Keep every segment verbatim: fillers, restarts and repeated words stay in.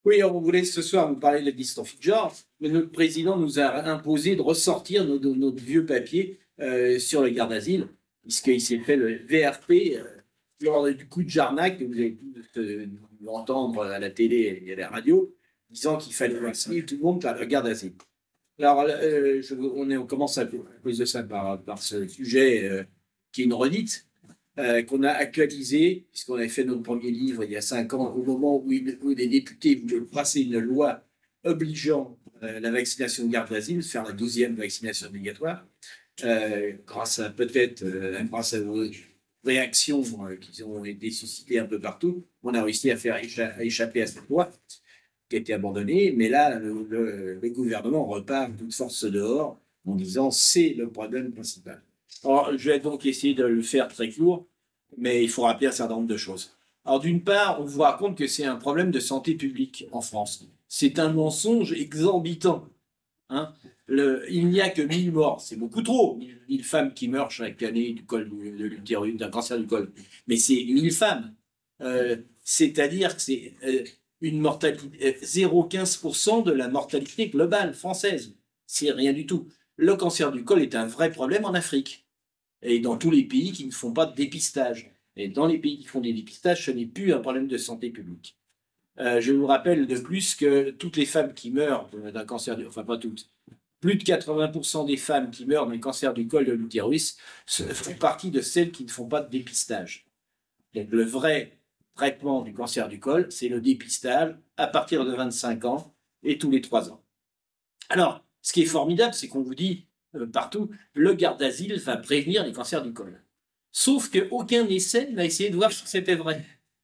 Oui, on voulait ce soir vous parler de la dystrophie de genre, mais notre président nous a imposé de ressortir notre, notre vieux papier euh, sur le garde d'asile, puisqu'il s'est fait le V R P euh, lors du coup de Jarnac, que vous avez pu euh, entendre à la télé et à la radio, disant qu'il fallait vacciner tout le monde par le garde d'asile. Alors, euh, je, on, est, on commence à, à cause de ça par, par ce sujet euh, qui est une redite. Euh, qu'on a actualisé, puisqu'on avait fait notre premier livre il y a cinq ans, au moment où, il, où les députés voulaient passer une loi obligeant euh, la vaccination de garde d'asile, faire la douzième vaccination obligatoire, euh, grâce à peut-être, euh, grâce à vos réactions euh, qui ont été suscitées un peu partout, on a réussi à faire écha à échapper à cette loi qui a été abandonnée, mais là, le, le, le gouvernement repart toute force dehors en disant c'est le problème principal. Alors, je vais donc essayer de le faire très court, mais il faut rappeler un certain nombre de choses. Alors, d'une part, on vous raconte que c'est un problème de santé publique en France. C'est un mensonge exorbitant. Hein. Le, il n'y a que mille morts, c'est beaucoup trop. mille femmes qui meurent chaque année du col de l'utérus, d'un cancer du col. Mais c'est mille femmes. Euh, C'est-à-dire que c'est euh, une mortalité, zéro virgule quinze pour cent de la mortalité globale française. C'est rien du tout. Le cancer du col est un vrai problème en Afrique et dans tous les pays qui ne font pas de dépistage. Et dans les pays qui font des dépistages, ce n'est plus un problème de santé publique. Euh, je vous rappelle de plus que toutes les femmes qui meurent d'un cancer du... Enfin, pas toutes. Plus de quatre-vingts pour cent des femmes qui meurent d'un cancer du col de l'utérus font partie de celles qui ne font pas de dépistage. Donc, le vrai traitement du cancer du col, c'est le dépistage à partir de vingt-cinq ans et tous les trois ans. Alors, ce qui est formidable, c'est qu'on vous dit euh, partout, le garde d'asile va prévenir les cancers du col. Sauf qu'aucun essai n'a essayé de voir si c'était vrai.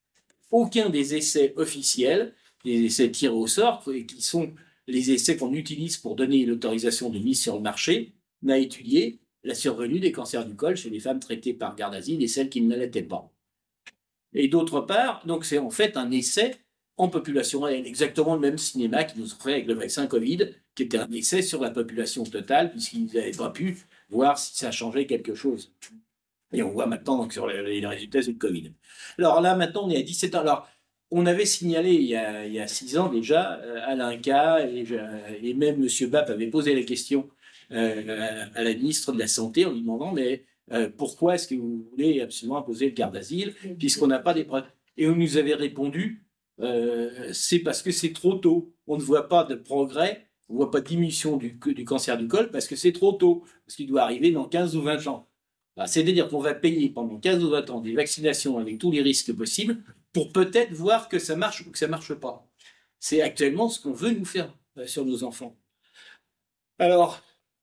Aucun des essais officiels, les essais tirés au sort, qui sont les essais qu'on utilise pour donner l'autorisation de mise sur le marché, n'a étudié la survenue des cancers du col chez les femmes traitées par garde d'asile et celles qui ne l'étaient pas. Et d'autre part, donc c'est en fait un essai en population réelle, exactement le même cinéma qu'ils nous ont fait avec le vaccin Covid, qui était un essai sur la population totale, puisqu'ils n'avaient pas pu voir si ça changeait quelque chose. Et on voit maintenant donc, sur les, les résultats du Covid. Alors là, maintenant, on est à dix-sept ans. Alors, on avait signalé il y a, il y a six ans déjà euh, à l'I N C A, et, et même M. Bapp avait posé la question euh, à la ministre de la Santé en lui demandant mais euh, pourquoi est-ce que vous voulez absolument imposer le garde d'asile puisqu'on n'a pas des preuves. Et on nous avait répondu euh, c'est parce que c'est trop tôt. On ne voit pas de progrès, on ne voit pas de diminution du, du cancer du col parce que c'est trop tôt, parce qu'il doit arriver dans quinze ou vingt ans. C'est-à-dire qu'on va payer pendant quinze ou vingt ans des vaccinations avec tous les risques possibles pour peut-être voir que ça marche ou que ça ne marche pas. C'est actuellement ce qu'on veut nous faire sur nos enfants. Alors,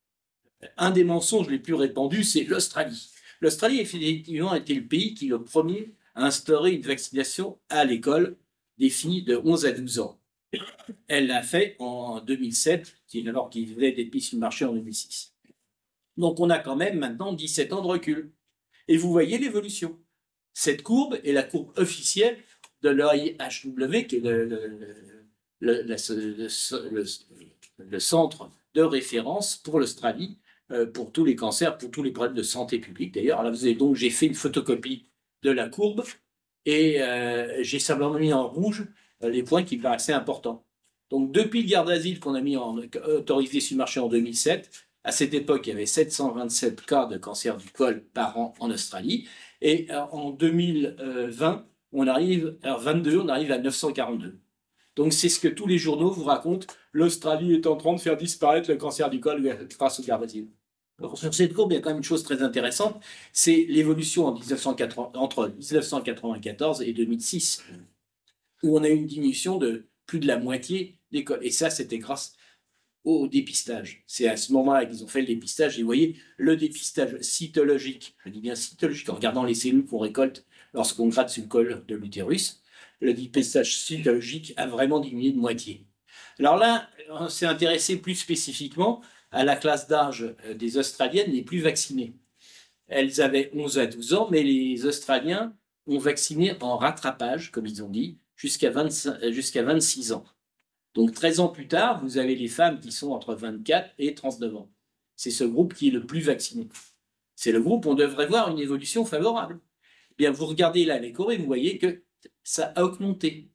un des mensonges les plus répandus, c'est l'Australie. L'Australie, effectivement, a été le pays qui, le premier, a instauré une vaccination à l'école définie de onze à douze ans. Elle l'a fait en deux mille sept, alors qu'il venait d'être mis sur le marché en deux mille six. Donc, on a quand même maintenant dix-sept ans de recul. Et vous voyez l'évolution. Cette courbe est la courbe officielle de l'A I H W, qui est le, le, le, le, le, le centre de référence pour l'Australie, euh, pour tous les cancers, pour tous les problèmes de santé publique. D'ailleurs, là, vous avez donc, j'ai fait une photocopie de la courbe et euh, j'ai simplement mis en rouge euh, les points qui me paraissaient importants. Donc, depuis le garde d'asile qu'on a mis en, autorisé sur le marché en deux mille sept, à cette époque, il y avait sept cent vingt-sept cas de cancer du col par an en Australie. Et en deux mille vingt, on arrive, alors vingt-deux, on arrive à neuf cent quarante-deux. Donc c'est ce que tous les journaux vous racontent. L'Australie est en train de faire disparaître le cancer du col grâce au garde d'asile. Sur cette courbe, il y a quand même une chose très intéressante, c'est l'évolution en mille neuf cent quatre-vingts, entre mille neuf cent quatre-vingt-quatorze et deux mille six, où on a eu une diminution de plus de la moitié des cols. Et ça, c'était grâce au dépistage. C'est à ce moment-là qu'ils ont fait le dépistage. Et vous voyez, le dépistage cytologique, je dis bien cytologique, en regardant les cellules qu'on récolte lorsqu'on gratte sur le col de l'utérus, le dépistage cytologique a vraiment diminué de moitié. Alors là, on s'est intéressé plus spécifiquement à la classe d'âge des Australiennes les plus vaccinées. Elles avaient onze à douze ans, mais les Australiens ont vacciné en rattrapage, comme ils ont dit, jusqu'à vingt-six ans. Donc, treize ans plus tard, vous avez les femmes qui sont entre vingt-quatre et trente-neuf ans. C'est ce groupe qui est le plus vacciné. C'est le groupe où on devrait voir une évolution favorable. Eh bien, vous regardez là les courbes et vous voyez que ça a augmenté.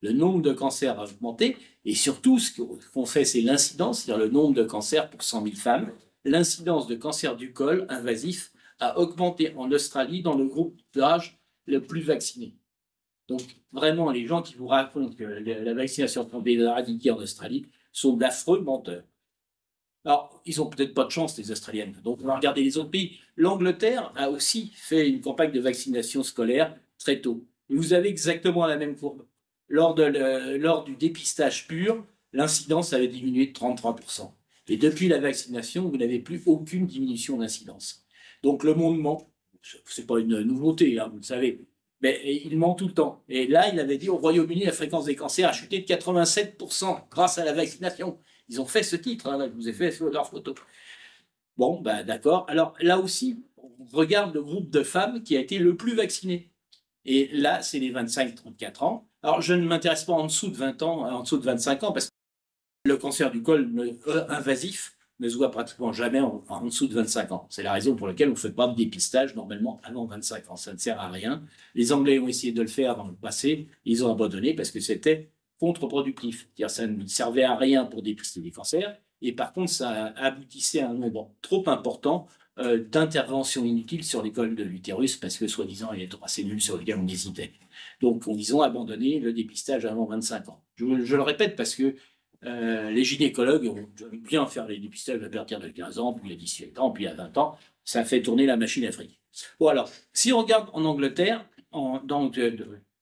le nombre de cancers a augmenté, et surtout, ce qu'on fait, c'est l'incidence, c'est-à-dire le nombre de cancers pour cent mille femmes. L'incidence de cancer du col invasif a augmenté en Australie dans le groupe d'âge le plus vacciné. Donc, vraiment, les gens qui vous racontent que la vaccination a été éradiquée en Australie sont d'affreux menteurs. Alors, ils n'ont peut-être pas de chance, les Australiennes. Donc, on va regarder les autres pays. L'Angleterre a aussi fait une campagne de vaccination scolaire très tôt. Et vous avez exactement la même courbe. Lors, de le, lors du dépistage pur, l'incidence avait diminué de trente-trois pour cent. Et depuis la vaccination, vous n'avez plus aucune diminution d'incidence. Donc, le monde ment. Ce n'est pas une nouveauté, hein, vous le savez. Mais il ment tout le temps. Et là, il avait dit au Royaume-Uni, la fréquence des cancers a chuté de quatre-vingt-sept pour cent grâce à la vaccination. Ils ont fait ce titre, hein, là, je vous ai fait sur leur photo. Bon, ben d'accord. Alors là aussi, on regarde le groupe de femmes qui a été le plus vacciné. Et là, c'est les vingt-cinq à trente-quatre ans. Alors, je ne m'intéresse pas en dessous de vingt ans, en dessous de vingt-cinq ans, parce que le cancer du col invasif ne se voit pratiquement jamais en, en dessous de vingt-cinq ans. C'est la raison pour laquelle on ne fait pas de dépistage normalement avant vingt-cinq ans. Ça ne sert à rien. Les Anglais ont essayé de le faire dans le passé. Ils ont abandonné parce que c'était contre-productif. C'est-à-dire ça ne servait à rien pour dépister les cancers. Et par contre, ça aboutissait à un nombre trop important euh, d'interventions inutiles sur les cols de l'utérus parce que, soi-disant, il était assez nul sur lequel on hésitait. Donc, ils ont abandonné le dépistage avant vingt-cinq ans. Je, je le répète parce que Euh, les gynécologues ont bien faire les dépistages à partir de quinze ans, puis à dix-huit ans, puis à vingt ans. Ça fait tourner la machine africaine. Bon, alors, si on regarde en Angleterre, en, donc, euh,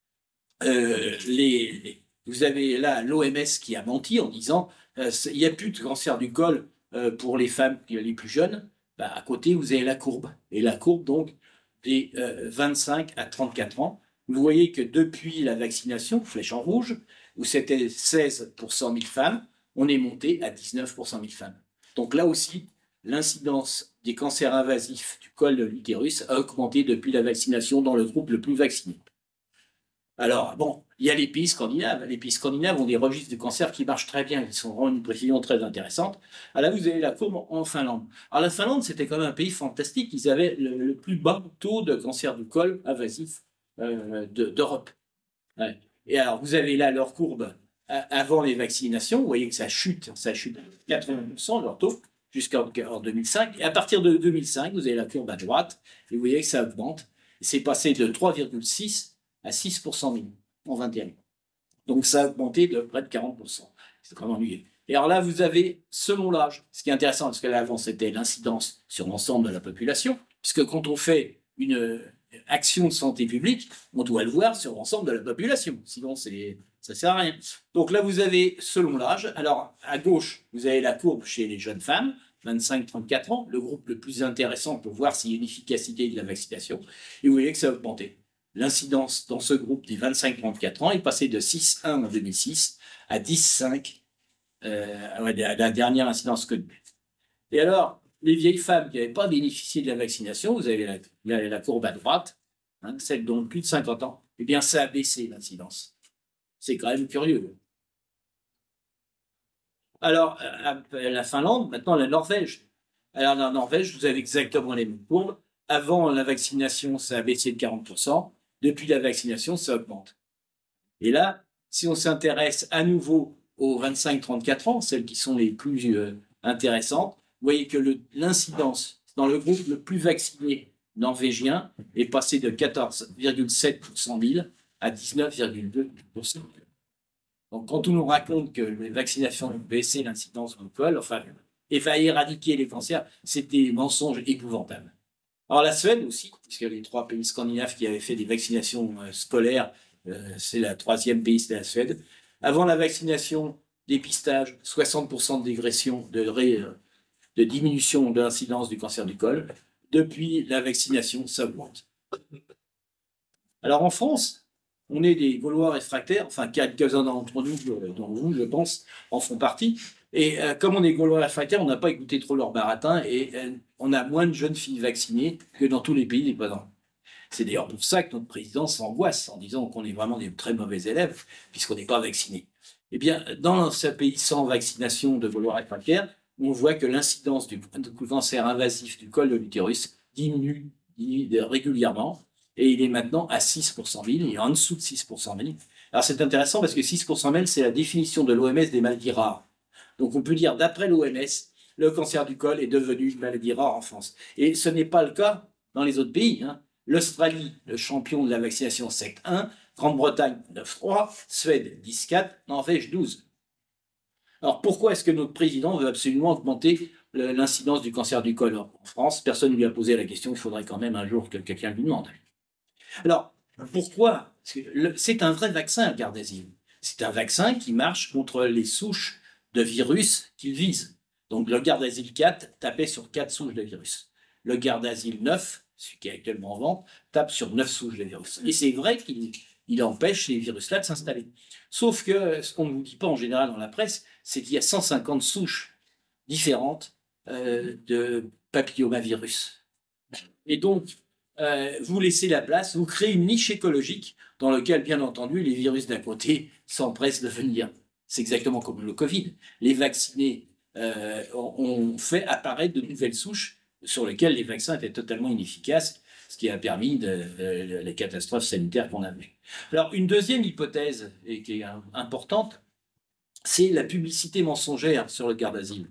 euh, les, les, vous avez là l'O M S qui a menti en disant euh, il n'y a plus de cancer du col euh, pour les femmes les plus jeunes. Bah, à côté, vous avez la courbe. Et la courbe, donc, des euh, vingt-cinq à trente-quatre ans. Vous voyez que depuis la vaccination, flèche en rouge, où c'était seize pour cent mille femmes, on est monté à dix-neuf pour cent mille femmes. Donc là aussi, l'incidence des cancers invasifs du col de l'utérus a augmenté depuis la vaccination dans le groupe le plus vacciné. Alors, bon, il y a les pays scandinaves. Les pays scandinaves ont des registres de cancer qui marchent très bien, ils ont vraiment une précision très intéressante. Alors là, vous avez la courbe en Finlande. Alors la Finlande, c'était quand même un pays fantastique. Ils avaient le, le plus bas taux de cancer du col invasif euh, d'Europe. Ouais. Et alors, vous avez là leur courbe avant les vaccinations. Vous voyez que ça chute, ça chute de quatre-vingts pour cent leur taux jusqu'en deux mille cinq. Et à partir de deux mille cinq, vous avez la courbe à droite et vous voyez que ça augmente. C'est passé de trois virgule six à six pour cent en vingt et un ans. Donc ça a augmenté de près de quarante pour cent. C'est vraiment ennuyeux. Et alors là, vous avez, selon l'âge, ce qui est intéressant, parce que là, avant, c'était l'incidence sur l'ensemble de la population, puisque quand on fait une action de santé publique, on doit le voir sur l'ensemble de la population. Sinon, c'est, ça ne sert à rien. Donc là, vous avez, selon l'âge, alors à gauche, vous avez la courbe chez les jeunes femmes, vingt-cinq à trente-quatre ans, le groupe le plus intéressant pour voir s'il y a une efficacité de la vaccination. Et vous voyez que ça a augmenté. L'incidence dans ce groupe des vingt-cinq à trente-quatre ans est passée de six virgule un en deux mille six à dix virgule cinq euh, à la dernière incidence connue. Et alors, les vieilles femmes qui n'avaient pas bénéficié de la vaccination, vous avez la, la, la courbe à droite, hein, celles dont plus de cinquante ans, eh bien, ça a baissé l'incidence. C'est quand même curieux. Alors, la Finlande, maintenant la Norvège. Alors, la Norvège, vous avez exactement les mêmes courbes. Avant la vaccination, ça a baissé de quarante pour cent. Depuis la vaccination, ça augmente. Et là, si on s'intéresse à nouveau aux vingt-cinq à trente-quatre ans, celles qui sont les plus euh, intéressantes, vous voyez que l'incidence dans le groupe le plus vacciné norvégien est passée de quatorze virgule sept pour cent mille à dix-neuf virgule deux pour cent. Donc, quand on nous raconte que les vaccinations ont baissé l'incidence du col, enfin, et va éradiquer les cancers, c'est des mensonges épouvantables. Alors, la Suède aussi, puisque les trois pays scandinaves qui avaient fait des vaccinations euh, scolaires, euh, c'est le troisième pays, c'est la Suède. Avant la vaccination, dépistage, soixante pour cent de dégression, de, ré, de diminution de l'incidence du cancer du col. Depuis la vaccination, ça augmente. Alors, en France, on est des Gaulois réfractaires, enfin quelques-uns d'entre nous, dont vous, je pense, en font partie. Et euh, comme on est Gaulois réfractaires, on n'a pas écouté trop leur baratin et euh, on a moins de jeunes filles vaccinées que dans tous les pays des présents. C'est d'ailleurs pour ça que notre président s'angoisse en disant qu'on est vraiment des très mauvais élèves puisqu'on n'est pas vaccinés. Eh bien, dans ce pays sans vaccination de Gaulois réfractaires, on voit que l'incidence du cancer invasif du col de l'utérus diminue, diminue régulièrement. Et il est maintenant à six pour cent mille, et en dessous de six pour cent mille. Alors c'est intéressant parce que six pour cent mètres, c'est la définition de l'O M S des maladies rares. Donc on peut dire, d'après l'O M S, le cancer du col est devenu une maladie rare en France. Et ce n'est pas le cas dans les autres pays. Hein. L'Australie, le champion de la vaccination secte un, Grande-Bretagne neuf trois, Suède dix quatre, Norvège douze. Alors pourquoi est-ce que notre président veut absolument augmenter l'incidence du cancer du col en France? Personne ne lui a posé la question, il faudrait quand même un jour que quelqu'un lui demande. Alors, pourquoi? C'est un vrai vaccin, le Gardasil. C'est un vaccin qui marche contre les souches de virus qu'il vise. Donc le Gardasil quatre tapait sur quatre souches de virus. Le Gardasil neuf, celui qui est actuellement en vente, tape sur neuf souches de virus. Et c'est vrai qu'il il empêche ces virus-là de s'installer. Sauf que ce qu'on ne vous dit pas en général dans la presse, c'est qu'il y a cent cinquante souches différentes euh, de papillomavirus. Et donc, euh, vous laissez la place, vous créez une niche écologique dans laquelle, bien entendu, les virus d'un côté s'empressent de venir. C'est exactement comme le Covid. Les vaccinés euh, ont fait apparaître de nouvelles souches sur lesquelles les vaccins étaient totalement inefficaces, ce qui a permis de, de, les catastrophes sanitaires qu'on a vues. Alors, une deuxième hypothèse, et qui est importante, c'est la publicité mensongère sur le Gardasil.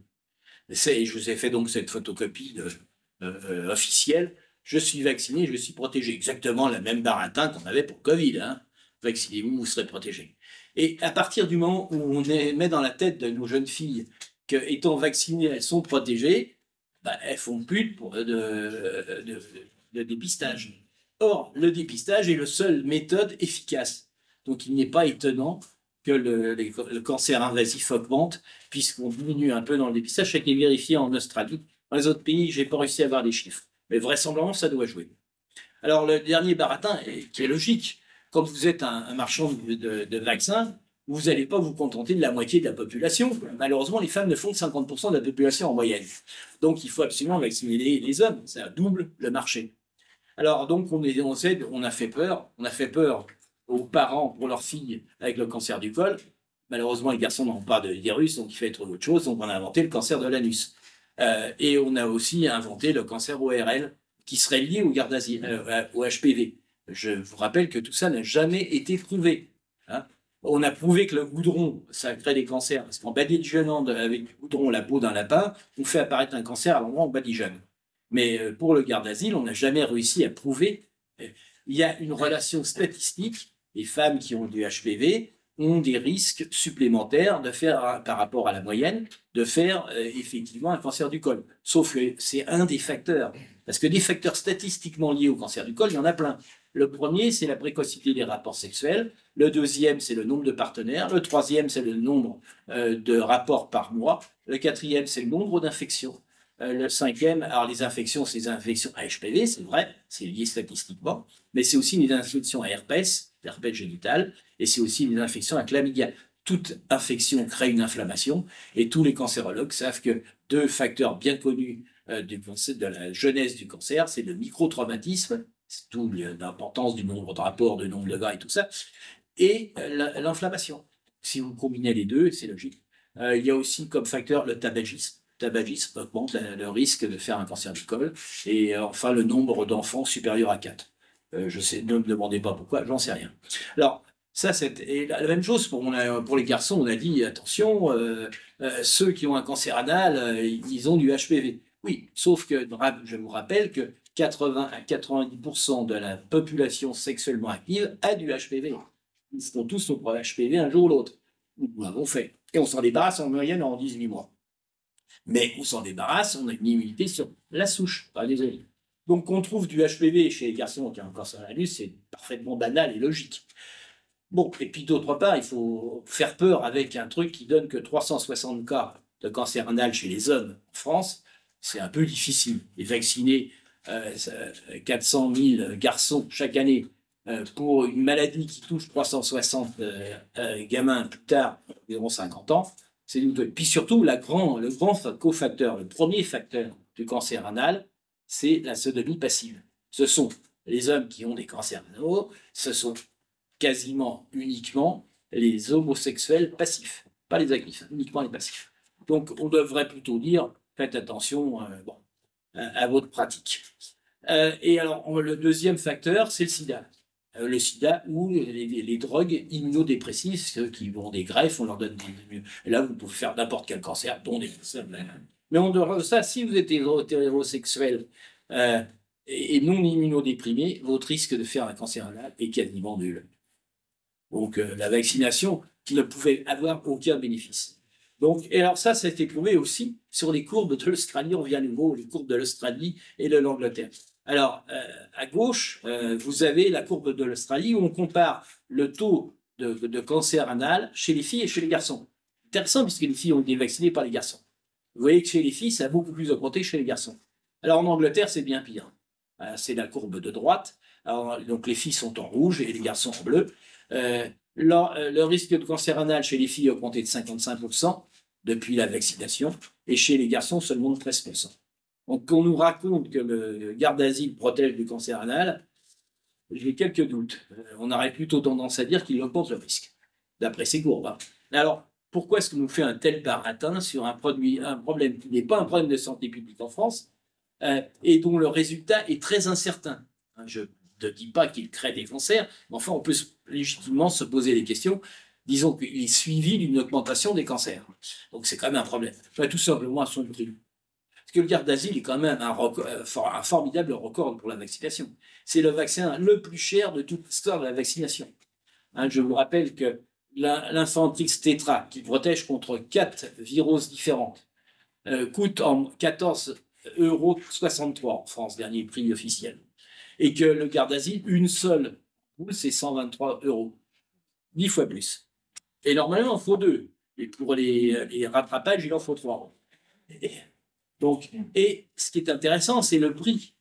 Je vous ai fait donc cette photocopie de, euh, officielle. Je suis vacciné, je suis protégé. Exactement la même baratin qu'on avait pour Covid. Hein. Vaccinez-vous, vous serez protégé. Et à partir du moment où on met dans la tête de nos jeunes filles qu'étant vaccinées, elles sont protégées, bah, elles font plus de, de, de, de dépistage. Or, le dépistage est la seule méthode efficace. Donc, il n'est pas étonnant que le, le cancer invasif augmente, puisqu'on diminue un peu dans le dépistage. Ça a été vérifié en Australie. Dans les autres pays, je n'ai pas réussi à avoir des chiffres. Mais vraisemblablement, ça doit jouer. Alors, le dernier baratin, qui est logique, quand vous êtes un, un marchand de, de, de vaccins, vous n'allez pas vous contenter de la moitié de la population. Malheureusement, les femmes ne font que cinquante pour cent de la population en moyenne. Donc, il faut absolument vacciner les, les hommes. Ça double le marché. Alors, donc, on, est, on, sait, on a fait peur. On a fait peur aux parents pour leurs filles avec le cancer du col. Malheureusement, les garçons n'ont pas de virus, donc il faut être autre chose. Donc, on a inventé le cancer de l'anus. Euh, et on a aussi inventé le cancer O R L, qui serait lié au Gardasil, euh, au H P V. Je vous rappelle que tout ça n'a jamais été prouvé. Hein. On a prouvé que le goudron, ça crée des cancers, parce qu'en badigeonnant avec du goudron la peau d'un lapin, on fait apparaître un cancer à l'endroit où on badigeonne. Mais euh, pour le Gardasil, on n'a jamais réussi à prouver. Euh, il y a une relation statistique. Les femmes qui ont du H P V ont des risques supplémentaires de faire, par rapport à la moyenne, de faire euh, effectivement un cancer du col. Sauf que c'est un des facteurs. Parce que des facteurs statistiquement liés au cancer du col, il y en a plein. Le premier, c'est la précocité des rapports sexuels. Le deuxième, c'est le nombre de partenaires. Le troisième, c'est le nombre euh, de rapports par mois. Le quatrième, c'est le nombre d'infections. Euh, le cinquième, alors les infections, c'est les infections à H P V, c'est vrai, c'est lié statistiquement, mais c'est aussi les infections à herpès, l'herpès génital, et c'est aussi les infections à chlamydia. Toute infection crée une inflammation, et tous les cancérologues savent que deux facteurs bien connus euh, du cancer, de la genèse du cancer, c'est le microtraumatisme, c'est tout l'importance du nombre de rapports, du nombre de gras et tout ça, et euh, l'inflammation. Si vous combinez les deux, c'est logique. Euh, il y a aussi comme facteur le tabagisme. Le tabagisme augmente le risque de faire un cancer du col, et euh, enfin le nombre d'enfants supérieur à quatre. Euh, je sais, ne me demandez pas pourquoi, j'en sais rien. Alors, ça, c'est et la, la même chose pour, on a, pour les garçons, on a dit, attention, euh, euh, ceux qui ont un cancer anal, euh, ils ont du H P V. Oui, sauf que je vous rappelle que quatre-vingts à quatre-vingt-dix pour cent de la population sexuellement active a du H P V. Ils seront tous au H P V un jour ou l'autre. Nous l'avons fait. Et on s'en débarrasse en moyenne en dix-huit mois. Mais on s'en débarrasse, on a une immunité sur la souche, pas les olives. Donc qu'on trouve du H P V chez les garçons qui ont un cancer de l'anus, c'est parfaitement banal et logique. Bon, et puis d'autre part, il faut faire peur avec un truc qui donne que trois cent soixante cas de cancer anal chez les hommes en France. C'est un peu difficile. Et vacciner euh, quatre cent mille garçons chaque année euh, pour une maladie qui touche trois cent soixante euh, euh, gamins plus tard, environ cinquante ans, c'est douteux. Puis surtout, la grand, le grand cofacteur, le premier facteur du cancer anal, c'est la sodomie passive. Ce sont les hommes qui ont des cancers anaux, ce sont quasiment uniquement les homosexuels passifs, pas les actifs, uniquement les passifs. Donc on devrait plutôt dire, faites attention euh, bon, à, à votre pratique. Euh, et alors, le deuxième facteur, c'est le sida. euh, le sida ou les, les drogues immunodépressives, ceux qui vont des greffes, on leur donne des... Et là, vous pouvez faire n'importe quel cancer, dont des cancers. Mais en dehors de ça, si vous êtes hétérosexuel euh, et non immunodéprimé, votre risque de faire un cancer anal est quasiment nul. Donc, euh, la vaccination ne pouvait avoir aucun bénéfice. Donc, et alors ça, ça a été prouvé aussi sur les courbes de l'Australie. On vient à nouveau, les courbes de l'Australie et de l'Angleterre. Alors, euh, à gauche, euh, vous avez la courbe de l'Australie où on compare le taux de, de cancer anal chez les filles et chez les garçons. Intéressant, puisque les filles ont été vaccinées par les garçons. Vous voyez que chez les filles, ça a beaucoup plus augmenté que chez les garçons. Alors, en Angleterre, c'est bien pire. Euh, c'est la courbe de droite. Alors, donc, les filles sont en rouge et les garçons en bleu. Euh, là, euh, le risque de cancer anal chez les filles a augmenté de cinquante-cinq pour cent depuis la vaccination, et chez les garçons, seulement de treize pour cent. Donc, on nous raconte que le garde-asile protège du cancer anal. J'ai quelques doutes. Euh, on aurait plutôt tendance à dire qu'il augmente le risque, d'après ces courbes. Hein. Alors, pourquoi est-ce qu'on nous fait un tel baratin sur un, produit, un problème qui n'est pas un problème de santé publique en France euh, et dont le résultat est très incertain? Hein, je ne dis pas qu'il crée des cancers, mais enfin, on peut légitimement se poser des questions. Disons qu'il est suivi d'une augmentation des cancers. Donc, c'est quand même un problème. Enfin, tout simplement à son prix. Parce que le garde d'asile est quand même un, record, un formidable record pour la vaccination. C'est le vaccin le plus cher de toute l'histoire de la vaccination. Hein, je vous rappelle que l'infantrix tétra, qui protège contre quatre viroses différentes, euh, coûte en quatorze euros soixante-trois en France, dernier prix officiel. Et que le garde d'asile, une seule boule, c'est cent vingt-trois euros. Dix fois plus. Et normalement, il en faut deux. Et pour les, les rattrapages, il en faut trois. Et, donc, et ce qui est intéressant, c'est le prix.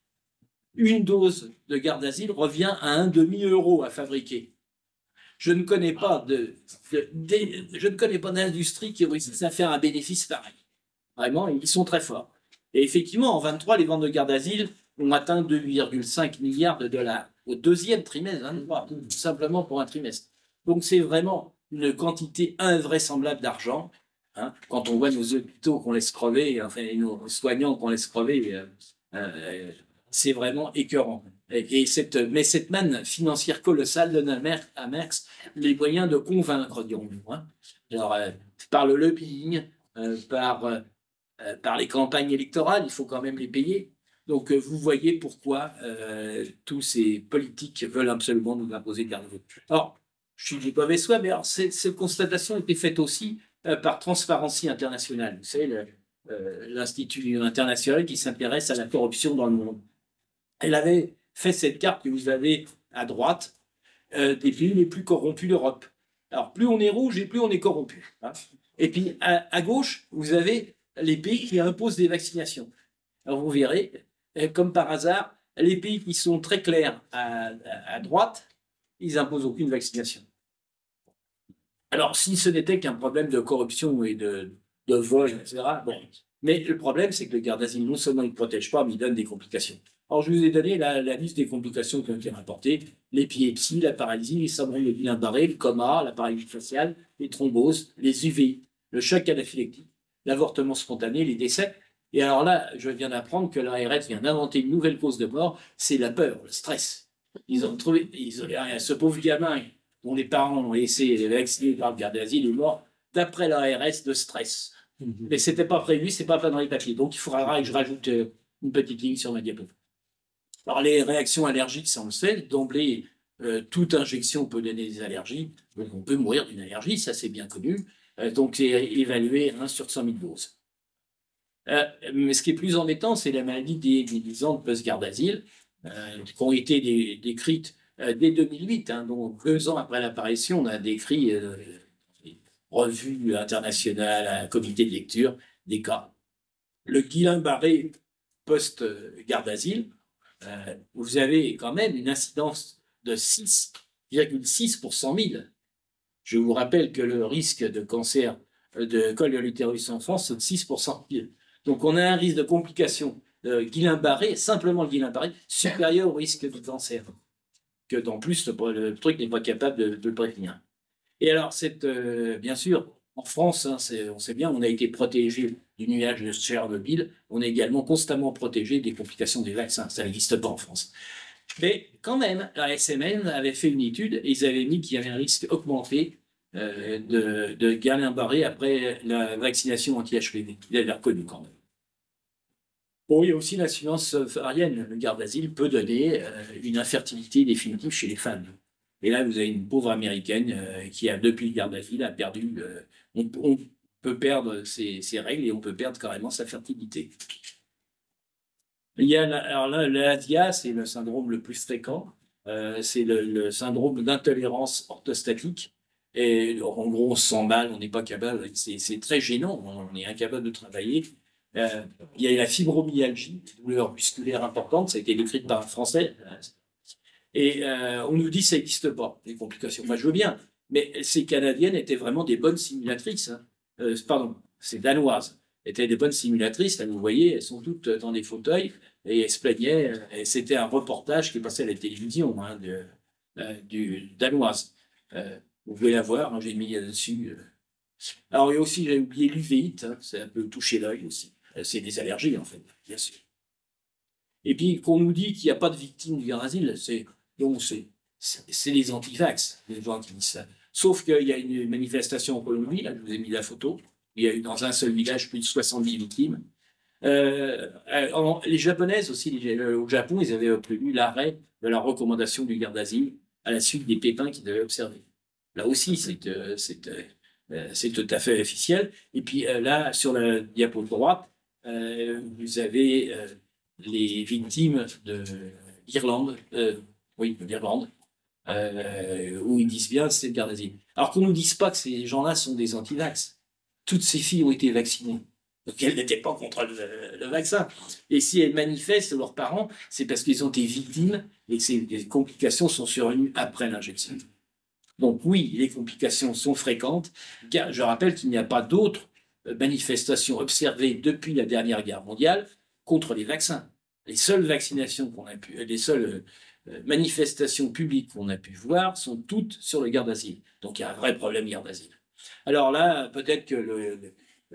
Une dose de garde d'asile revient à un demi-euro à fabriquer. Je ne connais pas de, de, de je ne connais pas d'industrie qui réussisse à faire un bénéfice pareil. Vraiment, ils sont très forts. Et effectivement, en vingt-trois, les ventes de garde d'asile ont atteint deux virgule cinq milliards de dollars au deuxième trimestre, vingt-trois, tout simplement pour un trimestre. Donc, c'est vraiment une quantité invraisemblable d'argent. Hein. Quand on voit nos hôpitaux qu'on laisse crever, enfin nos soignants qu'on laisse crever, euh, euh, c'est vraiment écœurant. Et, et cette, mais cette manne financière colossale donne à Merckx les moyens de convaincre, dirons-nous. Hein. Alors, euh, par le lobbying, euh, par, euh, par les campagnes électorales, il faut quand même les payer. Donc, euh, vous voyez pourquoi euh, tous ces politiques veulent absolument nous imposer de garder. Alors, je suis du mauvais soin, mais alors, cette constatation a été faite aussi euh, par Transparency International. Vous savez, l'Institut euh, international qui s'intéresse à la corruption dans le monde. Elle avait fait cette carte que vous avez à droite euh, des pays les plus corrompus d'Europe. Alors, plus on est rouge et plus on est corrompu. Hein. Et puis, à, à gauche, vous avez les pays qui imposent des vaccinations. Alors, vous verrez, comme par hasard, les pays qui sont très clairs à, à, à droite, ils n'imposent aucune vaccination. Alors, si ce n'était qu'un problème de corruption et de, de vol, et cetera, bon. Mais le problème, c'est que le garde d'asile, non seulement il ne protège pas, mais il donne des complications. Alors, je vous ai donné la, la liste des complications qui ont été rapportées. L'épilepsie, la paralysie, les syndromes de Guillain-Barré, le coma, la paralysie faciale, les thromboses, les U V I, le choc anaphylactique, l'avortement spontané, les décès. Et alors là, je viens d'apprendre que l'A R S vient d'inventer une nouvelle cause de mort, c'est la peur, le stress. Ils ont trouvé, ils ont, ce pauvre gamin dont les parents ont laissé vacciner par le garde d'asile est mort, d'après l'A R S, de stress. Mm-hmm. Mais ce n'était pas prévu, ce n'est pas dans les papiers. Donc il faudra que je rajoute une petite ligne sur ma diapo. Alors les réactions allergiques, ça on le sait, d'emblée, euh, toute injection peut donner des allergies. Donc on peut mourir d'une allergie, ça c'est bien connu. Euh, donc c'est évalué un sur cent mille doses. Euh, mais ce qui est plus embêtant, c'est la maladie des déguisantes post-garde d'asile, euh, qui ont été dé décrites euh, dès deux mille huit. Hein, donc deux ans après l'apparition, on a décrit euh, des revues internationales, un comité de lecture, des cas. Le Guillain-Barré post-garde d'asile, euh, vous avez quand même une incidence de six virgule six pour cent mille. Je vous rappelle que le risque de cancer de col de l'utérus en France, c'est de six pour cent mille. Donc, on a un risque de complication de Guillain-Barré, simplement le Guillain-Barré, supérieur au risque de cancer. Que, en plus, le, le truc n'est pas capable de, de le prévenir. Et alors, cette, euh, bien sûr, en France, hein, on sait bien, on a été protégé du nuage de Tchernobyl. On est également constamment protégé des complications des vaccins. Ça n'existe pas en France. Mais quand même, la S M N avait fait une étude et ils avaient mis qu'il y avait un risque augmenté euh, de, de Guillain-Barré après la vaccination anti-H P V. Il avait reconnu quand même. Bon, il y a aussi l'insuffisance ovarienne. Le garde-asile peut donner euh, une infertilité définitive chez les femmes. Et là, vous avez une pauvre américaine euh, qui a, depuis le garde-asile, a perdu. Euh, on, on peut perdre ses, ses règles et on peut perdre carrément sa fertilité. Il y a, alors là, l'A D I A, c'est le syndrome le plus fréquent. Euh, c'est le, le syndrome d'intolérance orthostatique. Et en gros, on se sent mal, on n'est pas capable. C'est très gênant, on est incapable de travailler. Euh, il y a la fibromyalgie, douleur musculaire importante, ça a été décrit par un Français. Et euh, on nous dit que ça n'existe pas, les complications. Moi, je veux bien, mais ces Canadiennes étaient vraiment des bonnes simulatrices. Hein. Euh, pardon, ces Danoises étaient des bonnes simulatrices. Là, vous voyez, elles sont toutes dans des fauteuils et elles se plaignaient. Et c'était un reportage qui passait à la télévision hein, de, euh, du Danoise. Euh, vous pouvez la voir, hein, j'ai mis là-dessus. Alors, il y a aussi, j'ai oublié l'uvéite, hein, c'est un peu toucher l'œil aussi. C'est des allergies, en fait, bien sûr. Et puis, qu'on nous dit qu'il n'y a pas de victimes du garde-asile, c'est donc c'est les antivax, les gens qui disent ça. Sauf qu'il y a une manifestation en Colombie, là, je vous ai mis la photo, il y a eu dans un seul village plus de soixante-dix victimes. Euh, en, les Japonaises aussi, les, au Japon, ils avaient obtenu l'arrêt de la recommandation du garde-asile à la suite des pépins qu'ils avaient observés. Là aussi, c'est euh, euh, tout à fait officiel. Et puis euh, là, sur la diapo de droite, euh, vous avez euh, les victimes de l'Irlande, euh, oui, de l'Irlande, euh, où ils disent bien c'est le garde-asile. Alors qu'on ne nous dise pas que ces gens-là sont des anti-vax. Toutes ces filles ont été vaccinées. Donc elles n'étaient pas contre le, le vaccin. Et si elles manifestent leurs parents, c'est parce qu'ils ont été victimes et que ces les complications sont survenues après l'injection. Donc oui, les complications sont fréquentes, car je rappelle qu'il n'y a pas d'autres manifestations observées depuis la dernière guerre mondiale contre les vaccins. Les seules vaccinations qu'on a pu, les seules manifestations publiques qu'on a pu voir sont toutes sur le garde-asile. Donc il y a un vrai problème garde-asile. Alors là, peut-être que le, le,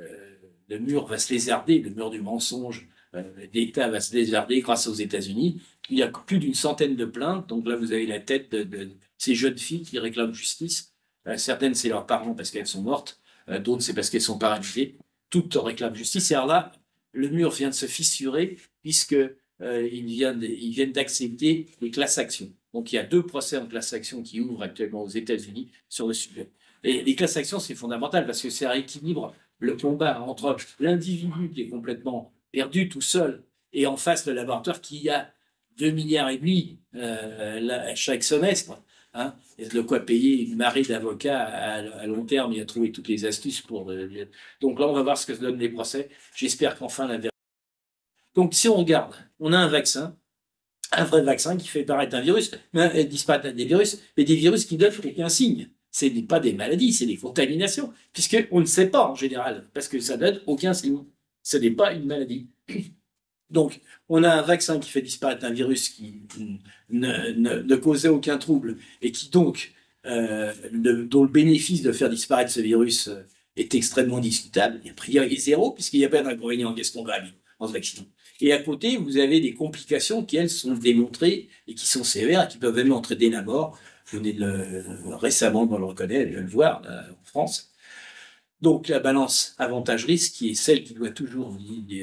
le mur va se lézarder, le mur du mensonge d'État va se lézarder grâce aux États-Unis. Il y a plus d'une centaine de plaintes. Donc là, vous avez la tête de, de ces jeunes filles qui réclament justice. Euh, certaines, c'est leurs parents parce qu'elles sont mortes. Euh, D'autres, c'est parce qu'elles sont paralysées. Toutes réclament justice. Et alors là, le mur vient de se fissurer puisque euh, ils viennent d'accepter les class actions. Donc il y a deux procès en class action qui ouvrent actuellement aux États-Unis sur le sujet. Et les class actions, c'est fondamental parce que ça rééquilibre le combat entre l'individu qui est complètement perdu tout seul et en face le laboratoire qui a deux milliards et demi euh, là, chaque semestre. Hein, et de quoi payer une marée d'avocats à, à long terme et à trouver toutes les astuces pour. Euh, donc là, on va voir ce que donnent les procès. J'espère qu'enfin la vérité. Donc si on regarde, on a un vaccin, un vrai vaccin qui fait paraître un virus, mais disparaître des virus, mais des virus qui donnent aucun signe. Ce n'est pas des maladies, c'est des contaminations, puisqu'on ne sait pas en général, parce que ça donne aucun signe. Ce n'est pas une maladie. Donc, on a un vaccin qui fait disparaître un virus qui ne, ne, ne causait aucun trouble et qui donc, euh, le, dont le bénéfice de faire disparaître ce virus est extrêmement discutable. Il y a priori zéro, puisqu'il n'y a pas d'inconvénient qu'est-ce qu'on gagne en se vaccinant. Et à côté, vous avez des complications qui, elles, sont démontrées et qui sont sévères et qui peuvent même entraîner la mort. Vous venez de le, récemment, on le reconnaît, de le voir là, en France. Donc, la balance avantage-risque, qui est celle qui doit toujours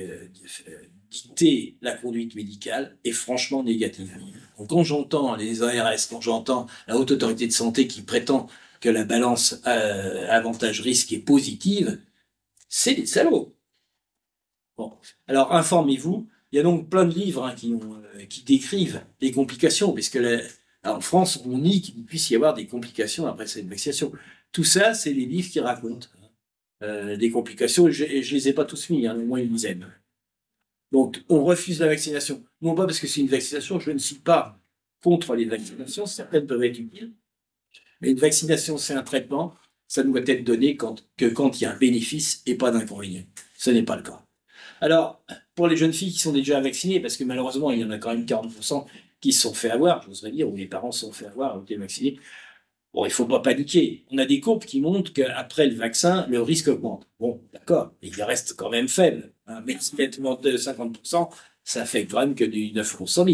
dicter la conduite médicale, est franchement négative. Donc, quand j'entends les A R S, quand j'entends la Haute Autorité de Santé qui prétend que la balance euh, avantage-risque est positive, c'est des salauds. Bon, alors informez-vous. Il y a donc plein de livres hein, qui, ont, euh, qui décrivent les complications, puisque la, en France, on nie qu'il puisse y avoir des complications après cette vaccination. Tout ça, c'est les livres qui racontent euh, des complications. Et je ne les ai pas tous mis, hein, au moins une dizaine. Donc, on refuse la vaccination. Non pas parce que c'est une vaccination, je ne suis pas contre les vaccinations, certaines peuvent être utiles. Mais une vaccination, c'est un traitement, ça ne doit être donné quand, que quand il y a un bénéfice et pas d'inconvénient. Ce n'est pas le cas. Alors, pour les jeunes filles qui sont déjà vaccinées, parce que malheureusement, il y en a quand même quarante pour cent qui se sont fait avoir, j'oserais dire, où les parents se sont fait avoir, ont été vaccinés. Bon, il ne faut pas paniquer. On a des courbes qui montrent qu'après le vaccin, le risque augmente. Bon, d'accord, mais il reste quand même faible. Hein, mais si elle augmente de cinquante pour cent, ça fait quand même que du neuf pour cent mille.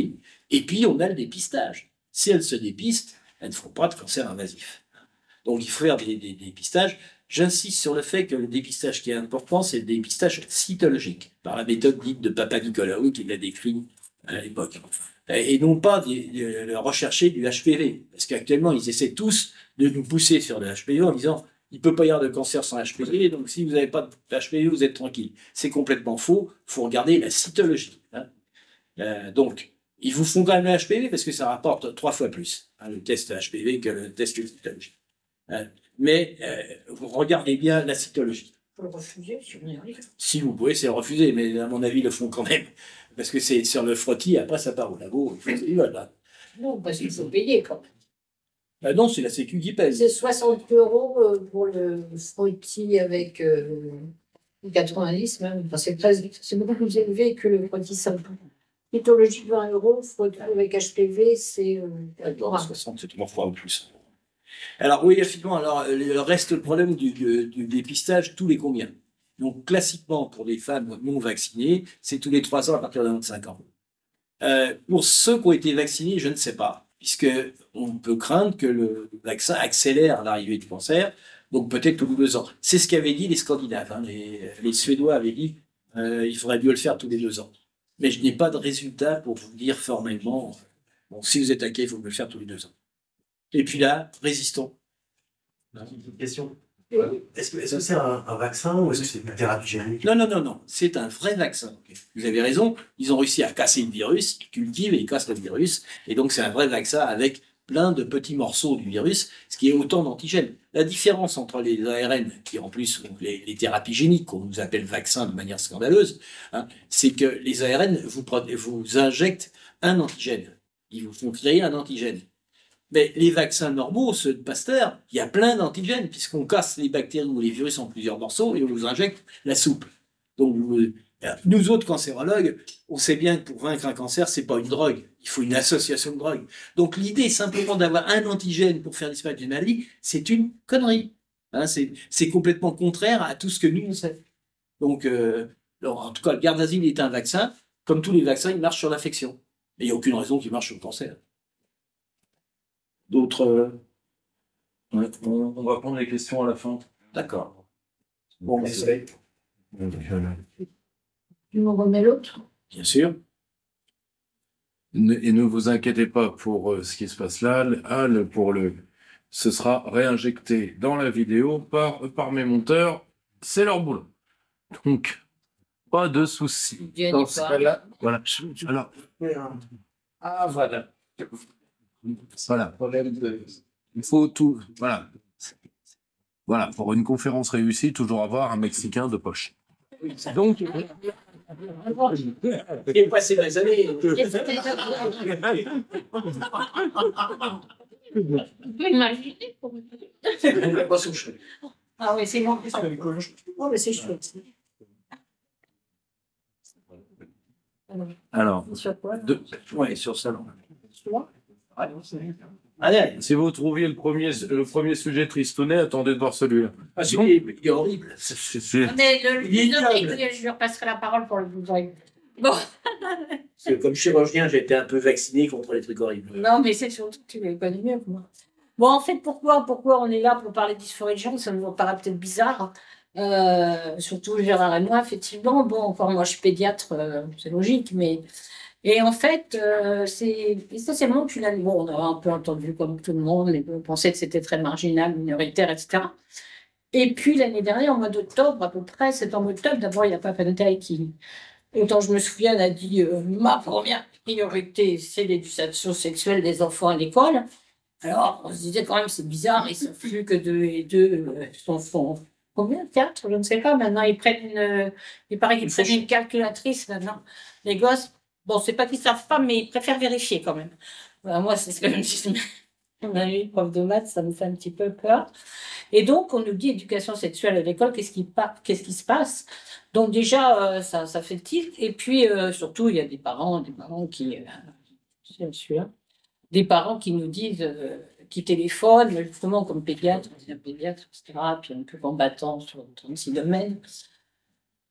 Et puis, on a le dépistage. Si elles se dépistent, elles ne font pas de cancer invasif. Donc, il faut faire des, des, des dépistages. J'insiste sur le fait que le dépistage qui est important, c'est le dépistage cytologique, par la méthode dite de Papa Nicolaou, qui l'a décrit à l'époque. Et non pas de, de rechercher du H P V. Parce qu'actuellement, ils essaient tous de nous pousser sur le H P V en disant il ne peut pas y avoir de cancer sans H P V, donc si vous n'avez pas de H P V, vous êtes tranquille. C'est complètement faux. Il faut regarder la cytologie. Hein. Euh, donc, ils vous font quand même le H P V parce que ça rapporte trois fois plus, hein, le test H P V que le test cytologie. Hein. Mais euh, vous regardez bien la cytologie. Il faut le refuser si on y arrive. Si vous pouvez, c'est le refuser, mais à mon avis, ils le font quand même. Parce que c'est sur le frottis, après ça part au labo, il faut qu'ils veulent, là. Non, parce qu'il faut payer quand même. Ah non, c'est la Sécu qui paye. C'est soixante euros euh, pour le frottis avec euh, quatre-vingt-dix même. Enfin, c'est très- c'est beaucoup plus élevé que le frottis simple. Cytologique vingt euros, frottis avec H P V, c'est euh, adorable. soixante, c'est trois fois ou plus. Alors oui, effectivement, alors le reste le problème du, du, du dépistage, tous les combien? Donc classiquement, pour les femmes non vaccinées, c'est tous les trois ans à partir de vingt-cinq ans. Euh, pour ceux qui ont été vaccinés, je ne sais pas, puisque on peut craindre que le vaccin accélère l'arrivée du cancer, donc peut-être tous les deux ans. C'est ce qu'avaient dit les Scandinaves. Hein. Les, les Suédois avaient dit euh, il faudrait mieux le faire tous les deux ans. Mais je n'ai pas de résultat pour vous dire formellement, bon, si vous êtes inquiet, il faut le faire tous les deux ans. Et puis là, résistons. Une question. Oui. Est-ce que est-ce que c'est un, un vaccin ou est-ce que c'est une thérapie génique? Non, non, non, non. C'est un vrai vaccin. Vous avez raison. Ils ont réussi à casser le virus, ils cultivent et ils cassent le virus. Et donc, c'est un vrai vaccin avec plein de petits morceaux du virus, ce qui est autant d'antigènes. La différence entre les A R N, qui en plus sont les, les thérapies géniques, qu'on nous appelle vaccins de manière scandaleuse, hein, c'est que les A R N vous, vous injectent un antigène. Ils vous font créer un antigène. Mais les vaccins normaux, ceux de Pasteur, il y a plein d'antigènes, puisqu'on casse les bactéries ou les virus en plusieurs morceaux et on vous injecte la soupe. Donc, vous, nous autres cancérologues, on sait bien que pour vaincre un cancer, c'est pas une drogue. Il faut une association de drogues. Donc, l'idée simplement d'avoir un antigène pour faire disparaître une maladie, c'est une connerie. Hein, c'est, c'est complètement contraire à tout ce que nous, on sait. Donc, euh, alors, en tout cas, le Gardasil est un vaccin. Comme tous les vaccins, il marche sur l'infection. Mais il n'y a aucune raison qu'il marche sur le cancer. D'autres. Euh... Ouais, on, on va prendre les questions à la fin. D'accord. Bon, Bon, c'est... Tu me remets l'autre? Bien sûr. Ne- Et ne vous inquiétez pas pour euh, ce qui se passe là. Le- ah, le- pour le, ce sera réinjecté dans la vidéo par, par mes monteurs. C'est leur boulot. Donc, pas de souci. Dieu Dans n'est ce pas. cas-là, voilà. Alors, Ah, voilà. voilà. Problème de. Il faut tout. Voilà. Voilà. Pour une conférence réussie, toujours avoir un Mexicain de poche. Donc, Il est passé des années. Tu peux imaginer pour Pas sous le cheveu. Ah oui, c'est bon. Oh, mais c'est chouette. alors, Sur quoi? de- Ouais, sur le salon. Sur quoi? Allez, allez. si vous trouviez le premier, le premier sujet tristounet, attendez de voir celui-là. Ah, c'est- il est, il est horrible. C'est- c'est- c'est- Mais le, Il est le- ignoble. je lui repasserai la parole pour le bouton. Bon, Parce que comme chirurgien, j'ai été un peu vacciné contre les trucs horribles. non, mais c'est surtout que tu l'as connu mieux que moi. Bon, en fait, pourquoi, pourquoi on est là pour parler dysphorie de genre? Ça nous paraît peut-être bizarre. Euh, surtout Gérard et moi, effectivement. Bon, encore moi, je suis pédiatre, euh, c'est logique, mais. Et en fait, euh, c'est essentiellement que la... bon, on a un peu entendu, comme tout le monde, les... on pensait que c'était très marginal, minoritaire, et cetera. Et puis l'année dernière, en mois d'octobre, à peu près, c'est en octobre, d'abord, il y a Papa Nathalie qui, autant je me souviens, elle a dit euh, ma première priorité, c'est l'éducation sexuelle des enfants à l'école. Alors, on se disait quand même, c'est bizarre, ils sont plus que deux et deux euh, enfants. Combien? Quatre? Je ne sais pas. Maintenant, ils prennent une. Il paraît qu'ils prennent une calculatrice maintenant. Les gosses, bon, c'est pas qu'ils savent pas, mais ils préfèrent vérifier quand même. Voilà, moi, c'est ce que je me dis. On a eu une prof de maths, ça me fait un petit peu peur. Et donc, on nous dit éducation sexuelle à l'école, qu'est-ce qui, pa- qu'est-ce qui se passe? Donc, déjà, euh, ça, ça fait tilt. Et puis, euh, surtout, il y a des parents, des parents qui. Euh, je suis là. Des parents qui nous disent, euh, qui téléphonent, justement, comme pédiatre, on dit un pédiatre, et cetera, puis un peu combattant sur trente-six domaines.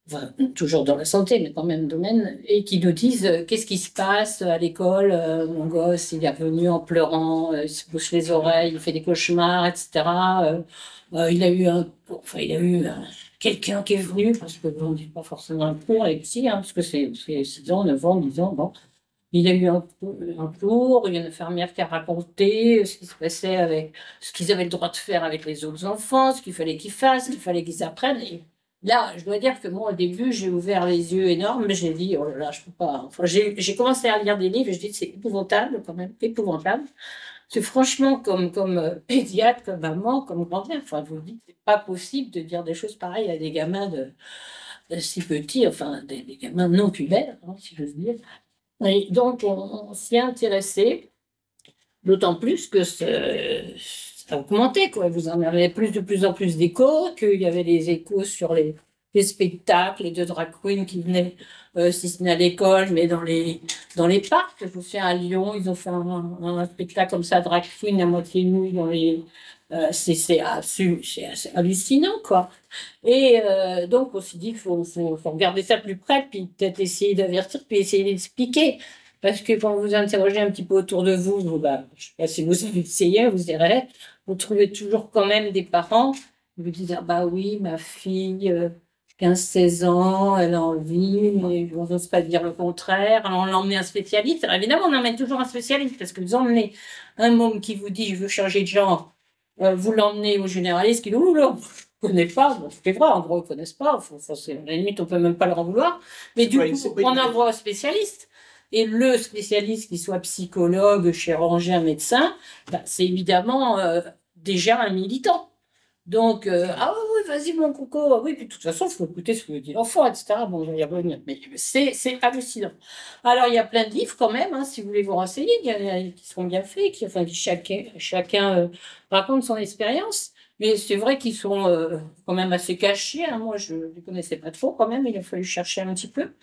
enfin, toujours dans la santé, mais quand même domaine, et qui nous disent euh, qu'est-ce qui se passe à l'école. Euh, mon gosse, il est revenu en pleurant, euh, il se bouche les oreilles, il fait des cauchemars, et cetera. Euh, euh, il a eu un, enfin, il a eu un- quelqu'un qui est venu, parce que bon, on dit pas forcément un cours avec psy, hein, parce que c'est six ans, neuf ans, dix ans, bon. Il a eu un, un cours, il y a une infirmière qui a raconté ce qui se passait avec ce qu'ils avaient le droit de faire avec les autres enfants, ce qu'il fallait qu'ils fassent, ce qu'il fallait qu'ils apprennent. Et là, je dois dire que moi, au début, j'ai ouvert les yeux énormes, j'ai dit, oh là là, je peux pas. Enfin, j'ai j'ai commencé à lire des livres et je dis, c'est épouvantable quand même, épouvantable. C'est franchement, comme, comme euh, pédiatre, comme maman, comme grand-mère, enfin, je vous dis, c'est pas possible de dire des choses pareilles à des gamins de, de si petits, enfin, des, des gamins non pubères, hein, si j'ose dire. Et donc, on, on s'y est intéressé, d'autant plus que ce- ça augmentait, quoi. Vous en avez plus de plus en plus d'échos, qu'il y avait des échos sur les, les spectacles, les deux drag queens qui venaient, euh, si ce n'est à l'école, mais dans les, dans les parcs. Je me souviens à Lyon, ils ont fait un, un spectacle comme ça, drag queen à moitié nu dans les. Euh, c'est c'est absolu- c'est assez hallucinant, quoi. Et euh, donc, on s'est dit qu'il faut, faut, faut regarder ça de plus près, puis peut-être essayer d'avertir, puis essayer d'expliquer. Parce que quand vous interrogez un petit peu autour de vous, vous bah, je sais pas si vous avez essayé, vous direz, vous trouvez toujours quand même des parents qui vous disent, ah bah oui, ma fille, euh, quinze seize ans, elle a envie, mais on n'ose pas dire le contraire. Alors on l'emmène un spécialiste. Alors évidemment, on emmène toujours un spécialiste, parce que vous emmenez un môme qui vous dit, je veux changer de genre, euh, vous l'emmenez au généraliste qui dit, ouh là, je ne connais pas, bon, c'est vrai, en gros, ils ne connaissent pas, faut, faut, c'est- à la limite, on ne peut même pas leur en vouloir, mais du Ouais, coup, c'est pas on une- envoie un spécialiste, et le spécialiste, qu'il soit psychologue, chirurgien, médecin, bah, c'est évidemment euh, déjà un militant. Donc, euh, ah oui, oui, vas-y, mon coco, ah oui, puis de toute façon, il faut écouter ce que dit l'enfant, et cetera. Bon, il y a, mais c'est c'est hallucinant. Alors, il y a plein de livres quand même, hein, si vous voulez vous renseigner, il y a, il y a- qui sont bien faits, qui, enfin, qui chacun, chacun euh, raconte son expérience. Mais c'est vrai qu'ils sont euh, quand même assez cachés, hein. Moi, je ne les connaissais pas trop quand même. Il a fallu chercher un petit peu.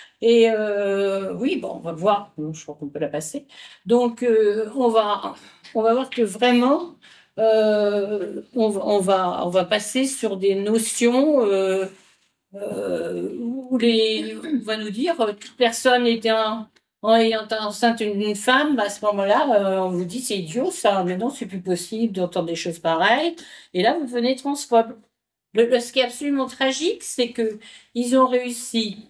Et euh, oui, bon, on va voir. Bon, je crois qu'on peut la passer. Donc, euh, on va, on va voir que vraiment, euh, on, va, on va on va passer sur des notions euh, euh, où les, on va nous dire euh, toute personne étant en ayant enceinte une, une femme, bah, à ce moment-là, euh, on vous dit c'est idiot ça, mais non, c'est plus possible d'entendre des choses pareilles. Et là, vous devenez transphobe. Le, le- ce qui est absolument tragique, c'est que ils ont réussi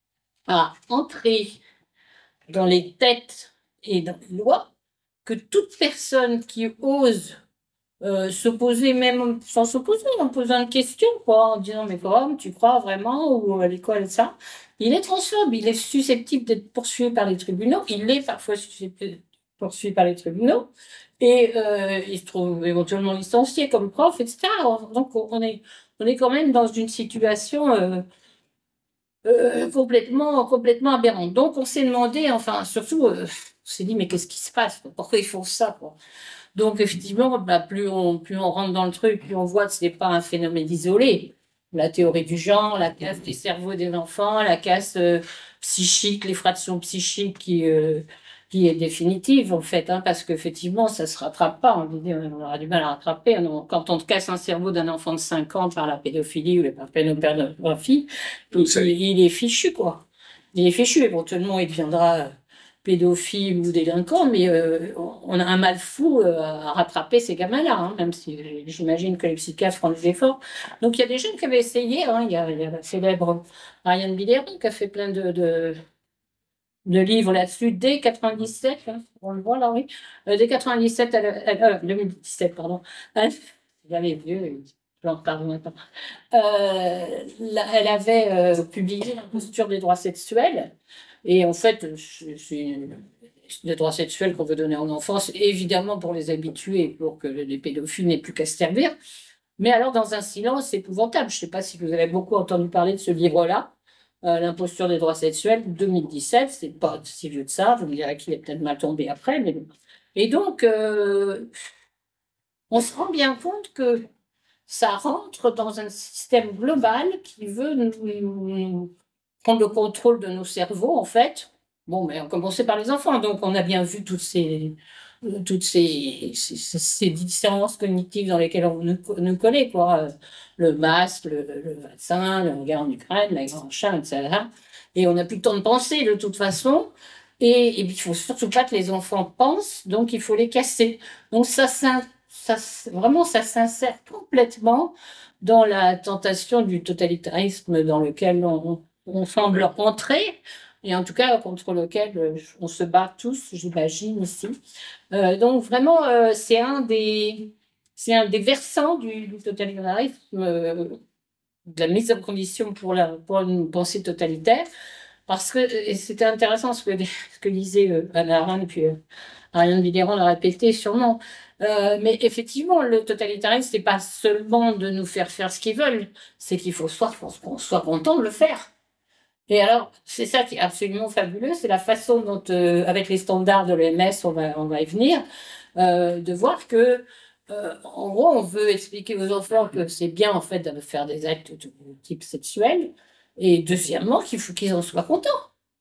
à entrer dans les têtes et dans les lois que toute personne qui ose euh, s'opposer, même sans s'opposer, en posant une question, quoi, en disant mais comment tu crois vraiment ou à l'école ça, il est transphobe, il est susceptible d'être poursuivi par les tribunaux, il est parfois susceptible d'être poursuivi par les tribunaux et euh, il se trouve éventuellement licencié comme prof, et cetera. Donc on est on est quand même dans une situation euh, euh, complètement, complètement aberrant. Donc, on s'est demandé, enfin, surtout, euh, on s'est dit, mais qu'est-ce qui se passe, quoi? Pourquoi ils font ça, quoi? Donc, effectivement, bah, plus on, plus on rentre dans le truc, plus on voit que ce n'est pas un phénomène isolé. La théorie du genre, la casse des cerveaux des enfants, la casse euh, psychique, les fractions psychiques qui, euh, qui est définitive, en fait, hein, parce qu'effectivement, ça se rattrape pas. On, dit, on aura du mal à rattraper. On- quand on te casse un cerveau d'un enfant de cinq ans par la pédophilie ou la pédopornographie, il, il- il est fichu, quoi. Il est fichu. Éventuellement, il deviendra pédophile ou délinquant, mais euh, on a un mal fou euh, à rattraper ces gamins-là, hein, même si euh, j'imagine que les psychiatres font des efforts. Donc il y a des jeunes qui avaient essayé, hein, il y a, il y a la célèbre Ariane Billéron qui a fait plein de, de, de livres là-dessus dès quatre-vingt-dix-sept, hein, on le voit là, oui. Euh, dès quatre-vingt-dix-sept, elle, elle- euh, deux mille dix-sept, pardon. Elle, j'avais vieux, j'en parle maintenant. Euh, là, elle avait euh, publié la posture des droits sexuels. Et en fait, c'est des droits sexuels qu'on veut donner en enfance, évidemment pour les habituer, pour que les pédophiles n'aient plus qu'à se servir. Mais alors, dans un silence épouvantable. Je ne sais pas si vous avez beaucoup entendu parler de ce livre-là, euh, L'imposture des droits sexuels, deux mille dix-sept. C'est pas si vieux de ça. Vous me direz qu'il est peut-être mal tombé après. Mais bon. Et donc, euh, on se rend bien compte que ça rentre dans un système global qui veut nous, nous prendre le contrôle de nos cerveaux, en fait. Bon, mais on commençait par les enfants, donc on a bien vu toutes ces, euh, toutes ces, ces, ces différences cognitives dans lesquelles on nous, nous connaît, quoi. Le masque, le, le vaccin, la guerre en Ukraine, la guerre en Chine, et cetera. Et on n'a plus le temps de penser de toute façon. Et, et puis, il faut surtout pas que les enfants pensent, donc il faut les casser. Donc ça, ça, ça vraiment, ça s'insère complètement dans la tentation du totalitarisme dans lequel on, on semble rentrer, et en tout cas contre lequel on se bat tous, j'imagine, ici. Euh, donc vraiment, euh, c'est un des, c'est un des versants du, du totalitarisme, euh, de la mise en condition pour, la, pour une pensée totalitaire. Parce que et c'était intéressant ce que, ce que disait euh, Anna Arendt, puis euh, Ariane Villéran l'a répété sûrement. Euh, mais effectivement, le totalitarisme, c'est pas seulement de nous faire faire ce qu'ils veulent, c'est qu'il faut soit qu'on soit content de le faire. Et alors, c'est ça qui est absolument fabuleux, c'est la façon dont, euh, avec les standards de l'O M S, on va, on va y venir, euh, de voir que, euh, en gros, on veut expliquer aux enfants que c'est bien, en fait, de faire des actes de type sexuel, et deuxièmement, qu'il faut qu'ils en soient contents,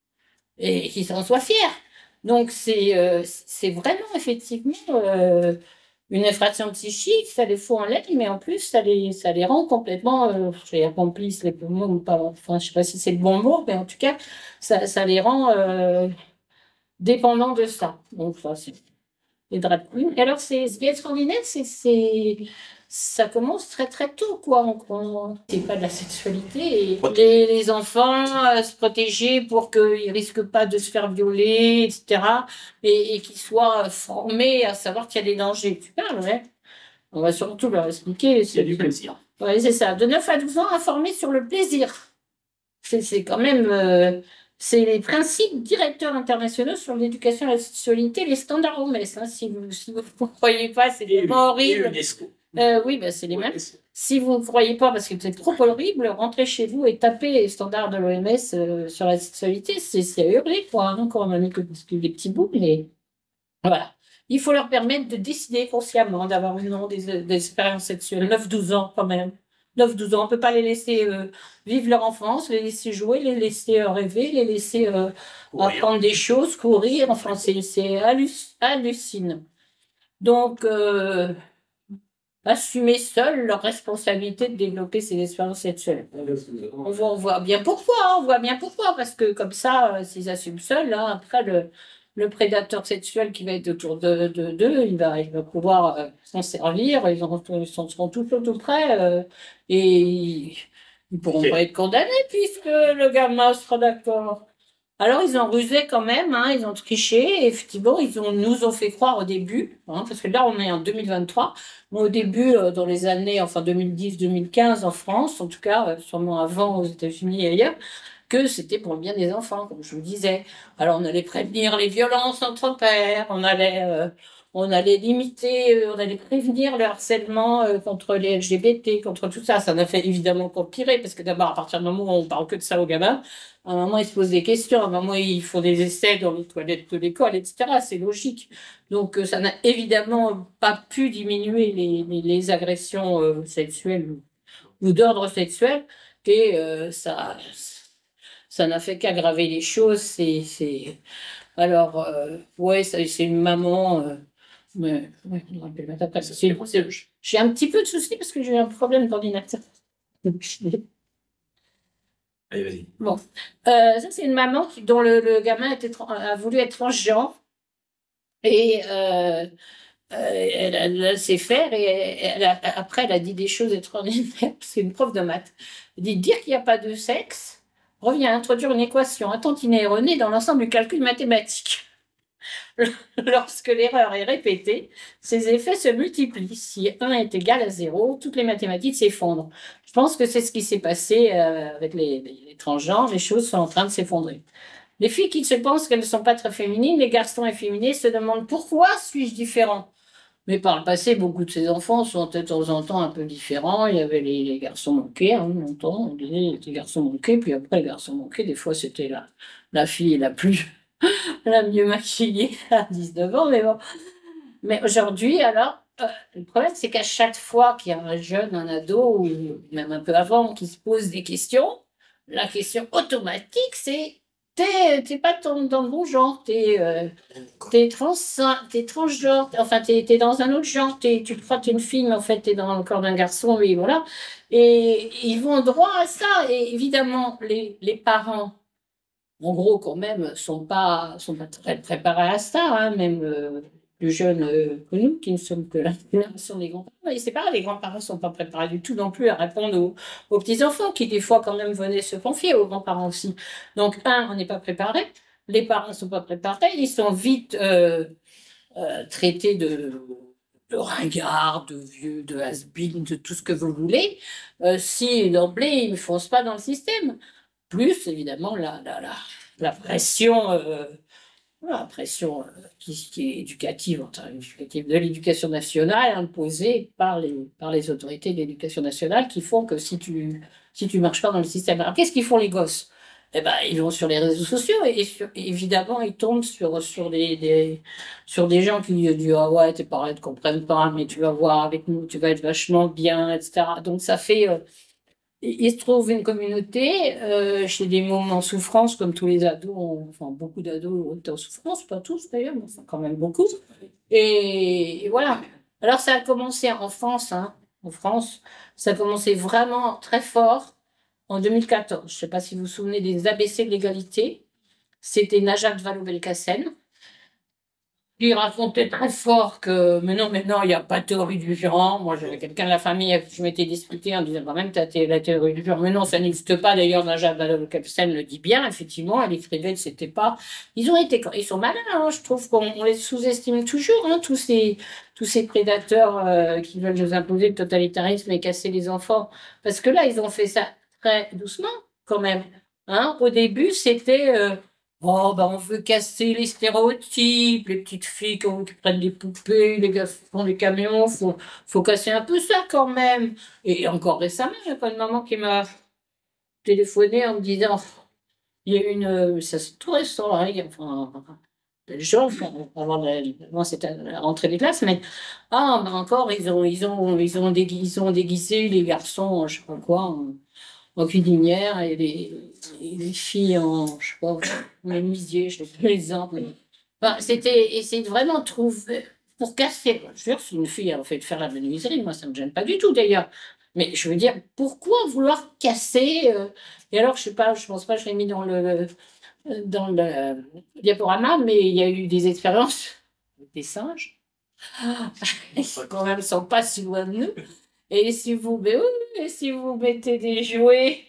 et qu'ils en soient fiers. Donc, c'est euh, c'est vraiment, effectivement, euh, une infraction psychique, ça les fout en l'air, mais en plus, ça les, ça les rend complètement, euh, je accomplissent les mots ou pas, enfin, je sais pas si c'est le bon mot, mais en tout cas, ça, ça les rend euh, dépendants de ça. Donc, ça, c'est les drag queens. Et alors, c'est, ce qui est extraordinaire, c'est, c'est, ça commence très très tôt, quoi. On, on, c'est pas de la sexualité. Et les, les enfants euh, se protéger pour qu'ils risquent pas de se faire violer, et cetera. Et, et qu'ils soient formés à savoir qu'il y a des dangers. Tu parles, ouais. On va surtout leur expliquer. C'est du plaisir. Oui, c'est ça. De neuf à douze ans, informer sur le plaisir. C'est, c'est quand même... Euh, c'est les principes directeurs internationaux sur l'éducation à la sexualité, les standards O M S. Hein. Si vous ne si vous ne croyez pas, c'est des mots horribles. Euh, oui, ben, c'est les mêmes. Si vous ne croyez pas parce que c'est trop horrible, rentrez chez vous et tapez les standards de l'O M S euh, sur la sexualité. C'est, c'est à hurler, quoi. Hein, quand on a mis que, que des petits bouts, mais voilà. Il faut leur permettre de décider consciemment d'avoir une non, des, des expériences sexuelles. neuf douze ans, quand même. neuf douze ans. On ne peut pas les laisser euh, vivre leur enfance, les laisser jouer, les laisser euh, rêver, les laisser euh, apprendre des choses, courir. Enfin, c'est, c'est halluc- hallucinant. Donc, euh, assumer seuls leur responsabilité de développer ces expériences sexuelles. On voit, on voit bien pourquoi, hein, on voit bien pourquoi, parce que comme ça, euh, s'ils assument seuls, là, après, le, le prédateur sexuel qui va être autour de, de, d'eux, il va, il va pouvoir euh, s'en servir, ils, en, ils en seront tous tout près, euh, et ils ne pourront okay. pas être condamnés puisque le gamin sera d'accord. Alors, ils ont rusé quand même, hein, ils ont triché, et effectivement, ils ont, nous ont fait croire au début, hein, parce que là, on est en deux mille vingt-trois, mais au début, euh, dans les années, enfin deux mille dix deux mille quinze en France, en tout cas, euh, sûrement avant aux États-Unis et ailleurs, que c'était pour le bien des enfants, comme je vous disais. Alors, on allait prévenir les violences entre pères, on allait... Euh, on allait limiter, euh, on allait prévenir le harcèlement euh, contre les L G B T, contre tout ça. Ça n'a fait évidemment qu'empirer, parce que d'abord, à partir du moment où on parle que de ça aux gamins, à un moment, ils se posent des questions, à un moment, ils font des essais dans les toilettes de l'école, et cetera. C'est logique. Donc, euh, ça n'a évidemment pas pu diminuer les, les, les agressions euh, sexuelles ou, ou d'ordre sexuel, et euh, ça ça n'a fait qu'aggraver les choses. C'est, c'est... Alors, euh, ouais, ça, c'est une maman... Euh, mais, ouais, je me rappelle pas après. C'est, c'est, j'ai un petit peu de soucis parce que j'ai eu un problème d'ordinateur. Allez, vas-y. Bon, euh, ça c'est une maman qui, dont le, le gamin était, a voulu être transgenre et euh, euh, elle, elle, elle sait faire et elle a, après elle a dit des choses extraordinaires. C'est une prof de maths. Elle dit dire qu'il n'y a pas de sexe revient à introduire une équation un tantinet erronée dans l'ensemble du calcul mathématique. Lorsque l'erreur est répétée, ses effets se multiplient. Si un est égal à zéro, toutes les mathématiques s'effondrent. Je pense que c'est ce qui s'est passé euh, avec les, les, les transgenres. Les choses sont en train de s'effondrer. Les filles qui se pensent qu'elles ne sont pas très féminines, les garçons efféminés se demandent pourquoi suis-je différent. Mais par le passé, beaucoup de ces enfants sont de temps en temps un peu différents. Il y avait les, les garçons manqués, hein, longtemps, on disait les garçons manqués, puis après les garçons manqués, des fois c'était la, la fille la plus... la mieux maquillée à dix-neuf ans, mais bon. Mais aujourd'hui, alors, euh, le problème, c'est qu'à chaque fois qu'il y a un jeune, un ado, ou même un peu avant, qui se pose des questions, la question automatique, c'est t'es t'es pas dans, dans le bon genre, t'es euh, t'es trans, t'es transgenre, enfin t'es t'es dans un autre genre, t'es, tu crois que t'es une fille, mais en fait t'es dans le corps d'un garçon, et voilà. Et ils vont droit à ça. Et évidemment, les, les parents, en gros, quand même, sont pas sont pas très préparés à ça, hein, même euh, plus jeunes euh, que nous, qui ne sommes que la génération des grands-parents. Et c'est pareil, les grands-parents sont pas préparés du tout non plus à répondre aux, aux petits-enfants, qui des fois quand même venaient se confier aux grands-parents aussi. Donc, un, on n'est pas préparé. Les parents sont pas préparés. Ils sont vite euh, euh, traités de, de ringards, de vieux, de has-been, de tout ce que vous voulez, euh, si d'emblée ils ne foncent pas dans le système. Plus, évidemment, la, la, la, la pression, euh, la pression euh, qui, qui est éducative, enfin, éducative de l'éducation nationale, imposée par les, par les autorités de l'éducation nationale, qui font que si tu si tu marches pas dans le système. Alors, qu'est-ce qu'ils font les gosses? Eh ben, ils vont sur les réseaux sociaux et, sur- évidemment, ils tombent sur, sur, des, des, sur des gens qui disent ah ouais, tes parents ne te comprennent pas, mais tu vas voir avec nous, tu vas être vachement bien, et cetera. Donc, ça fait. euh, il il se trouve une communauté euh, chez des mômes en souffrance, comme tous les ados, ont- enfin beaucoup d'ados ont été en souffrance, pas tous d'ailleurs, mais enfin, quand même beaucoup. Et, et voilà. Alors ça a commencé en France, hein, en France, ça a commencé vraiment très fort en deux mille quatorze. Je ne sais pas si vous vous souvenez des A B C de l'égalité. C'était Najat Vallaud-Belkacem. Il racontait très fort que, mais non, mais non, il n'y a pas de théorie du genre. Moi, j'avais quelqu'un de la famille avec qui je m'étais disputé en disant quand même, tu as la théorie du genre. Mais non, ça n'existe pas. D'ailleurs, Najat Vallaud-Belkacem le dit bien, effectivement. Elle écrivait que c'était pas. Ils ont été, ils sont malins, hein. Je trouve qu'on on les sous-estime toujours, hein, tous ces, tous ces prédateurs euh, qui veulent nous imposer le totalitarisme et casser les enfants. Parce que là, ils ont fait ça très doucement, quand même. Hein. Au début, c'était. euh, Oh, ben on veut casser les stéréotypes, les petites filles qui, ont- qui prennent des poupées, les gars qui font des camions, faut, faut casser un peu ça quand même. Et encore récemment, il y a pas une maman qui m'a téléphoné en me disant, il y a une, euh, ça c'est tout récent, hein, il y a- enfin, les gens, enfin, avant la, avant, c'était la rentrée des classes, mais ah, ben encore, ils ont, ils ont, ils ont déguisé, ils ont déguisé les garçons, je sais pas quoi, en cuisinière et les, et les filles en, je sais pas, en menuisier, je sais pas l'exemple. Enfin, c'était essayer de vraiment trouver, pour casser. Je veux dire, si une fille a fait de faire la menuiserie, moi ça me gêne pas du tout d'ailleurs. Mais je veux dire, pourquoi vouloir casser euh, Et alors, je sais pas, je pense pas que je l'ai mis dans le, dans le diaporama, mais il y a eu des expériences avec des singes. Ils quand même sont pas si loin de nous. Et si vous, mais oui, et si vous mettez des jouets,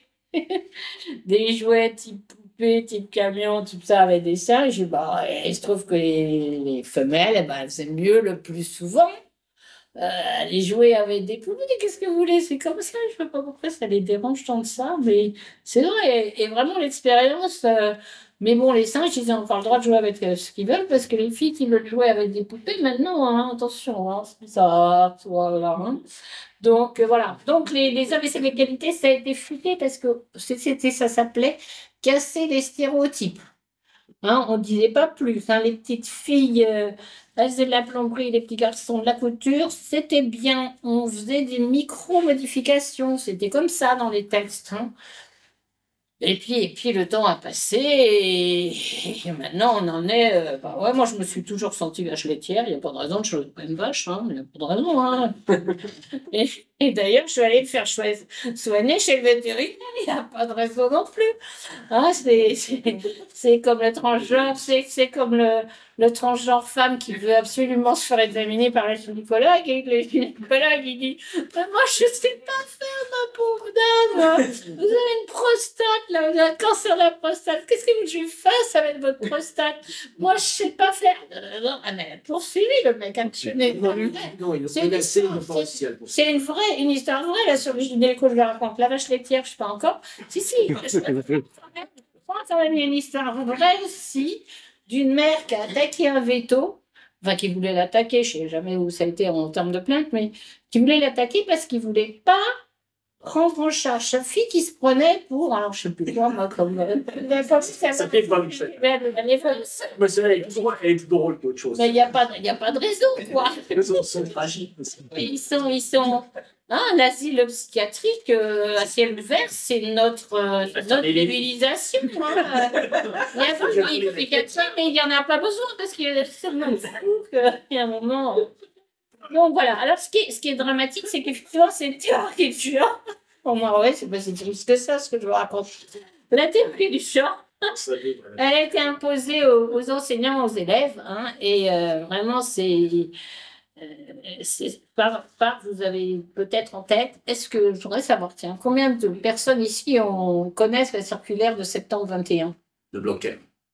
des jouets type poupée, type camion, tout ça avec des singes, bah, il se trouve que les, les femelles, eh ben, elles aiment mieux le plus souvent euh, les jouer avec des poupées. Qu'est-ce que vous voulez? C'est comme ça. Je ne sais pas pourquoi ça les dérange tant de ça, mais c'est vrai. Et, et vraiment l'expérience. euh, mais bon, les singes, ils ont encore le droit de jouer avec euh, ce qu'ils veulent parce que les filles qui veulent jouer avec des poupées, maintenant, hein, attention, hein, c'est bizarre, voilà. Hein. Donc euh, voilà. Donc les, les A B C de l'égalité, ça a été fuité parce que c'était ça s'appelait casser les stéréotypes. Hein, on disait pas plus. Hein, les petites filles, euh, elles faisaient de la plomberie, les petits garçons de la couture, c'était bien. On faisait des micro-modifications. C'était comme ça dans les textes. Hein. Et puis, et puis le temps a passé et, et maintenant on en est. euh, bah ouais, moi je me suis toujours sentie vache laitière. Il n'y a pas de raison de changer pas une vache. Hein, il n'y a pas de raison. Hein. Et, et d'ailleurs, je suis allée me faire choi- soigner chez le vétérinaire. Il n'y a pas de raison non plus. Ah, c'est, c'est, c'est comme le transgenre, c'est, c'est comme le, le transgenre femme qui veut absolument se faire examiner par le gynécologue et que le gynécologue il dit bah, moi je sais pas faire ma pauvre dame, vous avez une prostate là, vous avez un cancer de la prostate, qu'est-ce que vous voulez que je fasse avec votre prostate? Moi je sais pas faire. Euh, non, ah, mais poursuivez le mec, hein, je n'ai pas fait. Non, il C'est a une menacé histoire, une forestière pour ça. c'est une vraie, une histoire vraie, là, sur le gynéco, je la raconte. La vache laitière, je sais pas encore. Si, si, je crois quand même il y a une histoire vraie aussi d'une mère qui a attaqué un veto, enfin qui voulait l'attaquer, je sais jamais où ça a été en termes de plainte, mais qui voulait l'attaquer parce qu'il voulait pas prendre en charge sa fille qui se prenait pour, alors je sais plus quoi, moi, comme... euh, mais comme ça, Ça fait pas Michel. mais elle- elle est folle. Mais c'est elle est plus drôle, elle est plus drôle qu'autre chose. Mais il n'y a, pas- il y a pas de raison, quoi. Ils sont, sont fragiles. Ils sont, ils sont. Hein, l'asile psychiatrique euh, à ciel ouvert, c'est notre, euh, notre civilisation. Hein. Il y a pas de psychiatrie, mais il n'y en a pas besoin parce qu'il y a tellement de fous qu'il y a un moment. euh. Donc voilà. Alors ce qui est, ce qui est dramatique, c'est qu'effectivement, c'est une théorie du genre. Pour moi, ouais, c'est pas si triste que ça ce que je vous raconte. La théorie du genre. Elle a été imposée aux, aux enseignants, aux élèves, hein, et euh, vraiment, c'est, euh, c'est par, par, vous avez peut-être en tête, est-ce que, je voudrais savoir, tiens, combien de personnes ici ont, connaissent la circulaire de septembre vingt et un? De Blanquer.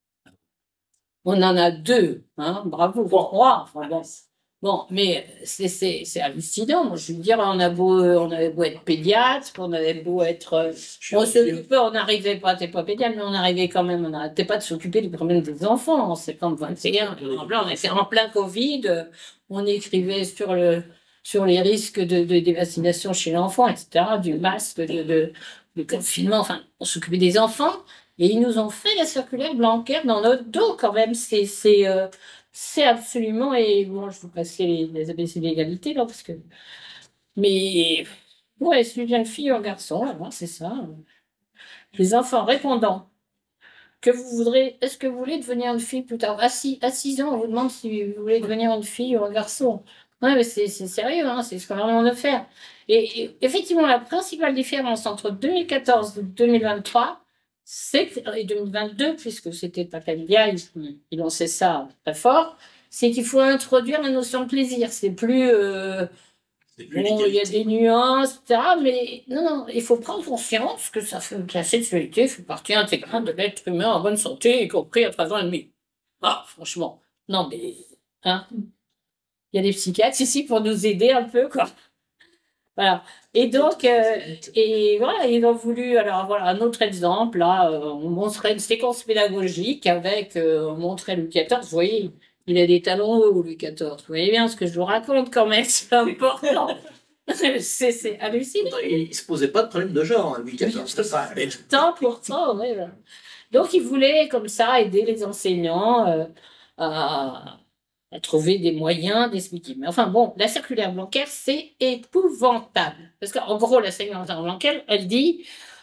On en a deux, hein, bravo, trois, enfin bon. Bon, mais c'est, c'est, c'est hallucinant. Moi, je veux dire, on a beau, on avait beau être pédiatre, on avait beau être, euh, on s'occupait, on n'arrivait pas, t'es pas pédiatre, mais on arrivait quand même, on n'arrêtait pas de s'occuper du problème des enfants. En septembre vingt et un, on était en plein Covid, euh, on écrivait sur le, sur les risques de, de, des vaccinations chez l'enfant, et cetera, du masque, de, de, de confinement, enfin, on s'occupait des enfants. Et ils nous ont fait la circulaire Blanquer dans notre dos, quand même. C'est, c'est, euh, c'est absolument, et bon, je vous passer les, les A B C de l'égalité, là, parce que. Mais, ouais, c'est une jeune fille ou un garçon, alors, c'est ça. Les enfants répondant que vous voudrez, est-ce que vous voulez devenir une fille plus tard? À six, à six ans, on vous demande si vous voulez devenir une fille ou un garçon. Ouais, mais c'est, c'est sérieux, hein, c'est ce qu'on a vraiment de faire. Et, et effectivement, la principale différence entre deux mille quatorze et deux mille vingt-trois, c'est que- et deux mille vingt-deux, puisque c'était Papalia, il, il lançait ça très fort, c'est qu'il faut introduire la notion de plaisir. C'est plus, euh, C'est plus bon, il y a l'égalité. des nuances, et cetera. Mais non, non, il faut prendre conscience que ça fait, que la sexualité fait partie intégrante de l'être humain en bonne santé, y compris à treize ans et demi. Ah, franchement, non, mais hein, il y a des psychiatres ici pour nous aider un peu, quoi. Voilà. Et donc, euh, et voilà, ils ont voulu, alors voilà, un autre exemple, là, euh, on montrait une séquence pédagogique avec, euh, on montrait Louis quatorze, vous voyez, il a des talons hauts, Louis quatorze, vous voyez bien ce que je vous raconte quand même, c'est important. c'est, c'est hallucinant. Il ne se posait pas de problème de genre, hein, Louis quatorze. C'est ça. Mais- Tant pour tant, ouais, voilà. Donc, ils voulaient, comme ça, aider les enseignants euh, à, à trouver des moyens d'expliquer. Mais enfin, bon, la circulaire Blanquer, c'est épouvantable. Parce qu'en gros, la circulaire Blanquer, elle dit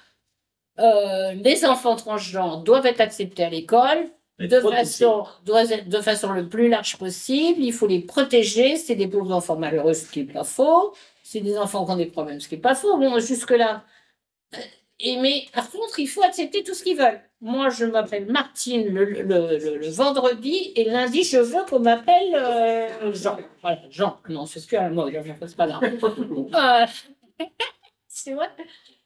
euh, les enfants transgenres doivent être acceptés à l'école Mais de protégés. façon, doivent être- de façon le plus large possible. Il faut les protéger. C'est des pauvres enfants malheureux, ce qui n'est pas faux. C'est des enfants qui ont des problèmes, ce qui n'est pas faux. Bon, jusque-là. Et mais par contre, il faut accepter tout ce qu'ils veulent. Moi, je m'appelle Martine le, le, le, le vendredi et lundi, je veux qu'on m'appelle euh, Jean. Voilà, Jean. Non, c'est plus à la mode, c'est pas grave. Euh, c'est vrai.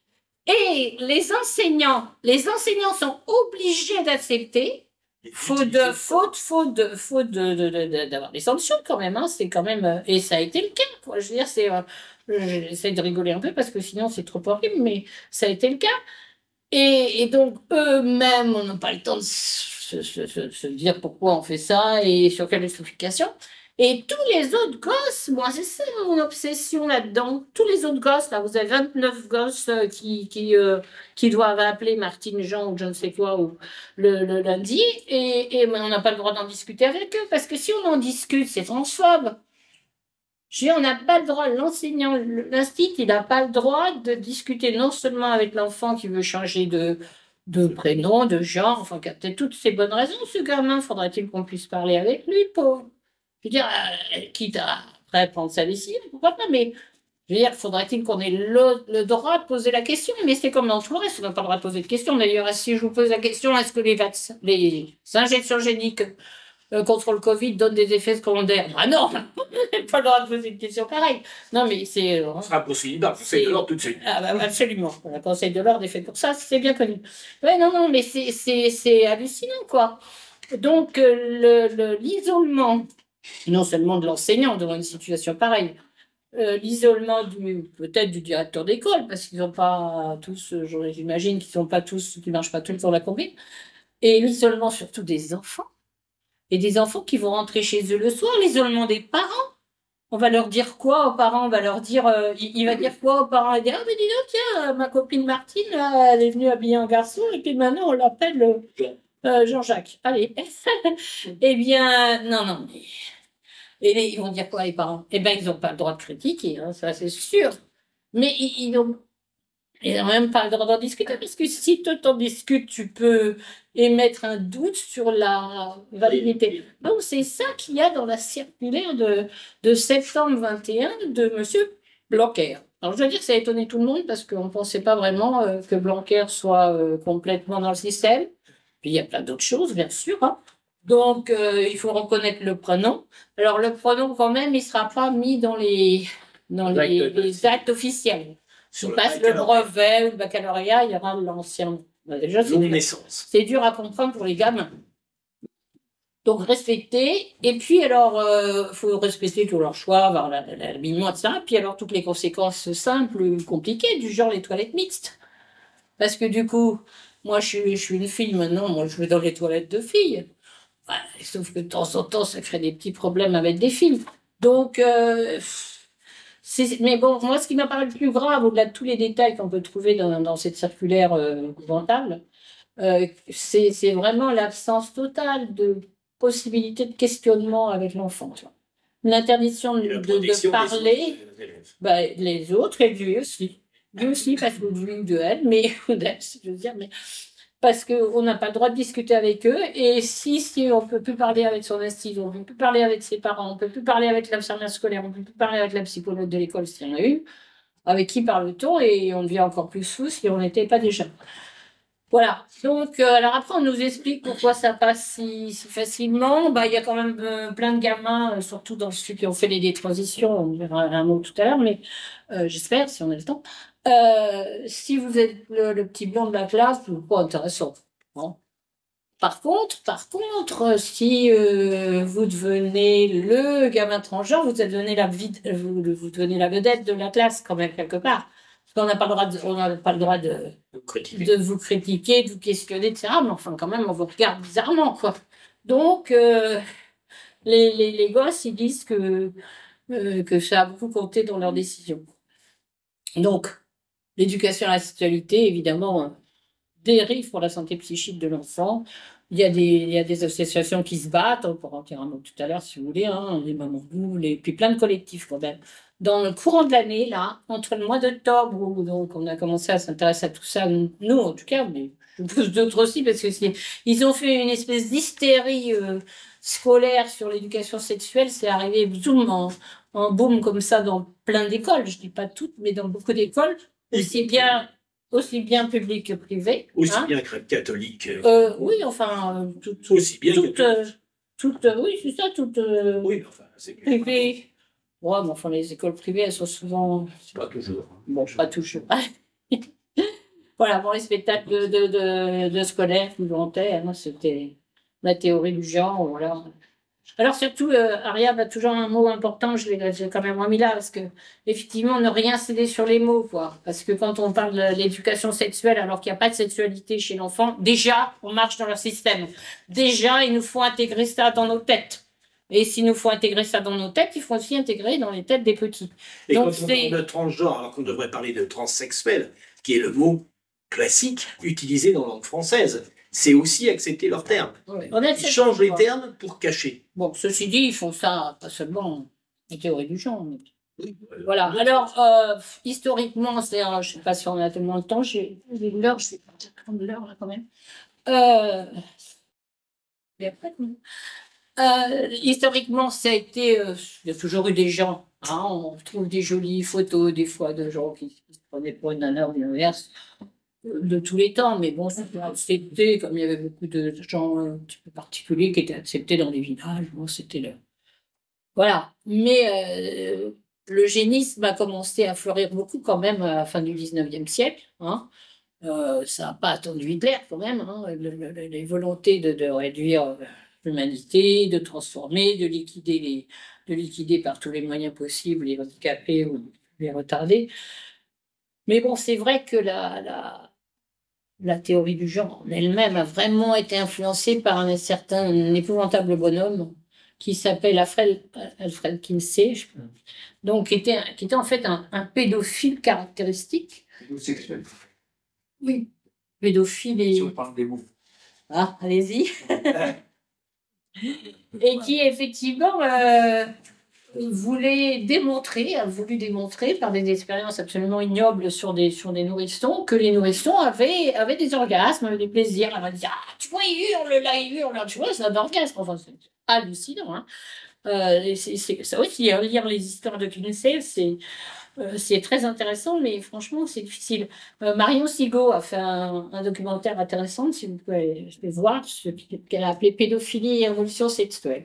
Et les enseignants, les enseignants sont obligés d'accepter. Faute de, faute, faute de, faute de, de, de- de- d'avoir des sanctions quand même, hein, c'est quand même, euh, et ça a été le cas, quoi. Je veux dire, c'est, euh, j'essaie de rigoler un peu parce que sinon c'est trop horrible, mais ça a été le cas. Et, et donc, eux-mêmes, on n'a pas le temps de se, se- se- se dire pourquoi on fait ça et sur quelle justification. Et tous les autres gosses, moi, c'est ça mon obsession là-dedans. Tous les autres gosses, là, vous avez vingt-neuf gosses euh, qui, qui, euh, qui doivent appeler Martine, Jean ou je ne sais quoi ou le, le lundi, et, et ben, on n'a pas le droit d'en discuter avec eux, parce que si on en discute, c'est transphobe. Je dis, on n'a pas le droit, l'enseignant, l'instit, il n'a pas le droit de discuter non seulement avec l'enfant qui veut changer de, de prénom, de genre, enfin, qui a peut-être toutes ces bonnes raisons, ce gamin, faudrait-il qu'on puisse parler avec lui, le pauvre. Je veux dire, euh, quitte à après prendre sa décision, pourquoi pas, mais je veux dire, faudrait-il qu'on ait le, le droit de poser la question, mais c'est comme dans tout le reste, on n'a pas le droit de poser de question. D'ailleurs, si je vous pose la question, est-ce que les vaccins, les injections géniques euh, contre le Covid donnent des effets secondaires? Ah non, on n'a pas le droit de poser une question pareille. Non, mais c'est... euh, Ce sera possible, dans le Conseil de l'ordre tout de suite. ah bah, absolument. Le Conseil de l'ordre est fait pour ça, c'est bien connu. Ouais, non, non, mais c'est, c'est, c'est hallucinant, quoi. Donc, euh, le, le- l'isolement, non seulement de l'enseignant devant une situation pareille, euh, l'isolement du, peut-être du directeur d'école, parce qu'ils n'ont pas tous, euh, j'imagine qu'ils sont pas tous, qu'ils marchent pas tous dans la combine, et l'isolement surtout des enfants, et des enfants qui vont rentrer chez eux le soir, l'isolement des parents. On va leur dire quoi aux parents? On va leur dire, euh, il, il va dire quoi aux parents? Il va dire, ah, mais dis donc, tiens, euh, ma copine Martine, là, elle est venue habillée en garçon, et puis maintenant, on l'appelle euh, euh, Jean-Jacques. Allez. Eh bien, non, non. mais- Et les- ils vont dire quoi, les parents? Eh bien, ils n'ont pas le droit de critiquer, hein, ça, c'est sûr. Mais ils, ils n'ont ils n'ont même pas le droit d'en discuter, parce que si tu t'en discutes, tu peux émettre un doute sur la validité. Donc, c'est ça qu'il y a dans la circulaire de, de septembre vingt et un de Monsieur Blanquer. Alors, je veux dire, ça a étonné tout le monde parce qu'on ne pensait pas vraiment euh, que Blanquer soit euh, complètement dans le système. Puis, il y a plein d'autres choses, bien sûr, hein. Donc, euh, il faut reconnaître le prénom. Alors, le prénom, quand même, il ne sera pas mis dans les, dans les, Actes de- les actes officiels. Sur Tu le passes le baccalauréat. brevet ou le baccalauréat, il y aura l'ancien. Bah, déjà, c'est Longue dur. naissance. C'est dur à comprendre pour les gamins. Donc, respecter. Et puis, alors, il faut respecter tous leurs choix, avoir la- la- l'habillement, et cetera. Puis, alors, toutes les conséquences simples, compliquées, du genre les toilettes mixtes. Parce que, du coup, moi, je suis, je suis une fille maintenant, moi, je vais dans les toilettes de filles. Ouais, sauf que de temps en temps, ça crée des petits problèmes avec des filles. Donc, euh, c'est- mais bon, moi, ce qui m'a paru le plus grave, au-delà de tous les détails qu'on peut trouver dans, dans cette circulaire euh, épouvantable, euh, c'est c'est vraiment l'absence totale de possibilité de questionnement avec l'enfant. Tu vois. L'interdiction de, Et la de- de protection des parler, autres élèves. bah, les autres et lui aussi. Lui aussi, parce que lui ou de elle, mais d'elle, je veux dire, mais parce qu'on n'a pas le droit de discuter avec eux. Et si, si on ne peut plus parler avec son institut, on ne peut plus parler avec ses parents, on ne peut plus parler avec l'infirmière scolaire, on ne peut plus parler avec la psychologue de l'école s'il y en a eu, avec qui parle-t-on? Et on devient encore plus fou si on n'était pas déjà. Voilà. Donc, euh, alors après, on nous explique pourquoi ça passe si, si facilement. Bah, il y a quand même euh, plein de gamins, euh, surtout dans ceux qui ont fait les détransitions, on verra un mot tout à l'heure, mais euh, j'espère, si on a le temps. Euh, si vous êtes le, le petit blond de la classe, c'est pas intéressant. Bon. Par contre, par contre, euh, si euh, vous devenez le gamin transgenre, vous devenez la, vid- vous, vous devenez la vedette de la classe quand même quelque part. Parce qu'on n'a pas le droit de, on n'a pas le droit de, Critiquer. de vous critiquer, de vous questionner, et cetera. Mais enfin, quand même, on vous regarde bizarrement, quoi. Donc, euh, les, les, les gosses, ils disent que, euh, que ça a beaucoup compté dans leur décision. Donc, l'éducation à la sexualité, évidemment, euh, dérive pour la santé psychique de l'enfant. Il y a des, il y a des associations qui se battent, on pourra en dire un mot tout à l'heure si vous voulez, hein, les Mamans Boules, et puis plein de collectifs quand même. Dans le courant de l'année, là, entre le mois d'octobre, où donc on a commencé à s'intéresser à tout ça, nous en tout cas, mais je suppose d'autres aussi, parce que c'est, ils ont fait une espèce d'hystérie euh, scolaire sur l'éducation sexuelle, c'est arrivé zoom, en, en boom comme ça dans plein d'écoles, je dis pas toutes, mais dans beaucoup d'écoles, aussi bien aussi bien public que privé. Aussi hein. bien que catholique. euh, Euh, oui, enfin, euh, tout, Aussi bien toute, catholique. euh, toute, euh, oui, c'est ça, toute euh, Oui, mais enfin, c'est privée. Ouais, mais enfin, les écoles privées, elles sont souvent, c'est pas toujours. bon, pas toujours. Voilà, bon, les spectacles de, de, de, de scolaires qui volontaires, hein, c'était la théorie du genre, voilà. Alors surtout, euh, Ariane a toujours un mot important, je l'ai j'ai quand même remis là, parce que effectivement, ne rien céder sur les mots, quoi. Parce que quand on parle de l'éducation sexuelle, alors qu'il n'y a pas de sexualité chez l'enfant, déjà, on marche dans leur système. Déjà, il nous faut intégrer ça dans nos têtes. Et s'il nous faut intégrer ça dans nos têtes, il faut aussi intégrer dans les têtes des petits. Et Donc, quand on c'est- parle de transgenre, alors qu'on devrait parler de transsexuel, qui est le mot classique utilisé dans la langue française, c'est aussi accepter leurs termes. Ouais, on a Ils cette- changent les termes pour cacher. Bon, ceci dit, ils font ça pas seulement en théorie du genre. mais- Oui. Voilà. Alors, euh, historiquement, c'est, euh, je sais pas si on a tellement le temps, j'ai j'ai l'heure, je vais prendre l'heure là quand même. Euh, mais après, non. Euh, historiquement, ça a été, euh, il y a toujours eu des gens, hein, on trouve des jolies photos des fois de gens qui, qui se prenaient pour une nana ou l'inverse, euh, de tous les temps, mais bon, c'était accepté, comme il y avait beaucoup de gens euh, un petit peu particuliers qui étaient acceptés dans les villages, bon, c'était le... Voilà. Mais euh, l'eugénisme a commencé à fleurir beaucoup quand même à la fin du dix-neuvième siècle, hein. Euh, ça n'a pas attendu Hitler quand même, hein, le- le- le- les volontés de, de réduire euh, l'humanité, de transformer, de liquider, les, de liquider par tous les moyens possibles les handicapés ou les retardés. Mais bon, c'est vrai que la, la, la théorie du genre en elle-même a vraiment été influencée par un certain un épouvantable bonhomme qui s'appelle Alfred, Alfred Kinsey, je- donc qui était, qui était en fait un, un pédophile caractéristique. Homosexuel. Oui. Pédophile et... Si on parle des mots. Ah, allez-y. Et qui effectivement euh, voulait démontrer, a voulu démontrer par des expériences absolument ignobles sur des, sur des nourrissons que les nourrissons avaient, avaient des orgasmes, avaient des plaisirs. Elle va dire, ah, tu vois, il hurle là, il hurle là, tu vois, c'est un orgasme. Enfin, c'est hallucinant. Hein. Euh, et c'est, c'est, ça aussi, lire les histoires de Kinsey, c'est, euh, c'est très intéressant, mais franchement, c'est difficile. Euh, Marion Sigaud a fait un, un documentaire intéressant, si vous pouvez voir, ce qu'elle a appelé Pédophilie et évolution sexuelle.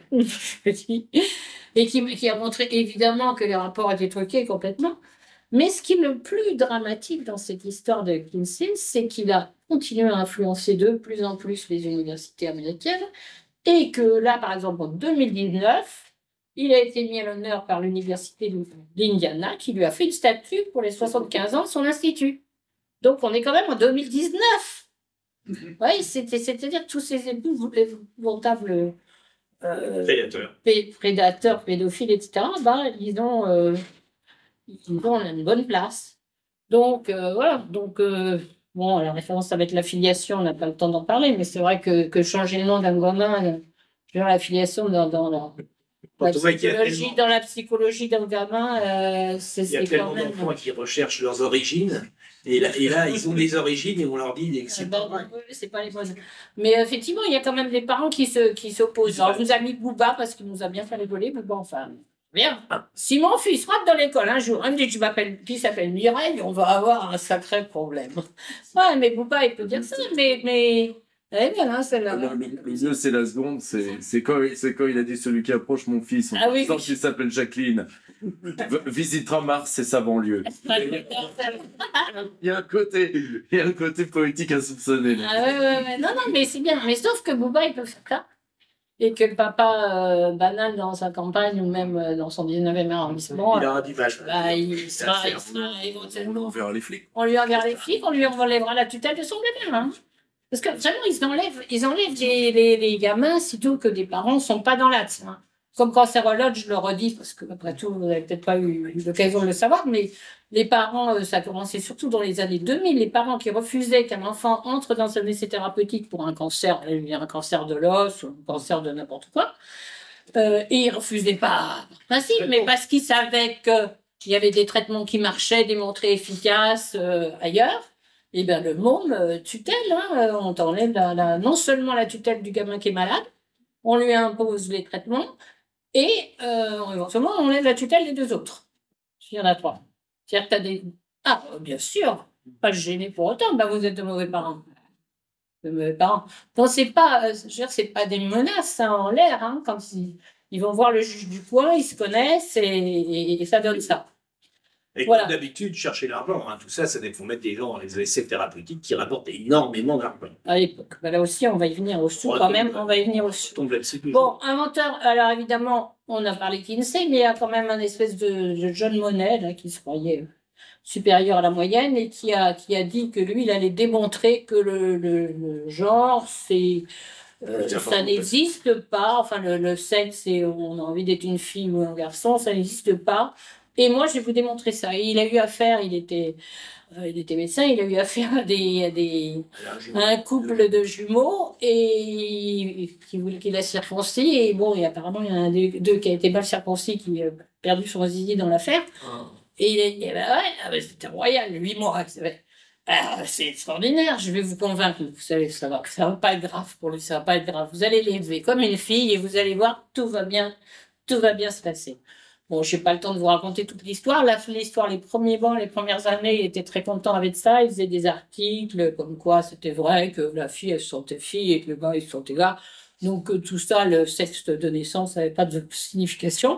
Et qui, qui a montré évidemment que les rapports étaient truqués complètement. Mais ce qui est le plus dramatique dans cette histoire de Kinsey, c'est qu'il a continué à influencer de plus en plus les universités américaines et que là, par exemple, en deux mille dix-neuf, il a été mis à l'honneur par l'université d'Indiana qui lui a fait une statue pour les soixante-quinze ans de son institut. Donc on est quand même en deux mille dix-neuf. Oui, c'était, c'est-à-dire que tous ces épouvantables euh, Prédateur. pé- prédateurs, pédophiles, et cetera, ben, ils, ont, euh, ils ont une bonne place. Donc, euh, voilà. Donc, euh, bon, la référence, ça va être l'affiliation, on n'a pas le temps d'en parler, mais c'est vrai que, que changer le nom d'un gamin, euh, genre l'affiliation dans, dans la, Quand la on voit qu'il y a psychologie, tellement- dans la psychologie d'un gamin, euh, c'est Il y a c'est quand tellement même. d'enfants qui recherchent leurs origines. Et là, et là, ils ont des origines et on leur dit que Ah c'est ben, pas vrai. oui, oui, c'est pas les bonnes. Mais euh, effectivement, il y a quand même des parents qui se, qui s'opposent. Alors, je vous ai mis Booba parce qu'il nous a bien fait rigoler, Booba, enfin. Bien. Si mon fils rentre dans l'école un jour, il me dit tu m'appelles, qui s'appelle Mireille, on va avoir un sacré problème. Ouais, mais Booba, il peut dire ça, mais, mais, elle est bien, hein, celle-là. Le, le- le mieux, c'est la seconde, c'est c'est quand, c'est quand il a dit celui qui approche mon fils, en Ah oui, disant oui. qu'il s'appelle Jacqueline, v- visitera Mars et sa banlieue. Il y a un côté, il y a un côté poétique à soupçonner. là. Ah ouais, ouais, ouais. Non, non, mais c'est bien. Mais sauf que Booba, il peut faire ça. Et que le papa euh, banal dans sa campagne ou même euh, dans son dix-neuvième arrondissement, Il aura du mal. bah, il Ça sera, fait il un sera On éventuellement. verra les flics. On lui enverra les flics, on lui enlèvera la tutelle de son gamin. Hein. Parce que vraiment, ils enlèvent, ils enlèvent les, les, les gamins sitôt que des parents ne sont pas dans l'axe. Hein. Comme cancérologue, je le redis, parce que après tout, vous n'avez peut-être pas eu l'occasion de le savoir, mais les parents, euh, ça a commencé surtout dans les années deux mille, les parents qui refusaient qu'un enfant entre dans un essai thérapeutique pour un cancer, un cancer de l'os ou un cancer de n'importe quoi, euh, et ils refusaient pas par principe, mais parce qu'ils savaient qu'il y avait des traitements qui marchaient, démontrés efficaces euh, ailleurs. Eh bien, le môme euh, tutelle, hein, euh, on t'enlève la, la- non seulement la tutelle du gamin qui est malade, on lui impose les traitements et euh, éventuellement on enlève la tutelle des deux autres. Il y en a trois. C'est-à-dire que tu as des. Ah, euh, bien sûr, pas gêné pour autant, ben, vous êtes de mauvais parents. De mauvais parents. Donc, c'est pas, euh, je veux dire, c'est pas des menaces hein, en l'air, hein, quand ils, ils vont voir le juge du coin, ils se connaissent et, et- et ça donne ça. Et Voilà. comme d'habitude, chercher l'argent. Hein. Tout ça, ça faut mettre des gens dans les essais thérapeutiques qui rapportent énormément d'argent. À l'époque. Ben, là aussi, on va y venir au sous Ouais, quand donc, même, on va y venir au sous. On tombe là-dessus toujours. Bon, inventeur, alors évidemment, on a parlé Kinsey, mais il y a quand même un espèce de, de John Monnet là, qui se croyait supérieur à la moyenne et qui a, qui a dit que lui, il allait démontrer que le, le, le genre, c'est, euh, Tiens, ça par contre, n'existe pas, enfin le, le sexe, et on a envie d'être une fille ou un garçon, ça n'existe pas. Et moi, je vais vous démontrer ça. Et il a eu affaire, il était, euh, il était médecin, il a eu affaire à des, à des, un couple de jumeaux et qui voulait qu'il a circoncis et bon et apparemment il y en a un des deux qui a été mal circoncis qui a perdu son zizi dans l'affaire et il a dit eh ben ouais ah ben c'était royal huit mois c'est vrai. Ah, c'est extraordinaire je vais vous convaincre vous savez ça va ça va pas être grave pour lui ça va pas être grave vous allez l'élever comme une fille et vous allez voir tout va bien tout va bien se passer. Bon, je n'ai pas le temps de vous raconter toute l'histoire. La- L'histoire, les premiers mois, les premières années, il était très content avec ça. Il faisait des articles comme quoi c'était vrai que la fille, elle se sentait fille et que le gars, il se sentait gars. Donc, euh, tout ça, le sexe de naissance n'avait pas de signification.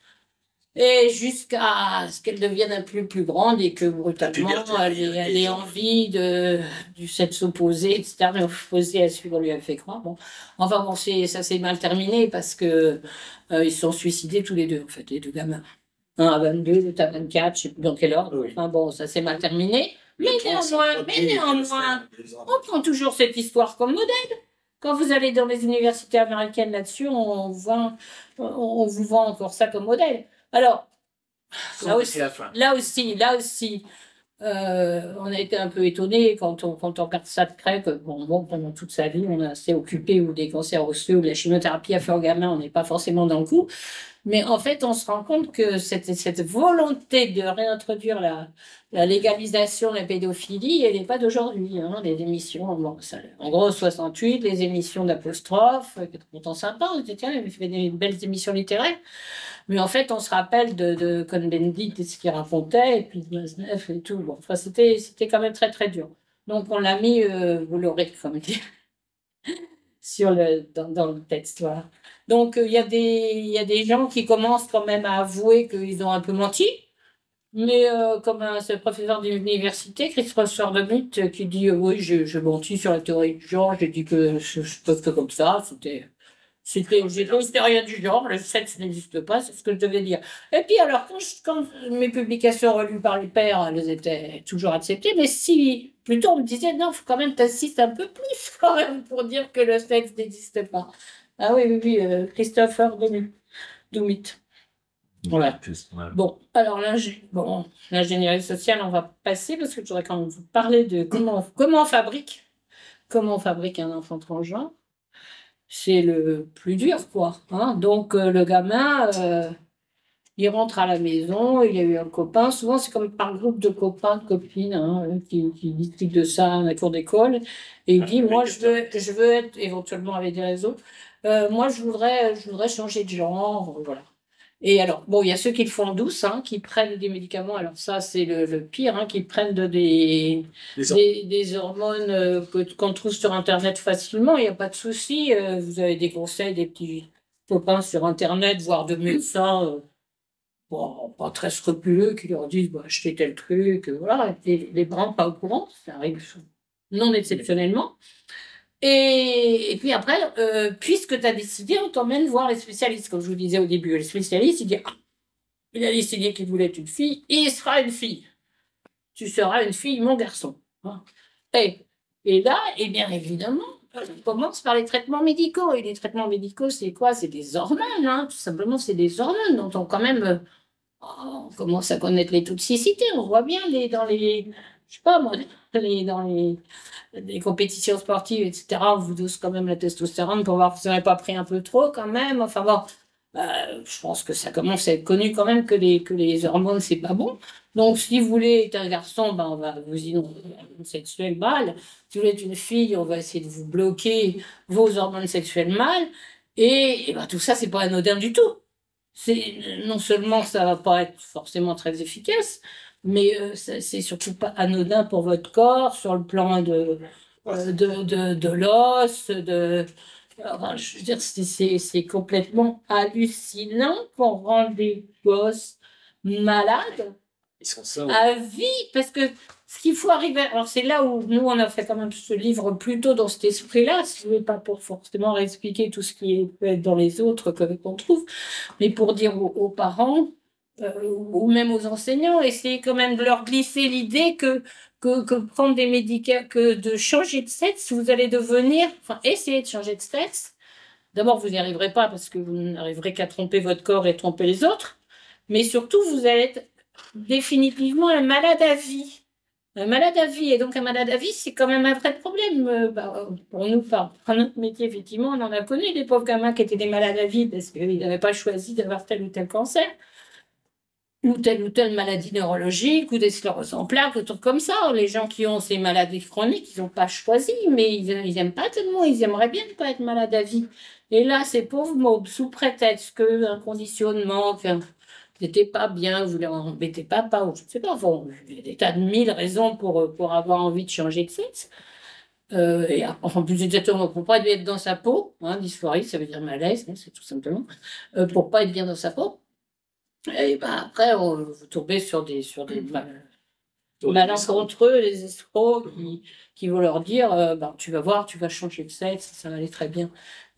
Et jusqu'à ce qu'elle devienne un peu plus grande et que brutalement, puberté, elle, ait- elle ait envie de, du sexe opposé, et cetera. Mais opposé à celui qu'on lui a fait croire. Bon. Enfin, bon, c'est- ça s'est mal terminé parce que euh, ils se sont suicidés tous les deux, en fait, les deux gamins. Un à vingt-deux, l'autre à vingt-quatre, je ne sais plus dans quel ordre. Oui. Enfin bon, ça s'est mal terminé. Mais Le néanmoins, mais néanmoins, on prend toujours cette histoire comme modèle. Quand vous allez dans les universités américaines là-dessus, on, vend, on, on vous vend encore ça comme modèle. Alors, là aussi, là aussi, là aussi, euh, on a été un peu étonnés quand on, quand on regarde ça de près, que bon, bon, pendant toute sa vie, on a assez occupé ou des cancers osseux ou de la chimiothérapie à faire aux gamins, on n'est pas forcément dans le coup. Mais en fait, on se rend compte que cette, cette volonté de réintroduire la, la légalisation de la pédophilie, elle n'est pas d'aujourd'hui. Hein, les émissions, bon, ça, en gros, soixante-huit, les émissions d'apostrophe, qui étaient pourtant sympas, on était, tiens, il fait des belles émissions littéraires. Mais en fait, on se rappelle de, de Cohn-Bendit et ce qu'il racontait, et puis de Maznev et tout. Bon, enfin, c'était, c'était quand même très, très dur. Donc, on l'a mis, euh, vous l'aurez, comme dit, sur le, dans, dans le texte, voilà. Donc, il euh, y, y a des gens qui commencent quand même à avouer qu'ils ont un peu menti. Mais euh, comme un, ce professeur d'université, Christopher Demut, euh, qui dit euh, oui, je, je menti sur la théorie du genre, j'ai dit que je, je peux faire comme ça, c'était... C'était, j'ai dit, c'était rien du genre, le sexe n'existe pas, c'est ce que je devais dire. Et puis alors, quand, je, quand mes publications relues par les pairs, elles étaient toujours acceptées, mais si, plutôt on me disait, non, il faut quand même t'insister un peu plus quand même pour dire que le sexe n'existe pas. Ah oui, oui, oui, euh, Christopher Dumit. Voilà. Bon, alors là, bon, l'ingénierie sociale, on va passer parce que je voudrais quand même vous parler de comment, comment on fabrique, comment on fabrique un enfant transgenre. C'est le plus dur, quoi. Hein. Donc, euh, le gamin, euh, il rentre à la maison, il a eu un copain. Souvent, c'est comme par groupe de copains, de copines, hein, qui, qui discutent de ça à la cour d'école. Et il dit, moi, je veux, je veux être, éventuellement avec des réseaux, euh, moi, je voudrais, je voudrais changer de genre, voilà. Et alors, bon, il y a ceux qui le font en douce, hein, qui prennent des médicaments. Alors ça, c'est le, le pire, hein, qui prennent de, des, des, des hormones euh, que, qu'on trouve sur Internet facilement. Il n'y a pas de souci. Euh, vous avez des conseils, des petits copains sur Internet, voire de médecins, euh, bon, pas très scrupuleux, qui leur disent, bah, achetez tel truc. Euh, voilà, les, les parents pas au courant. Ça arrive non exceptionnellement. Et, et puis après, euh, puisque tu as décidé, on t'emmène voir les spécialistes. Comme je vous disais au début, les spécialistes, ils disent, ah, il a décidé qu'il voulait être une fille, et il sera une fille. Tu seras une fille, mon garçon. Hein. Et, et là, et bien évidemment, on commence par les traitements médicaux. Et les traitements médicaux, c'est quoi? C'est des hormones, hein. Tout simplement, c'est des hormones dont on quand même... Euh, oh, on commence à connaître les toxicités. On voit bien les, dans les... Je sais pas moi, les, dans les... des compétitions sportives, et cetera, on vous dose quand même la testostérone pour voir si vous n'avez pas pris un peu trop quand même. Enfin bon, bah, je pense que ça commence à être connu quand même que les, que les hormones, c'est pas bon. Donc, si vous voulez être un garçon, ben, on va vous inonder d'hormones sexuelles mâles. Si vous voulez être une fille, on va essayer de vous bloquer vos hormones sexuelles mâles. Et, et ben, tout ça, c'est pas anodin du tout. C'est, non seulement ça va pas être forcément très efficace, mais euh, c'est surtout pas anodin pour votre corps sur le plan de, euh, de, de, de l'os, de... Enfin, je veux dire, c'est complètement hallucinant qu'on rend des gosses malades à vie, parce que ce qu'il faut arriver... Alors c'est là où nous, on a fait quand même ce livre plutôt dans cet esprit-là, si vous voulez, pas pour forcément expliquer tout ce qui est peut être dans les autres qu'on trouve, mais pour dire aux, aux parents... Euh, ou même aux enseignants, essayer quand même de leur glisser l'idée que, que, que prendre des médicaments, que de changer de sexe, vous allez devenir, enfin, essayer de changer de sexe. D'abord, vous n'y arriverez pas parce que vous n'arriverez qu'à tromper votre corps et tromper les autres, mais surtout, vous allez être définitivement un malade à vie. Un malade à vie, et donc un malade à vie, c'est quand même un vrai problème. Euh, bah, pour nous, par, par notre métier, effectivement, on en a connu des pauvres gamins qui étaient des malades à vie parce qu'ils n'avaient pas choisi d'avoir tel ou tel cancer, ou telle ou telle maladie neurologique, ou des scléroses en plaques, des trucs comme ça. Les gens qui ont ces maladies chroniques, ils n'ont pas choisi, mais ils n'aiment pas tellement, ils aimeraient bien ne pas être malades à vie. Et là, ces pauvres mobs, sous prétexte qu'un conditionnement, qu'un n'était pas bien, vous voulez embêter papa, ou je ne sais pas, bon, il y a des tas de mille raisons pour, pour avoir envie de changer de sexe. Euh, et en plus, exactement, pour ne pas être dans sa peau, hein, dysphorie, ça veut dire malaise, hein, c'est tout simplement, euh, pour ne pas être bien dans sa peau. Et ben après, on, vous tombez sur des, sur des mal, malencontreux, les escrocs qui, qui vont leur dire euh, ben, tu vas voir, tu vas changer de sexe, ça va aller très bien.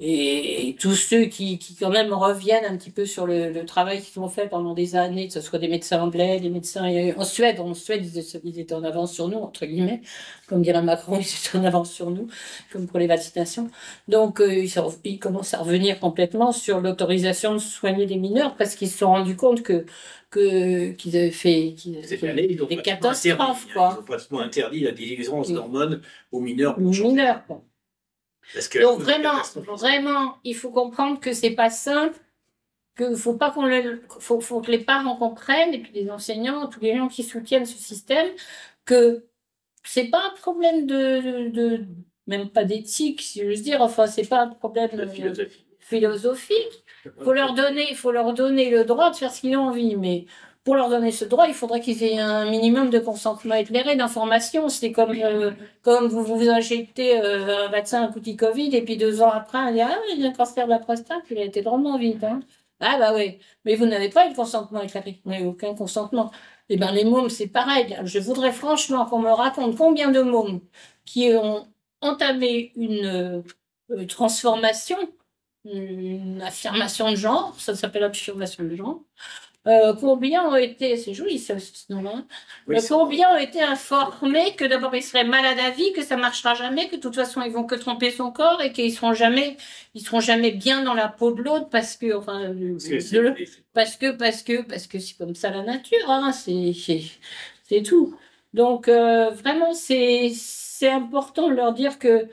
et, et tous ceux qui, qui quand même reviennent un petit peu sur le, le travail qu'ils ont fait pendant des années, que ce soit des médecins anglais, des médecins en Suède, en Suède ils étaient, ils étaient en avance sur nous, entre guillemets, comme dirait Macron, ils étaient en avance sur nous, comme pour les vaccinations. Donc euh, ils, sont, ils commencent à revenir complètement sur l'autorisation de soigner les mineurs parce qu'ils se sont rendus compte que que qu'ils avaient fait qu'ils, Cette année, ils ont des pratiquement catastrophes, interdit, quoi. Ils ont pratiquement interdit la délivrance Oui. d'hormones aux mineurs. Aux mineurs, quoi. Parce que Donc vraiment, vraiment, il faut comprendre que c'est pas simple, que faut pas qu'on le, faut, faut que les parents comprennent et puis les enseignants, tous les gens qui soutiennent ce système, que c'est pas un problème de, de, de- même pas d'éthique, si j'ose dire. Enfin, c'est pas un problème la euh, philosophie. philosophique. Faut leur donner, faut leur donner le droit de faire ce qu'ils ont envie, mais pour leur donner ce droit, il faudrait qu'ils aient un minimum de consentement éclairé, d'information. C'est comme, euh, comme vous vous injectez euh, un vaccin, un petit Covid, et puis deux ans après, on dit, ah, il a un cancer de la prostate, il a été drôlement vite, hein. Ah, bah oui. Mais vous n'avez pas eu de consentement éclairé. Vous n'avez aucun consentement. Eh ben, les mômes, c'est pareil. Je voudrais franchement qu'on me raconte combien de mômes qui ont entamé une euh, transformation, une affirmation de genre, ça s'appelle affirmation de genre. Euh, combien ont été, c'est joli ça, ce nom-là, Oui, euh, c'est- combien ont été informés que d'abord ils seraient malades à vie, que ça marchera jamais, que de toute façon ils vont que tromper son corps et qu'ils seront jamais, ils seront jamais bien dans la peau de l'autre parce que, enfin, euh, parce que de c'est- le- parce que, parce que, parce que c'est comme ça la nature, hein, c'est, c'est, c'est tout. Donc, euh, vraiment, c'est, c'est important de leur dire que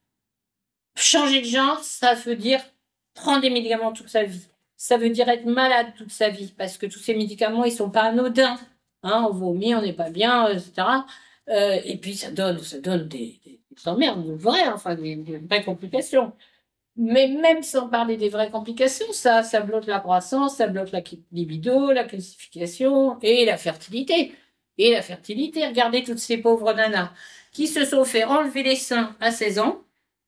changer de genre, ça veut dire prendre des médicaments toute sa vie. Ça veut dire être malade toute sa vie, parce que tous ces médicaments, ils sont pas anodins. Hein, on vomit, on n'est pas bien, et cetera. Euh, et puis, ça donne, ça donne des, des, des emmerdes, de vraies, enfin, des, des vraies complications. Mais même sans parler des vraies complications, ça, ça bloque la croissance, ça bloque la libido, la classification et la fertilité. Et la fertilité, regardez toutes ces pauvres nanas qui se sont fait enlever les seins à seize ans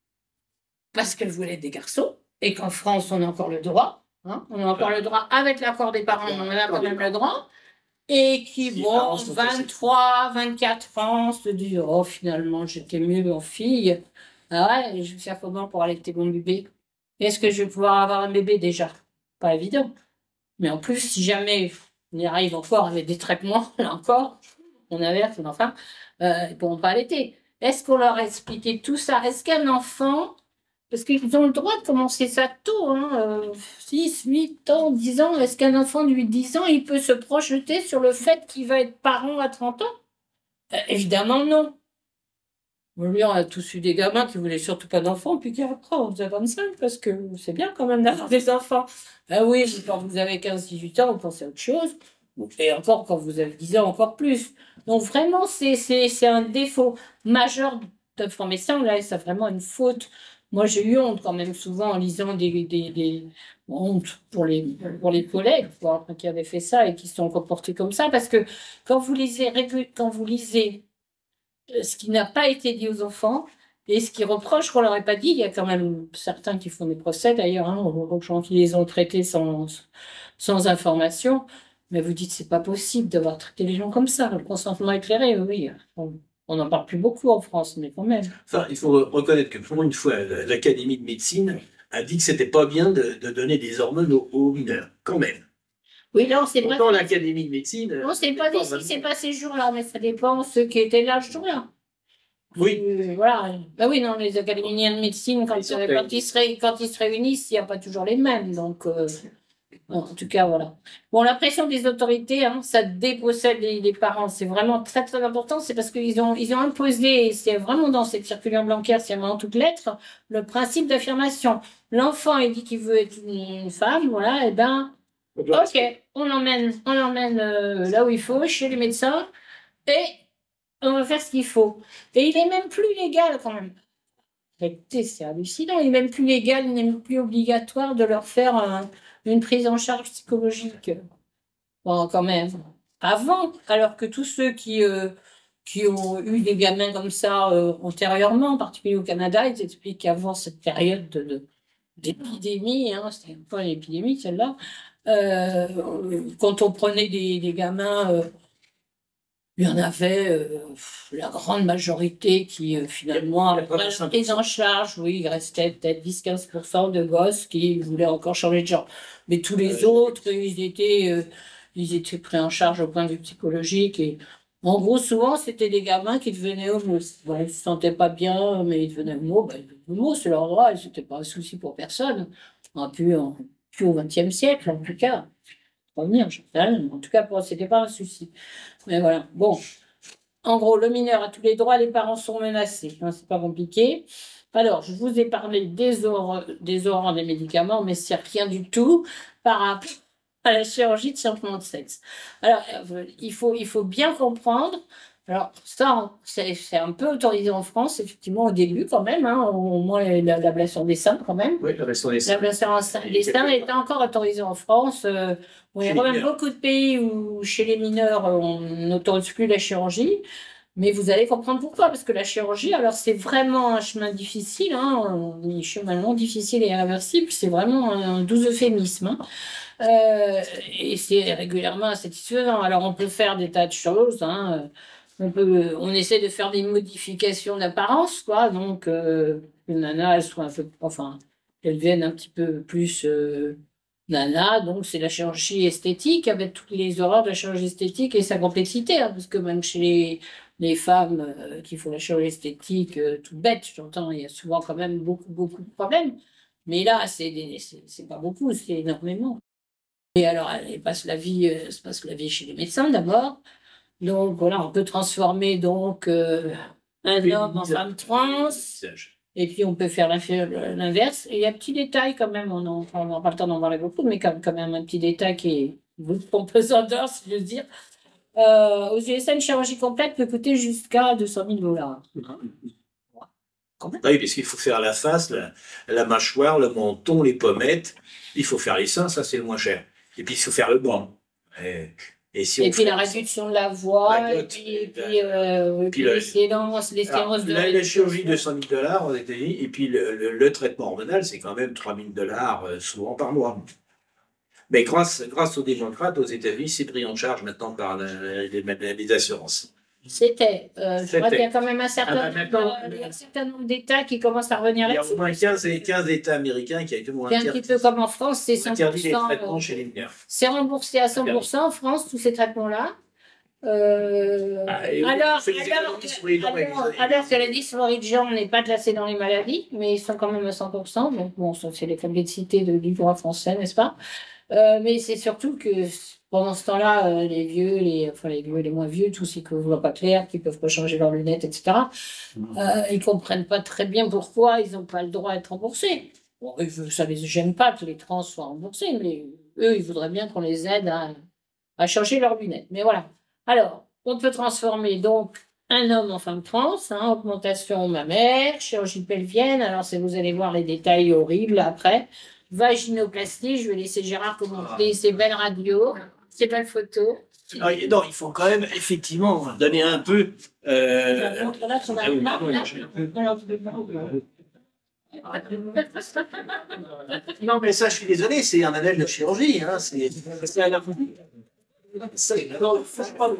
parce qu'elles voulaient des garçons et qu'en France, on a encore le droit. Hein, on a encore le droit, avec l'accord des parents, on a quand même le droit. Et qui, Si, bon, parents sont vingt-trois, vingt-quatre ans, se disent, oh, finalement, j'étais mieux en fille. Ah ouais, je vais faire comment pour allaiter mon bébé? Est-ce que je vais pouvoir avoir un bébé déjà? Pas évident. Mais en plus, si jamais on y arrive encore avec des traitements, là encore, on averse, enfin, euh, ils ne pourront pas allaiter. Est-ce qu'on leur a expliqué tout ça? Est-ce qu'un enfant, parce qu'ils ont le droit de commencer ça tôt, hein, euh, six, huit ans, dix ans, est-ce qu'un enfant de huit dix ans, il peut se projeter sur le fait qu'il va être parent à trente ans? Euh, évidemment non. Lui, on a tous eu des gamins qui voulaient surtout pas d'enfants, puis qui après, on faisait vingt-cinq, parce que c'est bien quand même d'avoir des enfants. Ah oui, mais quand vous avez quinze dix-huit ans, vous pensez à autre chose. Et encore, quand vous avez dix ans, encore plus. Donc vraiment, c'est, c'est, c'est un défaut majeur d'informer ça. Là, c'est vraiment une faute. Moi, j'ai eu honte quand même souvent en lisant des, des, des honte pour les, pour les collègues quoi, qui avaient fait ça et qui se sont comportés comme ça. Parce que quand vous lisez, régu- quand vous lisez ce qui n'a pas été dit aux enfants et ce qu'ils reprochent qu'on leur ait pas dit. Il y a quand même certains qui font des procès d'ailleurs, hein, aux gens qui les ont traités sans, sans information. Mais vous dites, c'est pas possible d'avoir traité les gens comme ça. Le consentement éclairé, oui, on on n'en parle plus beaucoup en France, mais quand même. Enfin, il faut reconnaître que pour une fois, l'Académie de médecine a dit que c'était pas bien de, de donner des hormones aux, aux mineurs, quand même. Oui, non, c'est pas. Pourtant, l'Académie de médecine. Non, c'est pas dit si c'est pas ces jours-là, mais ça dépend ceux qui étaient là ce jour-là. Oui. Euh, voilà. Ben oui, non, les académiciens de médecine, quand, Ils euh, sont quand, ils se ré- quand ils se réunissent, il n'y a pas toujours les mêmes. Donc, euh, bon, en tout cas, voilà. Bon, la pression des autorités, hein, ça dépossède les, les parents. C'est vraiment très, très important. C'est parce qu'ils ont, ils ont imposé, et c'est vraiment dans cette circulaire Blanquer, c'est vraiment en toutes lettres, le principe d'affirmation. L'enfant, il dit qu'il veut être une, une femme, voilà, et ben, ok, on l'emmène, on l'emmène euh, là où il faut, chez les médecins, et on va faire ce qu'il faut. Et il est même plus légal quand même. Écoutez, c'est hallucinant. Il est même plus légal, il n'est même plus obligatoire de leur faire un- une prise en charge psychologique. Bon, quand même. Avant, alors que tous ceux qui, euh, qui ont eu des gamins comme ça euh, antérieurement, en particulier au Canada, ils expliquent qu'avant cette période de, de- d'épidémie, hein, c'était pas une épidémie celle-là, euh, quand on prenait des, des gamins euh, il y en avait euh, la grande majorité qui, euh, finalement, après la prise en charge, oui, il restait peut-être dix à quinze pour cent de gosses qui voulaient encore changer de genre. Mais tous les autres, ils étaient, euh, ils étaient pris en charge au point de vue psychologique. Et en gros, souvent, c'était des gamins qui devenaient homo. Bon, ils ne se sentaient pas bien, mais ils devenaient homo. Ben, homo, c'est leur droit, et c'était pas un souci pour personne. On plus, en, plus au vingtième siècle, en tout cas. Revenir, je sais rien. En tout cas, pour c'était pas un souci. Mais voilà. Bon. En gros, le mineur a tous les droits, les parents sont menacés. Hein, c'est pas compliqué. Alors, je vous ai parlé des horreurs des, horreurs des médicaments, mais c'est rien du tout par rapport à la chirurgie de changement de sexe. Alors, euh, il faut, il faut bien comprendre. Alors, ça, c'est c'est un peu autorisé en France, effectivement, au début, quand même, hein, au moins la- l'ablation des seins, quand même. Oui, l'ablation des seins. L'ablation en sein- des seins est encore autorisée en France. Euh, bon, il y a Chez quand les même mineurs. beaucoup de pays où, chez les mineurs, on n'autorise plus la chirurgie. Mais vous allez comprendre pourquoi, parce que la chirurgie, alors c'est vraiment un chemin difficile, hein, un chemin long, difficile et irréversible, c'est vraiment un doux euphémisme. Hein. Euh, et c'est régulièrement insatisfaisant. Alors on peut faire des tas de choses, hein. On peut, on essaie de faire des modifications d'apparence, quoi. Donc, euh, que nana, elle soit un peu, enfin, qu'elle devienne un petit peu plus euh, nana. Donc, c'est la chirurgie esthétique avec toutes les horreurs de la chirurgie esthétique et sa complexité, hein, parce que même chez les, les femmes euh, qui font la chirurgie esthétique, euh, tout bête, j'entends, il y a souvent quand même beaucoup, beaucoup de problèmes. Mais là, c'est des- c'est c'est pas beaucoup, c'est énormément. Et alors, elle passe la vie, euh, se passe la vie chez les médecins d'abord. Donc voilà, on peut transformer donc euh, un Oui, homme en visage. femme trans, Visage. et puis on peut faire l'infé- l'inverse. Et il y a un petit détail quand même, on n'en on n'a pas le temps d'en parler beaucoup, mais quand, quand même un petit détail qui est en pesanteur, si je veux dire. Euh, aux U S A, une chirurgie complète peut coûter jusqu'à deux cent mille dollars. Ah oui, parce qu'il faut faire la face, la, la mâchoire, le menton, les pommettes. Il faut faire les seins, ça c'est le moins cher. Et puis il faut faire le banc. Et, et si Et on puis fait- la réduction de la voix, La et glotte, puis, et la- puis, euh, et puis le- les séances, les Alors, séances de la, la réduction. chirurgie de cent mille dollars aux États-Unis, et puis le, le- le traitement hormonal, c'est quand même trois mille dollars euh, souvent par mois. Mais grâce, grâce aux démocrates aux États-Unis, c'est pris en charge maintenant par la- les, les assurances. C'était, euh, je crois C'était. qu'il y a quand même un certain, Ah bah, maintenant, euh, il y a un certain nombre d'États qui commencent à revenir Il y a là-dessus. au moins quinze, et- quinze États américains qui ont C'est un petit peu comme en France, c'est cent pour interdit les cent. traitements euh, chez les mineurs. C'est remboursé à cent pour cent en France, tous ces traitements-là. Euh, Ah, et oui, alors, on fait des alors, économies sur les dents et les- alors, alors que la dysphorie de genre n'est pas classée dans les maladies, mais ils sont quand même à cent pour cent. Donc, bon, ça, c'est les complexités de, du droit français, n'est-ce pas? Euh, mais c'est surtout que pendant ce temps-là, euh, les vieux, les, enfin, les vieux et les moins vieux, tous ceux qui ne voient pas clair, qui peuvent pas changer leurs lunettes, et cetera, euh, ils comprennent pas très bien pourquoi ils n'ont pas le droit d'être remboursés. Bon, eux, ça les gêne pas que les trans soient remboursés, mais eux, ils voudraient bien qu'on les aide à, à changer leurs lunettes. Mais voilà. Alors, on peut transformer donc un homme en femme trans, hein, augmentation mammaire, chirurgie pelvienne. Alors, c'est, vous allez voir les détails horribles après. Vaginoplastie, je vais laisser Gérard commenter ces belles radios, ces belles photos. Ah, et non, il faut quand même effectivement donner un peu. euh, Montre-la sur la ah oui, table. oui, je- Alors, tu peux pas. Non, mais ça, je suis désolé, c'est un anel de chirurgie. Hein, c'est c'est un c'est- non, franchement,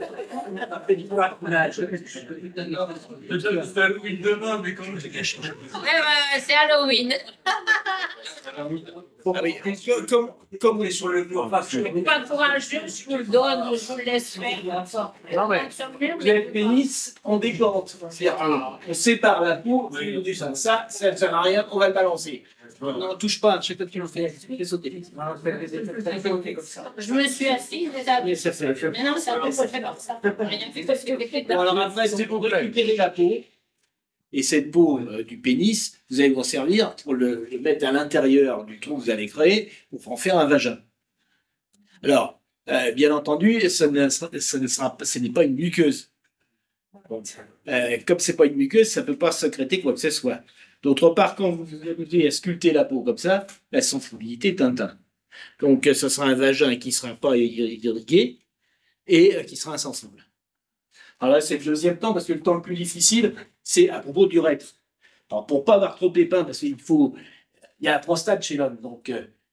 Ouais, ouais, c'est Halloween. Ah oui, comme, comme, comme on est sur le mur, Je suis pas courageux, je vous le donne, je vous le laisse faire. Non, mais vous avez le pénis en décante. C'est-à-dire qu'on sépare la peau du sein. Ça, ça ne sert à rien, on va le balancer. Non, touche pas, chaque fois que tu le fais, tu fais sauter. Je me suis assise déjà. Mais ça fait. Mais non, c'est un peu fait comme ça. Rien fait parce que les clés de Bon, alors après, c'est pour récupérer la peau. Et cette peau euh, du pénis, vous allez vous en servir pour le, le mettre à l'intérieur du trou que vous allez créer pour en faire un vagin. Alors, euh, bien entendu, ce ne sera, ce ne sera pas- ce n'est pas une muqueuse. Bon. Euh, comme c'est pas une muqueuse, ça ne peut pas sécréter quoi que ce soit. D'autre part, quand vous vous amusez à sculpter la peau comme ça, la sensibilité Tintin. Donc, euh, ce sera un vagin qui ne sera pas irrigué et euh, qui sera insensible. Alors là, c'est le deuxième temps, parce que le temps le plus difficile, c'est à propos du recte. Alors, pour pas avoir trop de pépins, parce qu'il faut... Il y a la prostate chez l'homme, donc euh,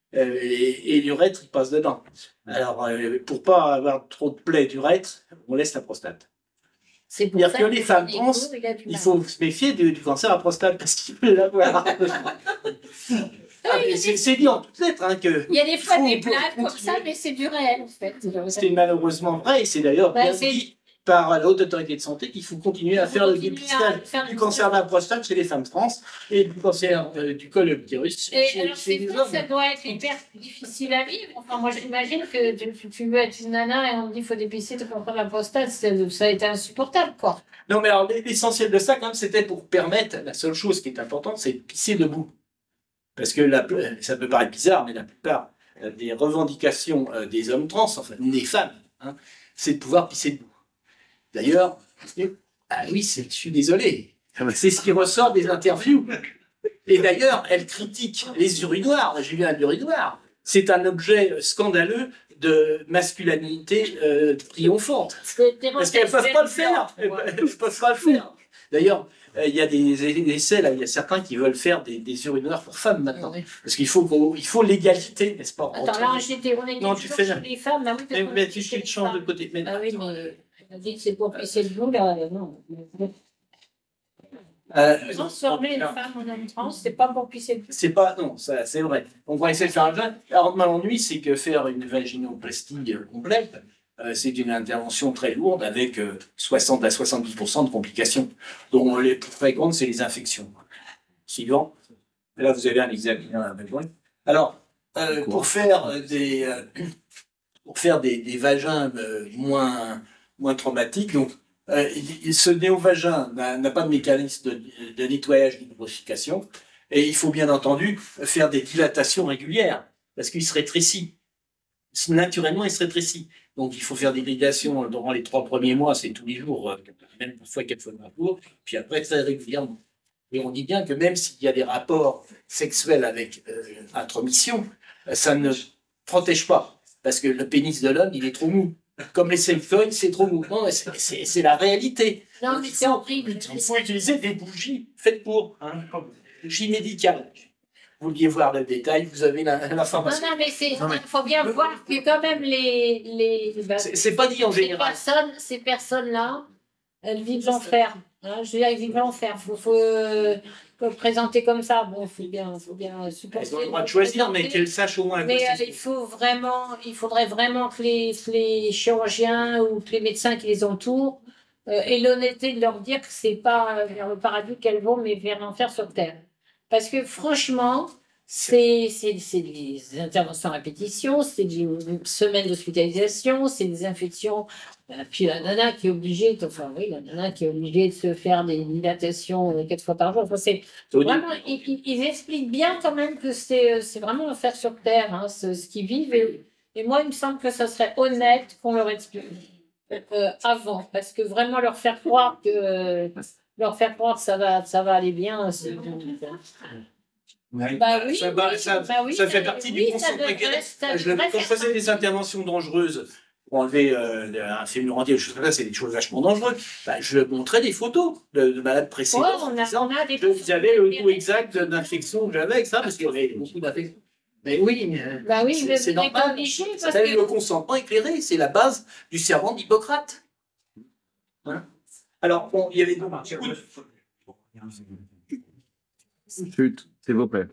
euh, et, et l'urètre, il passe dedans. Alors, euh, pour pas avoir trop de plaies d'urètre, on laisse la prostate. C'est pour C'est-à-dire ça que les femmes trans, il faut se méfier du, du cancer à prostate parce qu'il peut l'avoir. Ah, c'est dit en toutes lettres hein, que. Il y a des fois faut- des faut blagues comme continuer. ça, mais c'est du réel, en fait. C'est malheureusement vrai, et c'est d'ailleurs Ouais, bien c'est- dit par la Haute Autorité de Santé qu'il faut continuer à faut faire le continuer à dépistage faire le du cancer de la prostate chez les femmes trans et du cancer euh, du col de l'utérus Et chez, alors, chez c'est les vrai, ça hommes. doit être hyper difficile à vivre. Enfin, moi, j'imagine que tu, tu veux être une nana et on te dit qu'il faut dépister ton cancer de la prostate, c'est- ça a été insupportable, quoi. Non, mais alors l'essentiel de ça, quand même, c'était pour permettre, la seule chose qui est importante, c'est de pisser debout. Parce que la, ça peut paraître bizarre, mais la plupart euh, des revendications euh, des hommes trans, enfin des femmes, hein, c'est de pouvoir pisser debout. D'ailleurs, ah oui, c'est- je suis désolé, c'est ce qui ressort des interviews. Et d'ailleurs, elle critique les urinoirs. J'ai vu un urinoir. C'est un objet scandaleux de masculinité euh, triomphante. Parce qu'elles ne peuvent pas le faire. Elles ne peuvent pas le faire. D'ailleurs, euh, il y a des, des essais, là, il y a certains qui veulent faire des, des urinoirs pour femmes maintenant. Oui. Parce qu'il faut, qu'on- il faut l'égalité, n'est-ce pas Attends, entre- là, j'étais, on était Non, tu toujours fais chez ça. les femmes. Ah oui, parce Mais, qu'on mais était tu, chez tu les te changes de femmes. côté. Mais, Ah oui, mais on a dit que c'est pour pisser le bout, là, non. euh, Transformer les alors, femmes en hommes trans, c'est pas pour pisser le bout. c'est pas, non, ça, c'est vrai. On va essayer de faire un jeu. Alors, l'ennui, c'est que faire une vaginoplastie euh, complète, euh, c'est une intervention très lourde avec euh, soixante à soixante-dix pour cent de complications, dont les plus fréquentes, c'est les infections. Suivant. Et là, vous avez un examen avec moi. Alors, euh, pour faire euh, des, euh, pour faire des, des vagins euh, moins, moins traumatiques, donc, euh, il- ce néovagin n'a n'a pas de mécanisme de, de nettoyage ni de lubrification. Et il faut bien entendu faire des dilatations régulières, parce qu'il se rétrécit. Naturellement, il se rétrécit. Donc, il faut faire des dilatations durant les trois premiers mois, c'est tous les jours, euh, même parfois quatre fois par jour, puis après, très régulièrement. Et on dit bien que même s'il y a des rapports sexuels avec euh, intromission, euh, ça ne protège pas, parce que le pénis de l'homme, il est trop mou. Comme les sextoys, c'est trop mou. Non, c'est- c'est c'est la réalité. Non, mais c'est horrible. Il faut utiliser des bougies faites pour, hein, comme bougies médicales. Vous vouliez voir le détail, vous avez la- Non, l'information. non, mais c'est, Non, mais- il faut bien voir que quand même les, les, bah, C'est c'est pas dit en ces général. personnes, ces personnes-là, elles vivent l'enfer. Hein, je veux dire, ils vivent l'enfer. Faut, faut, euh, faut présenter comme ça. Bon, faut bien, faut bien supporter. Elles ont le droit de choisir, mais qu'elles sachent au moins à quoi Mais euh, c'est. il faut vraiment, il faudrait vraiment que les, que les chirurgiens ou que les médecins qui les entourent euh, aient l'honnêteté de leur dire que c'est pas vers le paradis qu'elles vont, mais vers l'enfer sur terre. Parce que franchement, c'est c'est c'est des interventions à répétition, c'est une semaine d'hospitalisation, c'est des infections. Euh, Puis la nana qui est obligée, enfin oui, la nana qui est obligée de se faire des dilatations euh, quatre fois par jour. Enfin, c'est vraiment, ils, ils- ils expliquent bien quand même que c'est euh, c'est vraiment l'enfer sur terre, hein, ce, ce qu'ils vivent. Et, et moi, il me semble que ça serait honnête qu'on leur explique euh, avant, parce que vraiment leur faire croire que euh, leur faire croire que ça va ça va aller bien, c'est bah oui, ça, bah, oui, ça, bah oui, ça fait ça- partie oui, du ça consentement. devrait- ça Je- devrait Quand je faire faisais des interventions dangereuses pour enlever euh, un fémur entier, des choses comme ça, c'est des choses vachement dangereuses. Bah, je montrais des photos de, de malades Ouais, précédentes. on a, disant, on a des je vous avais le taux exact d'infection que j'avais avec ça, parce qu'il y avait beaucoup d'infections. Mais oui, mais, euh, Bah oui, c'est- mais c'est vous n'êtes pas normal. obligé Ça parce s'appelle que le consentement éclairé, c'est la base du serment d'Hippocrate. Hein. Alors, bon, il y avait donc beaucoup de- Chut, s'il vous plaît.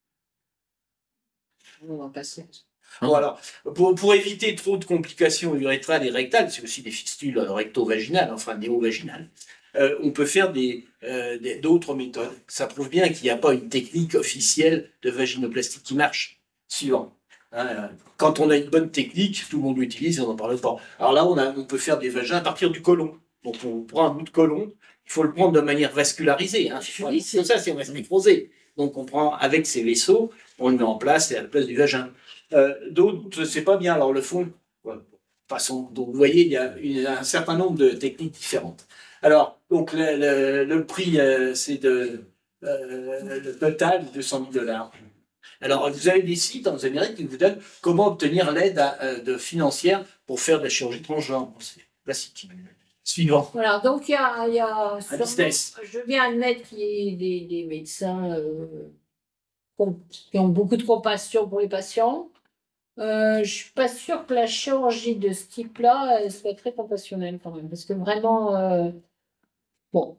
on va passer. Bon, alors, pour, pour éviter trop de complications urétrales et rectales, c'est aussi des fistules recto-vaginales, enfin néo-vaginales, euh, on peut faire des, euh, des- d'autres méthodes. Ça prouve bien qu'il n'y a pas une technique officielle de vaginoplastie qui marche. Suivant. Hein, euh, quand on a une bonne technique, tout le monde l'utilise et on n'en parle pas. Alors là, on, a, on peut faire des vagins à partir du côlon. Donc on prend un bout de côlon, il faut le prendre de manière vascularisée. Hein. C'est pas comme ça, c'est on va se nécroser. Donc on prend avec ces vaisseaux, on le met en place et à la place du vagin. Euh, d'autres, c'est pas bien. Alors le fond, ouais, façon, donc vous voyez, il y a une- un certain nombre de techniques différentes. Alors, donc le, le, le prix, euh, c'est de euh, le total de deux cent mille dollars. Alors, vous avez des sites en Amérique qui vous donnent comment obtenir l'aide à- euh, de financière pour faire de la chirurgie transgenre. C'est classique. Suivant. Voilà, donc il y a, il y a sûrement- business. je veux bien admettre qu'il y ait des, des médecins euh, qui ont beaucoup de compassion pour les patients. Euh, je suis pas sûre que la chirurgie de ce type-là elle soit très compassionnelle quand même, parce que vraiment, euh, bon,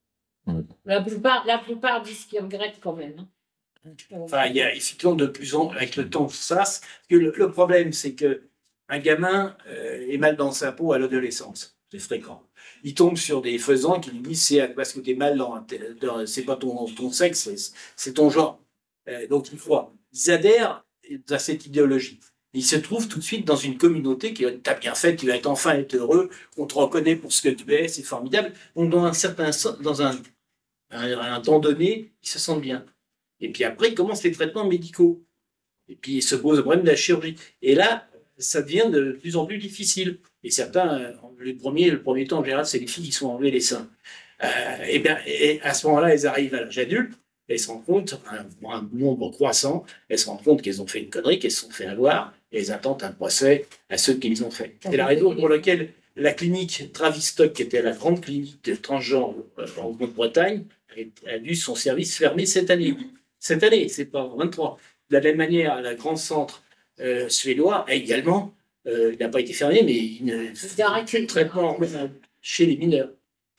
la plupart, la plupart disent qu'ils regrettent quand même. Hein. Enfin, il y a effectivement de plus en avec le temps ça. Parce que le, le problème, c'est que un gamin euh, est mal dans sa peau à l'adolescence. C'est fréquent. Il tombe sur des faisans qui lui disent c'est parce que tu es mal dans, dans c'est pas ton, ton sexe, c'est ton genre. Euh, donc ils croient. Ils adhèrent à cette idéologie. Ils se trouvent tout de suite dans une communauté qui t'as bien fait, tu vas être enfin être heureux, on te reconnaît pour ce que tu es, c'est formidable. Donc dans un certain dans un, un, un temps donné, ils se sentent bien. Et puis après, commencent les traitements médicaux. Et puis il se pose le problème de la chirurgie. Et là, ça devient de plus en plus difficile. Et certains, les premiers, le premier temps en général, c'est les filles qui sont enlevées les seins. Euh, et bien, et à ce moment-là, elles arrivent à l'âge adulte. Elles se rendent compte, un, un nombre croissant, elles se rendent compte qu'elles ont fait une connerie, qu'elles se sont fait avoir, et elles attendent un procès à ceux qui les ont fait. C'est la raison pour laquelle la clinique Travistock, qui était la grande clinique de transgenre en Grande-Bretagne, a dû son service fermer cette année. Cette année, c'est pas vingt-trois. De la même manière, le grand centre euh, suédois a également, euh, il n'a pas été fermé, mais il ne fait traitement chez les mineurs.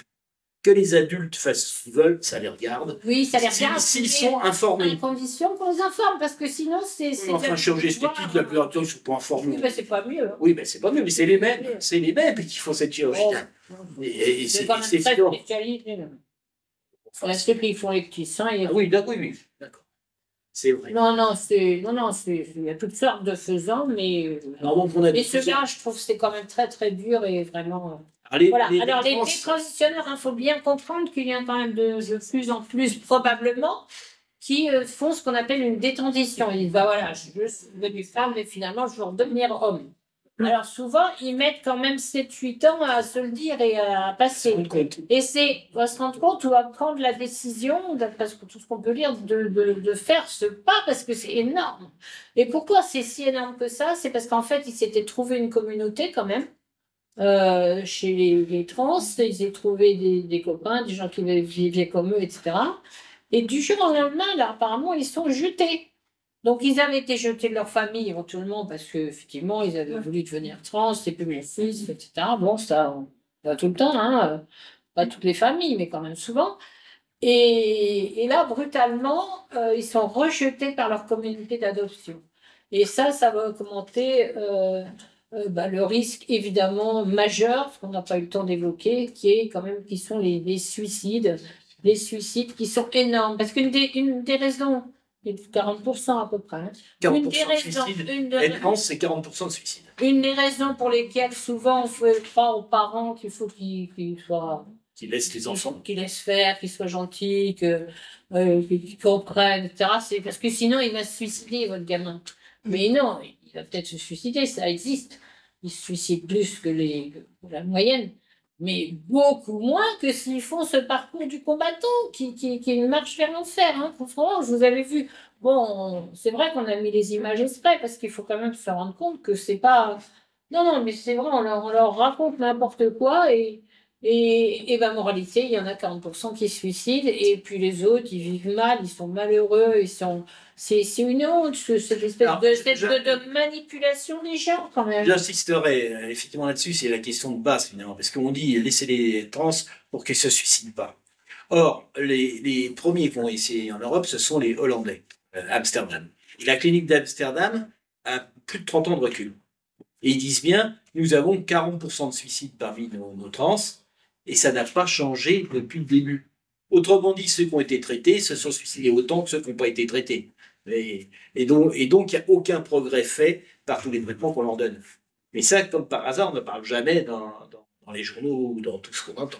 Que les adultes fassent ce qu'ils veulent, ça les regarde. Oui, ça les regarde. S'ils si, sont informés. À condition qu'on les informe, parce que sinon, c'est. Enfin, chirurgie esthétique, la plupart du temps, ils ne sont pas informés. Oui, mais c'est pas mieux. Hein. Oui, mais c'est pas mieux, mais c'est les mêmes. C'est les mêmes qui font cette chirurgie. Oh. Et, et c'est quand même très spécialisé. Enfin, ceux qui font les petits seins. Ah, oui, d'accord, oui, d'accord. C'est vrai. Non, non, c'est. Non, non, c'est. Il y a toutes sortes de faisans, mais. Alors, bon, on a et ceux-là, je trouve que c'est quand même très, très dur et vraiment. Allez, voilà. Les, Alors, les, trans... les transitionneurs, il hein, faut bien comprendre qu'il y a quand même de, de plus en plus, probablement, qui euh, font ce qu'on appelle une détransition. Ils disent, bah voilà, je suis devenu femme, mais finalement, je veux redevenir homme. Alors, souvent, ils mettent quand même sept huit ans à se le dire et à passer. Et c'est, on va se rendre compte, ou à prendre la décision, parce que tout ce qu'on peut lire, de, de, de faire ce pas, parce que c'est énorme. Et pourquoi c'est si énorme que ça? C'est parce qu'en fait, ils s'étaient trouvé une communauté quand même. Euh, chez les, les trans, ils ont trouvé des, des copains, des gens qui vivaient comme eux, et cetera. Et du jour au lendemain, là, apparemment, ils sont jetés. Donc, ils avaient été jetés de leur famille éventuellement parce qu'effectivement, ils avaient voulu devenir trans, c'est plus mon fils, et cetera. Bon, ça, on va tout le temps, hein, pas toutes les familles, mais quand même souvent. Et, et là, brutalement, euh, ils sont rejetés par leur communauté d'adoption. Et ça, ça va augmenter. Euh, Euh, bah, le risque évidemment majeur, ce qu'on n'a pas eu le temps d'évoquer, qui est quand même qui sont les, les suicides, les suicides qui sont énormes. Parce qu'une des, une des raisons, quarante pour cent à peu près, hein, quarante pour cent une des raisons, de suicide. Une de, Elle pense c'est quarante pour cent de suicide. Une des raisons pour lesquelles souvent on fait croire aux parents qu'il faut qu'ils qu'ils soient qu'ils laissent les enfants, qu'ils laissent faire, qu'ils soient gentils, que euh, qu'ils comprennent, et cetera. C'est parce que sinon il va se suicider votre gamin. Mais non. Il va peut-être se suicider, ça existe. Ils se suicident plus que, les, que la moyenne, mais beaucoup moins que s'ils font ce parcours du combattant, qui, qui, qui est une marche vers l'enfer. Hein. Franchement, je vous avais vu. Bon, c'est vrai qu'on a mis les images exprès, parce qu'il faut quand même se rendre compte que c'est pas... Non, non, mais c'est vrai, on leur, on leur raconte n'importe quoi, et, et, et ben, moralité, il y en a quarante pour cent qui se suicident, et puis les autres, ils vivent mal, ils sont malheureux, ils sont... C'est une honte, cette espèce Alors, de, cette, je, de, de manipulation des gens, quand même. J'insisterai euh, effectivement là-dessus, c'est la question de base, finalement, parce qu'on dit laissez les trans pour qu'ils ne se suicident pas. Or, les, les premiers qui ont essayé en Europe, ce sont les Hollandais, euh, Amsterdam. Et la clinique d'Amsterdam a plus de trente ans de recul. Et ils disent bien, nous avons quarante pour cent de suicides parmi nos, nos trans, et ça n'a pas changé depuis le début. Autrement dit, ceux qui ont été traités se sont suicidés autant que ceux qui n'ont pas été traités. Et, et donc, et donc, il n'y a aucun progrès fait par tous les traitements qu'on leur donne. Mais ça, comme par hasard, on ne parle jamais dans, dans, dans les journaux ou dans tout ce qu'on entend.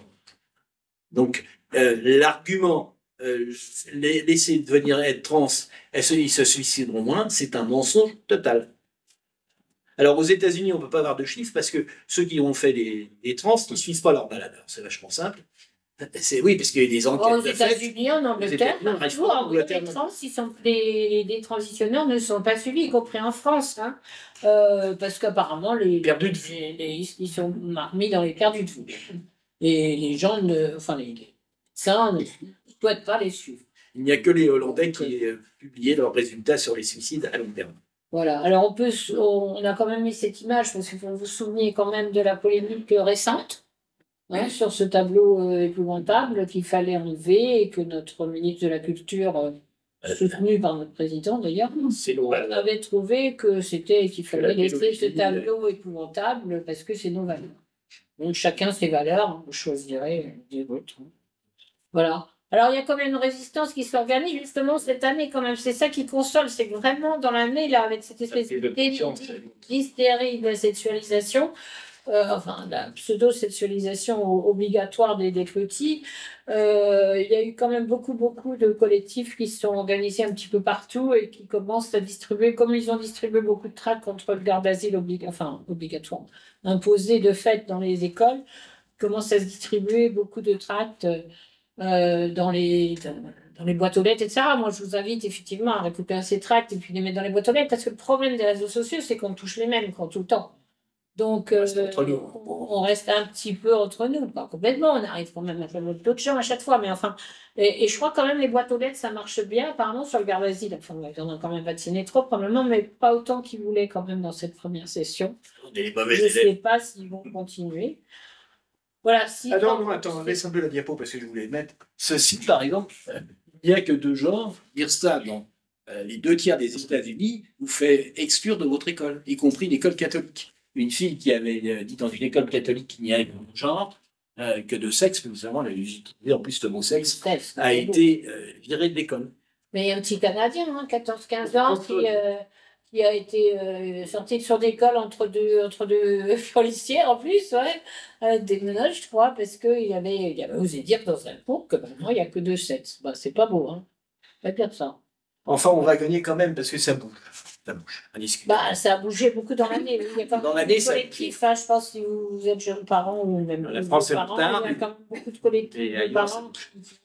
Donc, euh, l'argument euh, laisser devenir être trans, ils se suicideront moins, c'est un mensonge total. Alors, aux États-Unis, on ne peut pas avoir de chiffres parce que ceux qui ont fait des, des trans ne suivent pas leur baladeur. C'est vachement simple. Oui, parce qu'il y a des enquêtes. Oh, aux États-Unis, en Angleterre, partout, en les, trans, ils sont, les, les transitionneurs ne sont pas suivis, y compris en France. Hein, euh, parce qu'apparemment, les, perdus de vue. Les, les, ils sont mis dans les perdus de vue. Et les gens, ne, enfin, les médecins ne souhaitent pas les suivre. Il n'y a que les Hollandais qui aient publié leurs résultats sur les suicides à long terme. Voilà. Alors, on, peut, on a quand même mis cette image, parce que vous vous souvenez quand même de la polémique récente hein, sur ce tableau euh, épouvantable qu'il fallait enlever et que notre ministre de la Culture, euh, soutenu par notre président d'ailleurs, avait trouvé que c'était qu'il fallait laisser ce tableau épouvantable parce que c'est nos valeurs. Donc, chacun ses valeurs, vous choisirez des vôtres. Voilà. Alors, il y a quand même une résistance qui s'organise, justement, cette année, quand même. C'est ça qui console, c'est que vraiment, dans l'année, là, avec cette espèce d'hystérie de la sexualisation, euh, enfin, la pseudo-sexualisation obligatoire des, des petits, euh, il y a eu quand même beaucoup, beaucoup de collectifs qui se sont organisés un petit peu partout et qui commencent à distribuer, comme ils ont distribué beaucoup de tracts contre le garde d'asile obliga enfin, obligatoire, imposé de fait dans les écoles, commencent à se distribuer beaucoup de tracts Euh, dans, les, dans les boîtes aux lettres, et cetera. Moi, je vous invite effectivement à récupérer ces tracts et puis les mettre dans les boîtes aux lettres, parce que le problème des réseaux sociaux, c'est qu'on touche les mêmes quand tout le temps. Donc, euh, on, on reste un petit peu entre nous, pas complètement, on arrive quand même à faire d'autres gens à chaque fois, mais enfin, et, et je crois quand même les boîtes aux lettres, ça marche bien, apparemment, sur le garde d'asile. Enfin, on a quand même vacciné trop, probablement, mais pas autant qu'ils voulaient quand même dans cette première session. Je ne sais pas s'ils vont continuer. Voilà, si ah non, non, attends, laisse un peu la diapo parce que je voulais mettre. Ce site, par exemple, il n'y a que deux genres. Dire ça dans euh, les deux tiers des États-Unis vous fait exclure de votre école, y compris l'école catholique. Une fille qui avait euh, dit dans une école catholique qu'il n'y a que de genre, euh, que de sexe, mais notamment, elle a utilisé en plus le mot sexe, a été euh, virée de l'école. Mais il y a un petit Canadien, hein, quatorze quinze ans, qui. Euh... qui a été euh, sorti de son école entre deux, entre deux policiers en plus, ouais, avec des menottes, je crois, parce qu'il avait, il avait osé dire dans un cours que maintenant il n'y a que deux sexes. Bah, c'est pas beau, hein. Pas bien ça. Enfin, on va gagner quand même parce que ça bouge. Ça bouge. Bah, ça a bougé beaucoup dans l'année. Il y a quand même des collectifs, hein, je pense, si vous êtes jeunes parents ou même la France parents, tard, il y a quand même beaucoup de collectifs de parents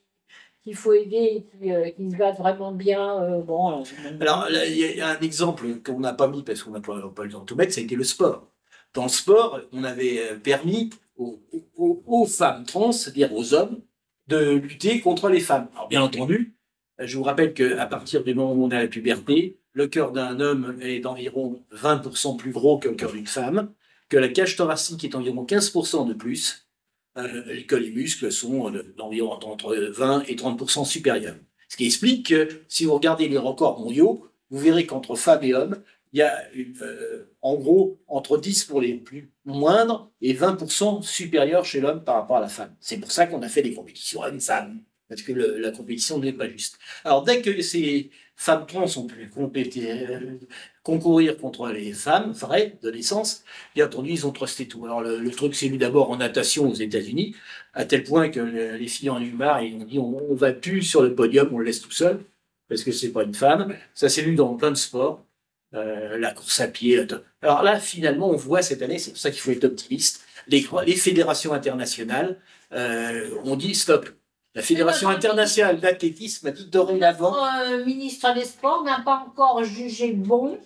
qu'il faut aider et qui, euh, qui se battent vraiment bien. Euh, bon, euh, Alors, il y a un exemple qu'on n'a pas mis parce qu'on n'a pas, pas le temps de tout mettre, ça a été le sport. Dans le sport, on avait permis aux, aux, aux femmes trans, c'est-à-dire aux hommes, de lutter contre les femmes. Alors, bien entendu, je vous rappelle qu'à partir du moment où on a la puberté, le cœur d'un homme est d'environ vingt pour cent plus gros que le cœur d'une femme, que la cage thoracique est environ quinze pour cent de plus, Euh, que les muscles sont d'environ entre vingt et trente pour cent supérieurs. Ce qui explique que si vous regardez les records mondiaux, vous verrez qu'entre femmes et hommes, il y a une, euh, en gros entre dix pour les plus moindres et vingt pour cent supérieurs chez l'homme par rapport à la femme. C'est pour ça qu'on a fait des compétitions hommes-femmes, parce que le, la compétition n'est pas juste. Alors dès que ces femmes trans ont pu euh, concourir contre les femmes vraies de naissance, bien entendu, ils ont trusté tout. Alors le, le truc s'est mis d'abord en natation aux États-Unis, à tel point que le, les filles en eu marre et ont dit on, on va plus sur le podium, on le laisse tout seul, parce que c'est pas une femme. Ça s'est vu dans plein de sports, euh, la course à pied. Alors là, finalement, on voit cette année, c'est pour ça qu'il faut être optimiste, les, les fédérations internationales euh, ont dit stop. La Fédération internationale d'athlétisme a dit dorénavant. Le ministre des Sports n'a pas encore jugé bon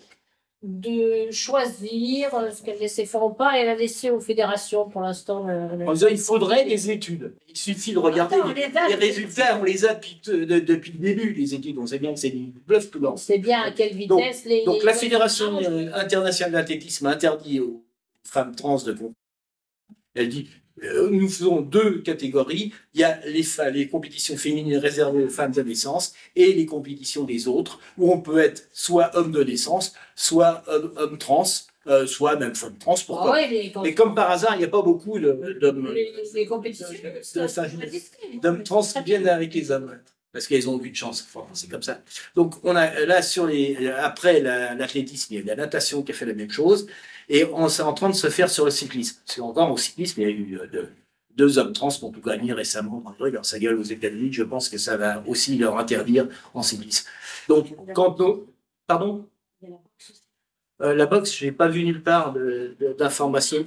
de choisir ce qu'elle laissait faire ou pas, et elle a laissé aux fédérations pour l'instant. Le... En disant, il faudrait des études. Il suffit de regarder Attends, les, les, les résultats, on les a depuis, de, de, depuis le début, les études. On sait bien que c'est du bluff tout blanc. On sait bien à quelle vitesse donc, les. Donc les la Fédération internationale d'athlétisme interdit aux femmes trans de concourir. Elle dit. Nous faisons deux catégories. Il y a les, les compétitions féminines réservées aux femmes de naissance et les compétitions des autres, où on peut être soit homme de naissance, soit homme, homme trans, euh, soit même femme trans. Pourquoi ah ouais, les... Mais comme par hasard, il n'y a pas beaucoup d'hommes les, les compétitions d'hommes trans qui viennent avec les hommes. Parce qu'elles ont eu de chance, enfin, c'est comme ça. Donc, on a là, sur les, après l'athlétisme, il y a la natation qui a fait la même chose, et on est en train de se faire sur le cyclisme. Parce qu'encore au cyclisme, il y a eu deux, deux hommes trans qui ont tout gagné récemment, dans sa gueule aux États-Unis. Je pense que ça va aussi leur interdire en cyclisme. Donc, quand nous. Pardon euh, La boxe, je n'ai pas vu nulle part d'informations.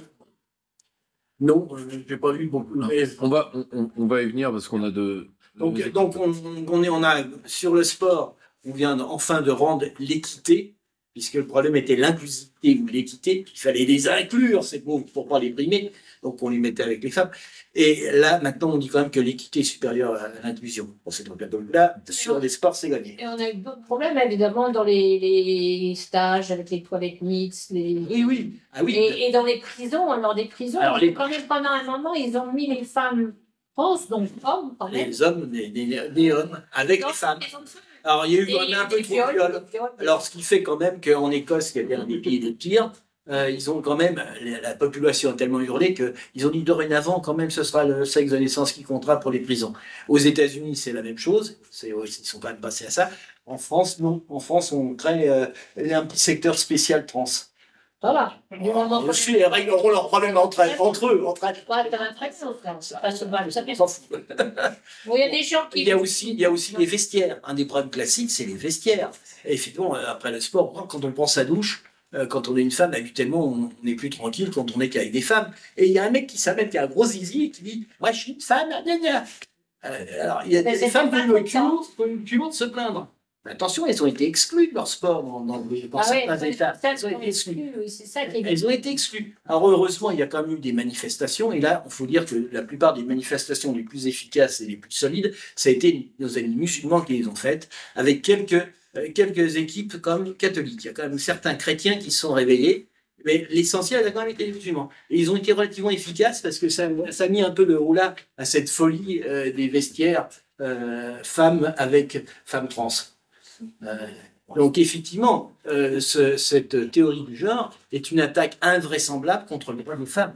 Non, je n'ai pas vu beaucoup. Non. On, va, on, on va y venir parce qu'on a de. Donc, donc on, on, est, on a sur le sport, on vient enfin de rendre l'équité, puisque le problème était l'inclusivité ou l'équité. Il fallait les inclure, ces mots, pour pas les brimer. Donc, on les mettait avec les femmes. Et là, maintenant, on dit quand même que l'équité est supérieure à l'inclusion. Bon, c'est donc là, sur les sports, c'est gagné. Et on a eu d'autres problèmes, évidemment, dans les, les stages avec les toilettes mixtes. Les... Oui, oui. Ah, oui. Et, et dans les prisons, alors des prisons, Alors, les... quand même, pendant un moment, ils ont mis les femmes trans, donc hommes, quand même. Les hommes, les, les, les hommes, avec Donc, les femmes. les hommes. Alors, il y a eu Et quand même un peu des trop viols, de viols. des viols. Alors, ce qui fait quand même qu'en Écosse, qui est un des pays les pires, euh, ils ont quand même, la population a tellement hurlé qu'ils ont dit dorénavant, quand même, ce sera le sexe de naissance qui comptera pour les prisons. Aux États-Unis, c'est la même chose. C'est, ouais, ils sont quand même passés à ça. En France, non. En France, on crée euh, un petit secteur spécial trans. Voilà. Je suis, ils régleront leurs problèmes entre, elles, entre eux. Entre elles. Ouais, t'as l'impression, ça. Ça passe mal. Ça On s'en fout. Bon, il y a des gens qui. Il y a aussi, il y a aussi les vestiaires. Un des problèmes classiques, c'est les vestiaires. Et effectivement, après le sport, quand on prend sa douche, quand on est une femme, habituellement, on n'est plus tranquille quand on est qu'avec des femmes. Et il y a un mec qui s'appelle, qui a un gros zizi, et qui dit « Moi, je suis une femme, gna gna. » Alors, il y a Mais des femmes qui ont le content. culot de se plaindre. Mais attention, elles ont été exclues de leur sport dans, dans, dans Ah certains ouais, États. ça, Elles ont été exclues. oui, c'est ça qui est. Elles ont été exclues. Alors heureusement, il y a quand même eu des manifestations. Et là, il faut dire que la plupart des manifestations les plus efficaces et les plus solides, ça a été nos amis musulmans qui les ont faites, avec quelques, euh, quelques équipes comme catholiques. Il y a quand même certains chrétiens qui se sont réveillés. Mais l'essentiel a quand même été les musulmans. Et ils ont été relativement efficaces parce que ça, ça a mis un peu de roula à cette folie euh, des vestiaires euh, femmes avec femmes trans. Euh, donc effectivement, euh, ce, cette théorie du genre est une attaque invraisemblable contre les droits des femmes.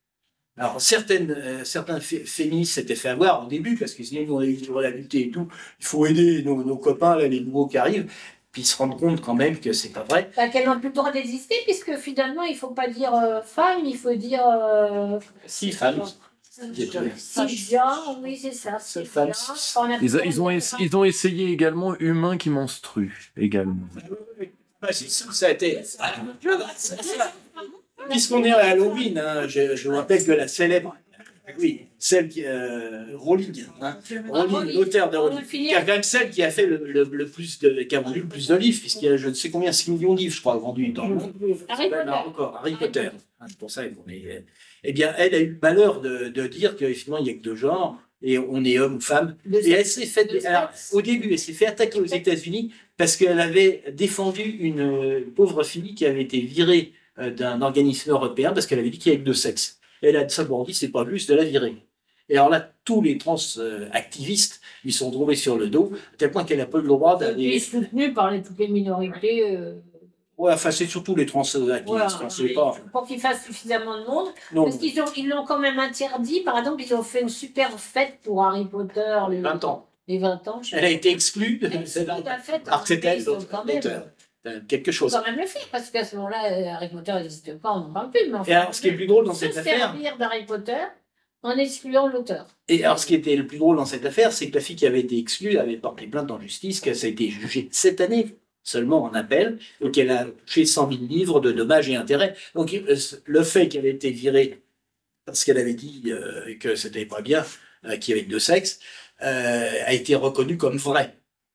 Alors certaines, euh, certains fé féministes s'étaient fait avoir au début parce qu'ils disaient nous on a eu la lutter et tout, il faut aider nos, nos copains, là, les nouveaux qui arrivent, puis ils se rendent compte quand même que c'est pas vrai. Bah, qu'elles n'ont plus le droit d'exister puisque finalement il ne faut pas dire euh, femme, il faut dire. Euh... Si femmes. Cisgenre, oui, c'est ça. Femmes. Ils, ils, ont ess- ils ont essayé également humains qui menstruent également. Ah, c'est ça, ça a été. Puisqu'on est à Halloween, hein, je, je vous rappelle que la célèbre, oui, celle qui, euh, Rowling, hein, Rowling, l'auteur de Rowling, qui a quand même celle qui a fait le, le, le plus de, qui a vendu le plus de livres, puisqu'il y a je ne sais combien, six millions de livres, je crois, vendus dans le monde. Harry Potter. Encore, Harry Potter. Hein, c'est pour ça qu'on est. Eh bien, elle a eu le malheur de, de dire qu'effectivement, il n'y a que deux genres, et on est homme ou femme. Et elle s'est fait, alors, au début, elle s'est fait attaquer aux États-Unis parce qu'elle avait défendu une euh, pauvre fille qui avait été virée euh, d'un organisme européen parce qu'elle avait dit qu'il y avait que deux sexes. Et elle a simplement dit c'est pas juste de la virer. Et alors là, tous les trans euh, activistes, ils sont tombés sur le dos, à tel point qu'elle n'a pas eu le droit Elle d'aller. est soutenue par les, toutes les minorités. Euh... Ouais, enfin, c'est surtout les trans activistes, Voilà, on sait pas. pour qu'ils fassent suffisamment de monde. Non, Parce qu'ils ont, ils l'ont quand même interdit. Par exemple, ils ont fait une super fête pour Harry Potter. Les vingt ans. Les vingt ans. Je sais Elle a été exclue de cette la fête. alors que c'était elle, Ils ont quand même, l'auteur. Euh, Quelque ils chose. ont quand même le faire. Parce qu'à ce moment-là, euh, Harry Potter n'existe pas, on n'en parle plus. Mais enfin, Et alors, ce qui est le plus drôle dans se cette affaire, servir d'Harry Potter en excluant l'auteur. et alors ce qui était le plus drôle dans cette affaire, c'est que la fille qui avait été exclue avait porté plainte en justice, que ça a été jugé cette année seulement en appel, et qu'elle a touché cent mille livres de dommages et intérêts. Donc euh, le fait qu'elle ait été virée parce qu'elle avait dit euh, que c'était pas bien, euh, qu'il y avait deux sexes, euh, a été reconnu comme vrai.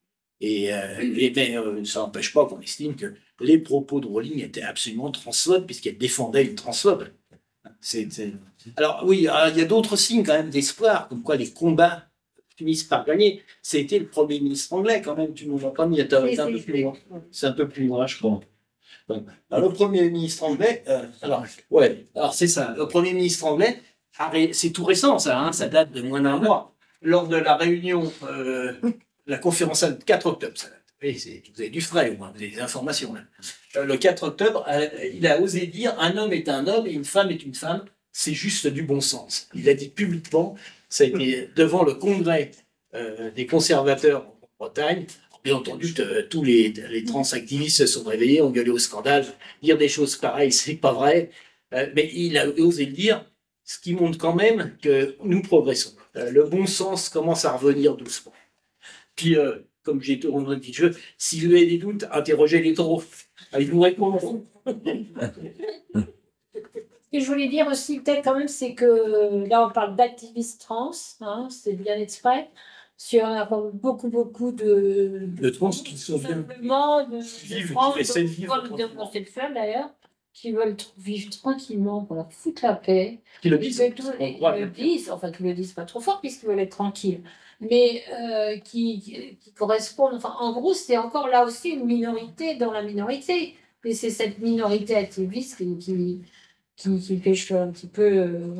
Et, euh, et mais euh, ça n'empêche pas qu'on estime que les propos de Rowling étaient absolument transphobes puisqu'elle défendait une transphobe. C'est, c'est... Alors oui, il y a d'autres signes quand même d'espoir, comme quoi les combats finissent par gagner. C'était le Premier ministre anglais quand même, tu nous as pas mis, c'est un peu plus loin. C'est un peu plus loin, je crois. Alors, le Premier ministre anglais, euh, alors, ouais, alors c'est ça, le Premier ministre anglais, c'est tout récent ça, hein, ça date de moins d'un mois, lors de la réunion, euh, la conférence du quatre octobre, ça date. Oui, vous avez du frais au moins, vous avez des informations là. Le quatre octobre, il a osé dire un homme est un homme et une femme est une femme, c'est juste du bon sens. Il a dit publiquement, ça a été devant le congrès euh, des conservateurs en Bretagne. Bien entendu, tous les, les transactivistes se sont réveillés, ont gueulé au scandale. Dire des choses pareilles, c'est pas vrai. Euh, mais il a osé le dire, ce qui montre quand même que nous progressons. Euh, le bon sens commence à revenir doucement. Puis, euh, comme j'ai tourné un petit jeu, si vous avez des doutes, interrogez les taureaux. Ils vous répondront. Ce que je voulais dire aussi, peut-être quand même, c'est que là, on parle d'activistes trans, hein, c'est bien exprès. sur beaucoup, beaucoup de, De trans qui sont bien. simplement de, Vivre, de trans, qui essaient de de- vivre de- tranquillement. d'homosexuels d'ailleurs, qui veulent tr- vivre tranquillement pour leur foutre la paix. Qui le Qui disent. veulent tout- On et croit. qui le disent, enfin qui le disent pas trop fort puisqu'ils veulent être tranquilles, mais euh, qui, qui, qui correspondent, enfin en gros c'est encore là aussi une minorité dans la minorité, et c'est cette minorité activiste qui, qui, qui, qui pêche un petit peu, euh,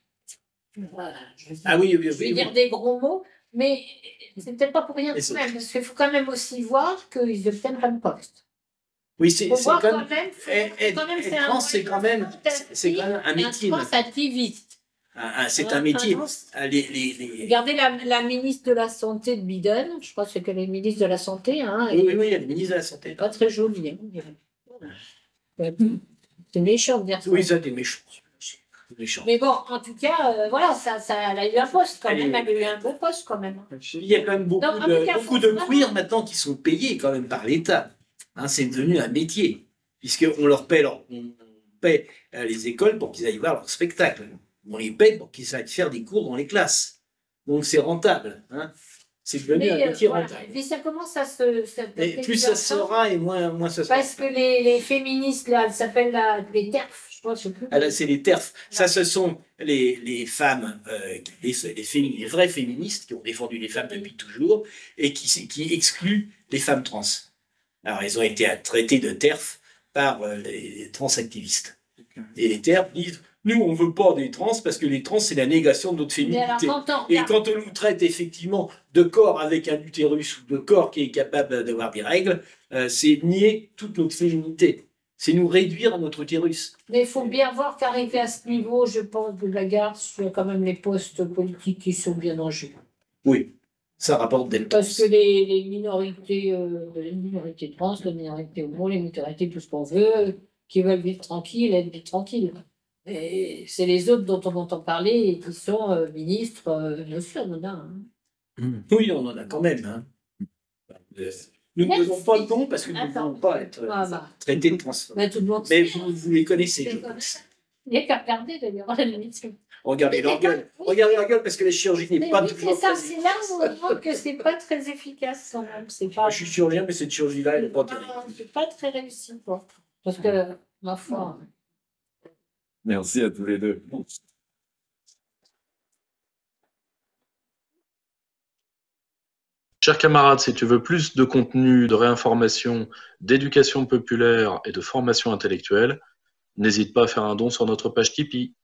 voilà, je vais, Ah oui, oui, je vais oui. dire des gros mots, mais c'est peut-être pas pour rien Et quand c'est- même, parce qu'il faut quand même aussi voir qu'ils obtiennent plein de postes. Oui, c'est Faut c'est voir quand quand même. même, faut Et- voir que et- quand même et c'est un trans, c'est quand même- c'est- c'est quand même un métier, Un là. trans activiste. Ah, ah, c'est Un- un métier. un trans- Ah, les, les, les... Regardez la, la ministre de la Santé de Biden, je crois que c'est qu'elle est ministre de la Santé, hein, Oui, elle oui, oui, il y a le ministre de la Santé. est pas très jolie. Hein. Ouais. C'est méchant de dire ça. Oui, ça, des méchants. Des méchants. Mais bon, en tout cas, euh, voilà, ça, ça, elle a eu un poste quand Elle même, est- elle a eu un beau poste quand même. Il y a quand même beaucoup Donc, en de, tout cas, beaucoup faut de vraiment- queers maintenant qui sont payés quand même par l'État. Hein, c'est devenu un métier, puisqu'on leur paie, leur, on paie euh, les écoles pour qu'ils aillent voir leur spectacle. On les paie pour qu'ils aillent faire des cours dans les classes. Donc c'est rentable. Hein. C'est devenu un Mais, euh, métier voilà. rentable. Et puis ça commence à se. se- Et plus ça sera et moins, moins ça sera. Parce que les, les féministes, là, elles s'appellent la- les TERF, je crois, je sais plus. Ah là, c'est les TERF. Ça, ce sont les, les femmes, euh, les, les, fémi- les vraies féministes qui ont défendu les femmes depuis toujours et qui, qui excluent les femmes trans. Alors, elles ont été traitées de TERF par euh, les transactivistes. Et les TERF disent, nous, on veut pas des trans parce que les trans, c'est la négation de notre Mais alors, féminité. quand on Et regarde- quand on nous traite effectivement de corps avec un utérus ou de corps qui est capable d'avoir des règles, euh, c'est nier toute notre féminité. C'est nous réduire à notre utérus. Mais il faut bien voir qu'arrivé à ce niveau, je pense, de la garde, il y a quand même les postes politiques qui sont bien en jeu. Oui, ça rapporte des Parce que les, les minorités, euh, les minorités trans, les minorités homo, les minorités tout ce qu'on veut, qui veulent vivre tranquille, être vivre tranquille. Et c'est les autres dont on entend parler et qui sont euh, ministres, euh, bien sûr, on en a. Hein. Oui, on en a quand même. Hein. Euh, Nous ne Merci. donnons pas de nom parce que nous ne Attends. voulons pas être euh, Ah bah, traités de trans. bah, tout le monde Mais sait, vous, hein. vous les connaissez, Je je les connais. pense. Il n'y a qu'à regarder d'ailleurs à l'émission. Regardez leur gueule. Oui. Regardez leur gueule parce que la chirurgie n'est Mais pas oui, toujours c'est ça, facile. c'est là où on voit que c'est pas très efficace quand même. C'est pas, Moi, je suis chirurgien, mais cette chirurgie-là, elle n'est pas terrible. Ah, c'est pas très réussi, quoi. Parce que, ma foi. Merci à tous les deux. Chers camarades, si tu veux plus de contenu, de réinformation, d'éducation populaire et de formation intellectuelle, n'hésite pas à faire un don sur notre page Tipeee.